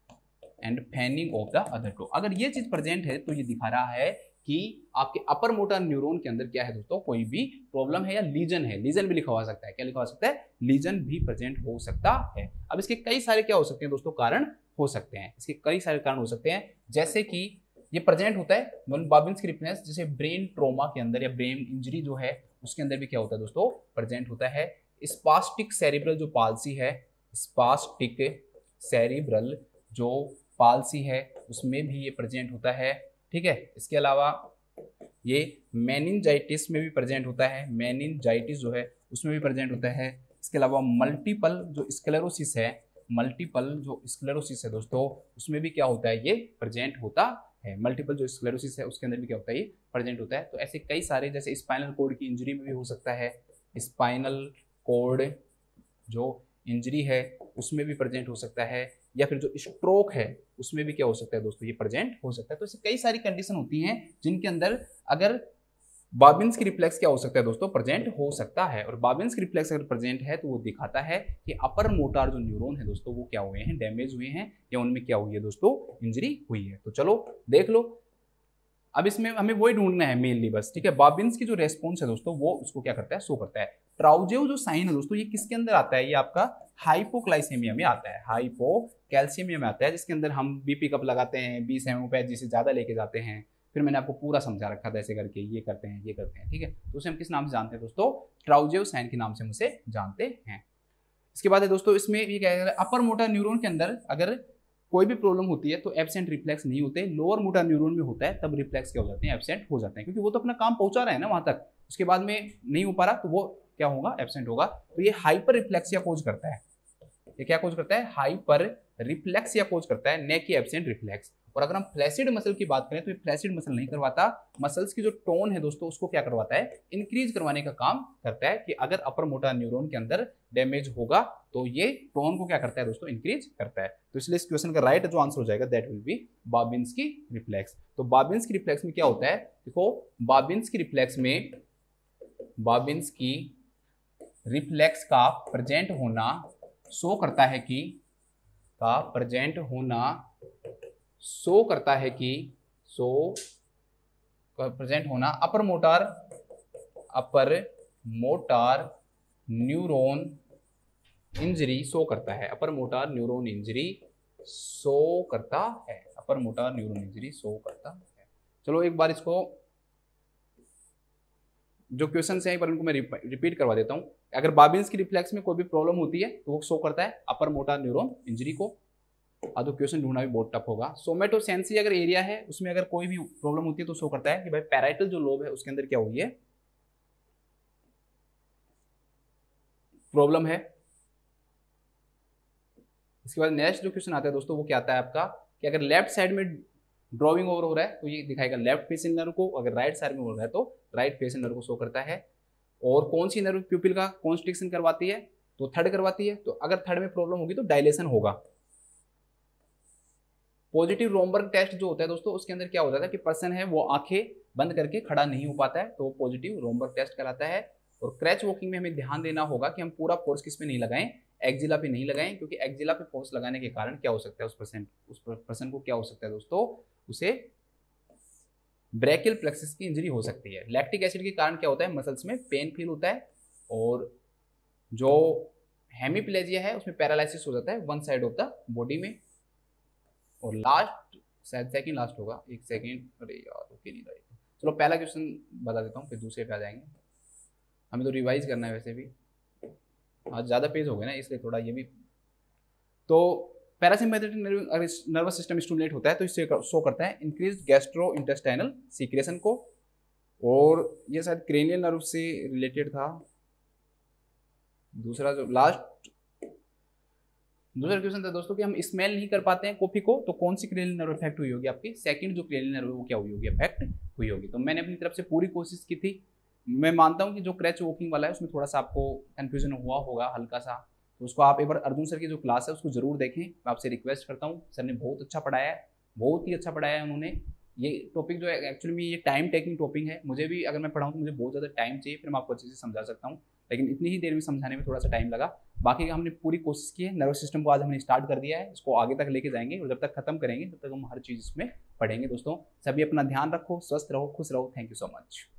toe. अगर ये चीज प्रेजेंट है तो ये दिखा रहा है कि आपके अपर मोटर न्यूरॉन के अंदर क्या है दोस्तों, कोई भी प्रॉब्लम है या लीजन है। लीजन भी लिखा हो सकता है, क्या लिखा हो सकता है, लीजन भी प्रेजेंट हो सकता है। अब इसके कई सारे क्या हो सकते हैं दोस्तों, कारण हो सकते हैं, इसके कई सारे कारण हो सकते हैं, जैसे कि ये प्रेजेंट होता है बाबिन्स्की रिफ्लेक्स, जैसे ब्रेन ट्रोमा के अंदर या ब्रेन इंजरी जो है उसके अंदर भी क्या होता है दोस्तों, प्रेजेंट होता है। स्पास्टिक सेरिब्रल जो पाल्सी है, स्पास्टिक सेरिब्रल जो पाल्सी है उसमें भी ये प्रेजेंट होता है, ठीक है। इसके अलावा ये मेनिंजाइटिस में भी प्रेजेंट होता है, मेनिंजाइटिस जो है उसमें भी प्रेजेंट होता है। इसके अलावा मल्टीपल जो स्क्लेरोसिस है, मल्टीपल जो स्क्लेरोसिस है दोस्तों, उसमें भी क्या होता है, ये प्रेजेंट होता है। मल्टीपल जो स्क्लेरोसिस है उसके अंदर भी क्या होता है, ये प्रेजेंट होता है। तो ऐसे कई सारे, जैसे स्पाइनल कॉर्ड की इंजरी में भी हो सकता है, स्पाइनल कॉर्ड जो इंजरी है उसमें भी प्रेजेंट हो सकता है, या फिर जो स्ट्रोक है उसमें भी क्या हो सकता है दोस्तों, ये प्रेजेंट हो सकता है। तो ऐसे कई सारी कंडीशन होती हैं जिनके अंदर अगर बाबिन्स्की रिफ्लेक्स क्या हो सकता है दोस्तों, प्रेजेंट हो सकता है। और बाबिन्स्की रिफ्लेक्स अगर प्रेजेंट है तो वो दिखाता है कि अपर मोटार जो न्यूरॉन है दोस्तों वो क्या हुए हैं, डैमेज हुए हैं, या उनमें क्या हुई है दोस्तों, इंजरी हुई है। तो चलो देख लो, अब इसमें हमें वही ढूंढना है मेनली बस, ठीक है। बाबिन्स्की जो रेस्पॉन्स है दोस्तों वो उसको क्या करता है, शो करता है। ट्राउजेव जो साइन है दोस्तों, ये किसके अंदर आता है, ये आपका हाइपोक्लाइसेमिया में आता है, हाइपोकैल्सीमिया में आता है, जिसके अंदर हम बीपी कप लगाते हैं, 20 होम्योपैथी से ज्यादा लेके जाते हैं। फिर मैंने आपको पूरा समझा रखा था ऐसे करके, ये करते हैं, ये करते हैं, ठीक है। तो उसे हम किस नाम से जानते हैं दोस्तों, ट्राउजेव साइन के नाम से हम उसे जानते हैं। इसके बाद है दोस्तों, इसमें ये क्या है, अपर मोटर न्यूरॉन के अंदर अगर कोई भी प्रॉब्लम होती है तो एब्सेंट रिफ्लेक्स नहीं होते, लोअर मोटर न्यूरॉन में होता है तब रिफ्लेक्स क्या हो जाते हैं, एब्सेंट हो जाते हैं, क्योंकि वो तो अपना काम पहुंचा रहे हैं ना वहां तक, उसके बाद में नहीं हो पा रहा तो वो क्या होगा, एब्सेंट होगा। तो ये हाइपर रिफ्लेक्सिया कोज करता है, ये क्या कोज करता है, हाइपर रिफ्लेक्सिया कोज करता है, न कि एब्सेंट रिफ्लेक्स। और अगर हम फ्लैसिड मसल की बात करें तो ये फ्लैसिड मसल नहीं करवाता, मसल्स की जो टोन है दोस्तों उसको क्या करवाता है, इंक्रीज करवाने का काम करता है, कि अगर अपर मोटर न्यूरॉन के अंदर डैमेज होगा तो ये टोन को क्या करता है दोस्तों, इंक्रीज करता है। तो इसलिए इस क्वेश्चन का राइट जो आंसर हो जाएगा that will be Babinski reflex. तो बाबिन्स्की रिफ्लेक्स में क्या होता है, देखो बाबिन्स्की रिफ्लेक्स में, बाबिन्स्की रिफ्लेक्स का प्रेजेंट होना शो करता है कि, का प्रेजेंट होना शो करता है कि, सो प्रेजेंट होना upper motor neuron injury show करता है, upper motor neuron injury show करता है, upper motor neuron injury show करता है। चलो एक बार इसको जो क्वेश्चन है एक बार उनको मैं रिपीट करवा देता हूं। अगर बाबिन्स्की रिफ्लेक्स में कोई भी प्रॉब्लम होती है तो वो शो करता है अपर मोटार न्यूरॉन इंजरी को। तो क्वेश्चन ढूंढना भी बहुत टफ होगा। सोमेटोसेंसी अगर एरिया है उसमें अगर कोई भी प्रॉब्लम होती है तो शो करता है कि भाई पैराइटल जो लोब है उसके अंदर क्या हुई है, प्रॉब्लम है। इसके बाद नेक्स्ट जो क्वेश्चन आता है दोस्तों वो क्या आता है आपका, कि अगर लेफ्ट साइड में ड्रॉइंग ओवर हो रहा है तो ये दिखाएगा लेफ्ट फेसिंग नर्व को, अगर राइट साइड में हो रहा है तो राइट फेसिंग नर्व को शो करता है। और कौन सी नर्व प्यूपिल का कॉन्स्ट्रिक्शन करवाती है, तो थर्ड करवाती है। तो अगर थर्ड में प्रॉब्लम होगी तो डायलेशन होगा। पॉजिटिव रोमबर्ग टेस्ट जो होता है दोस्तों उसके अंदर क्या होता है कि पर्सन है वो आंखें बंद करके खड़ा नहीं हो पाता है, तो पॉजिटिव रोमबर्ग टेस्ट कहलाता है। और क्रैच वॉकिंग में हमें ध्यान देना होगा कि हम पूरा फोर्स किस पे नहीं लगाएं, एक्जिला पे नहीं लगाएं, क्योंकि एक्जिला पे फोर्स लगाने के कारण क्या हो सकता है, उस पर्सन को क्या हो सकता है दोस्तों, उसे ब्रैकियल प्लेक्सस की इंजरी हो सकती है। लैक्टिक एसिड के कारण क्या होता है, मसल्स में पेन फील होता है, और जो हेमीप्लेजिया है उसमें पैरालिसिस हो जाता है one side of the body में। और लास्ट, शायद सेकंड लास्ट होगा, एक सेकंड, अरे यार ओके नहीं रहा। चलो पहला क्वेश्चन बता देता हूँ फिर दूसरे पे आ जाएंगे, हमें तो रिवाइज करना है वैसे भी, आज ज़्यादा पेज हो गए ना इसलिए थोड़ा ये भी। तो पैरासिम्पैथेटिक नर्वस सिस्टम स्टिमुलेट होता है तो इससे शो करता है इंक्रीज गैस्ट्रो इंटेस्टाइनल सीक्रेशन को, और ये शायद क्रेनियल नर्व से रिलेटेड था। दूसरा जो दूसरा क्वेश्चन था दोस्तों कि हम स्मेल नहीं कर पाते हैं कॉफी को, तो कौन सी क्रेनियल नर्व इफेक्ट हुई होगी, आपकी सेकंड जो क्रेनियल नर्व वो क्या हुई होगी, इफेक्ट हुई होगी। तो मैंने अपनी तरफ से पूरी कोशिश की थी। मैं मानता हूं कि जो क्रैच वॉकिंग वाला है उसमें थोड़ा सा आपको कंफ्यूजन हुआ होगा हल्का सा, तो उसको आप एक बार अर्जुन सर की जो क्लास है उसको जरूर देखें। मैं आपसे रिक्वेस्ट करता हूँ, सर ने बहुत अच्छा पढ़ाया है, बहुत ही अच्छा पढ़ाया है उन्होंने। ये टॉपिक जो है एक्चुअली में ये टाइम टेकिंग टॉपिक है, मुझे भी अगर मैं पढ़ाऊँ तो मुझे बहुत ज़्यादा टाइम चाहिए, फिर मैं आपको अच्छे से समझा सकता हूँ, लेकिन इतनी ही देर में समझाने में थोड़ा सा टाइम लगा। बाकी हमने पूरी कोशिश की है, नर्वस सिस्टम को आज हमने स्टार्ट कर दिया है, इसको आगे तक लेके जाएंगे और जब तक खत्म करेंगे तब तक हम हर चीज़ इसमें पढ़ेंगे। दोस्तों सभी अपना ध्यान रखो, स्वस्थ रहो, खुश रहो। Thank you so much.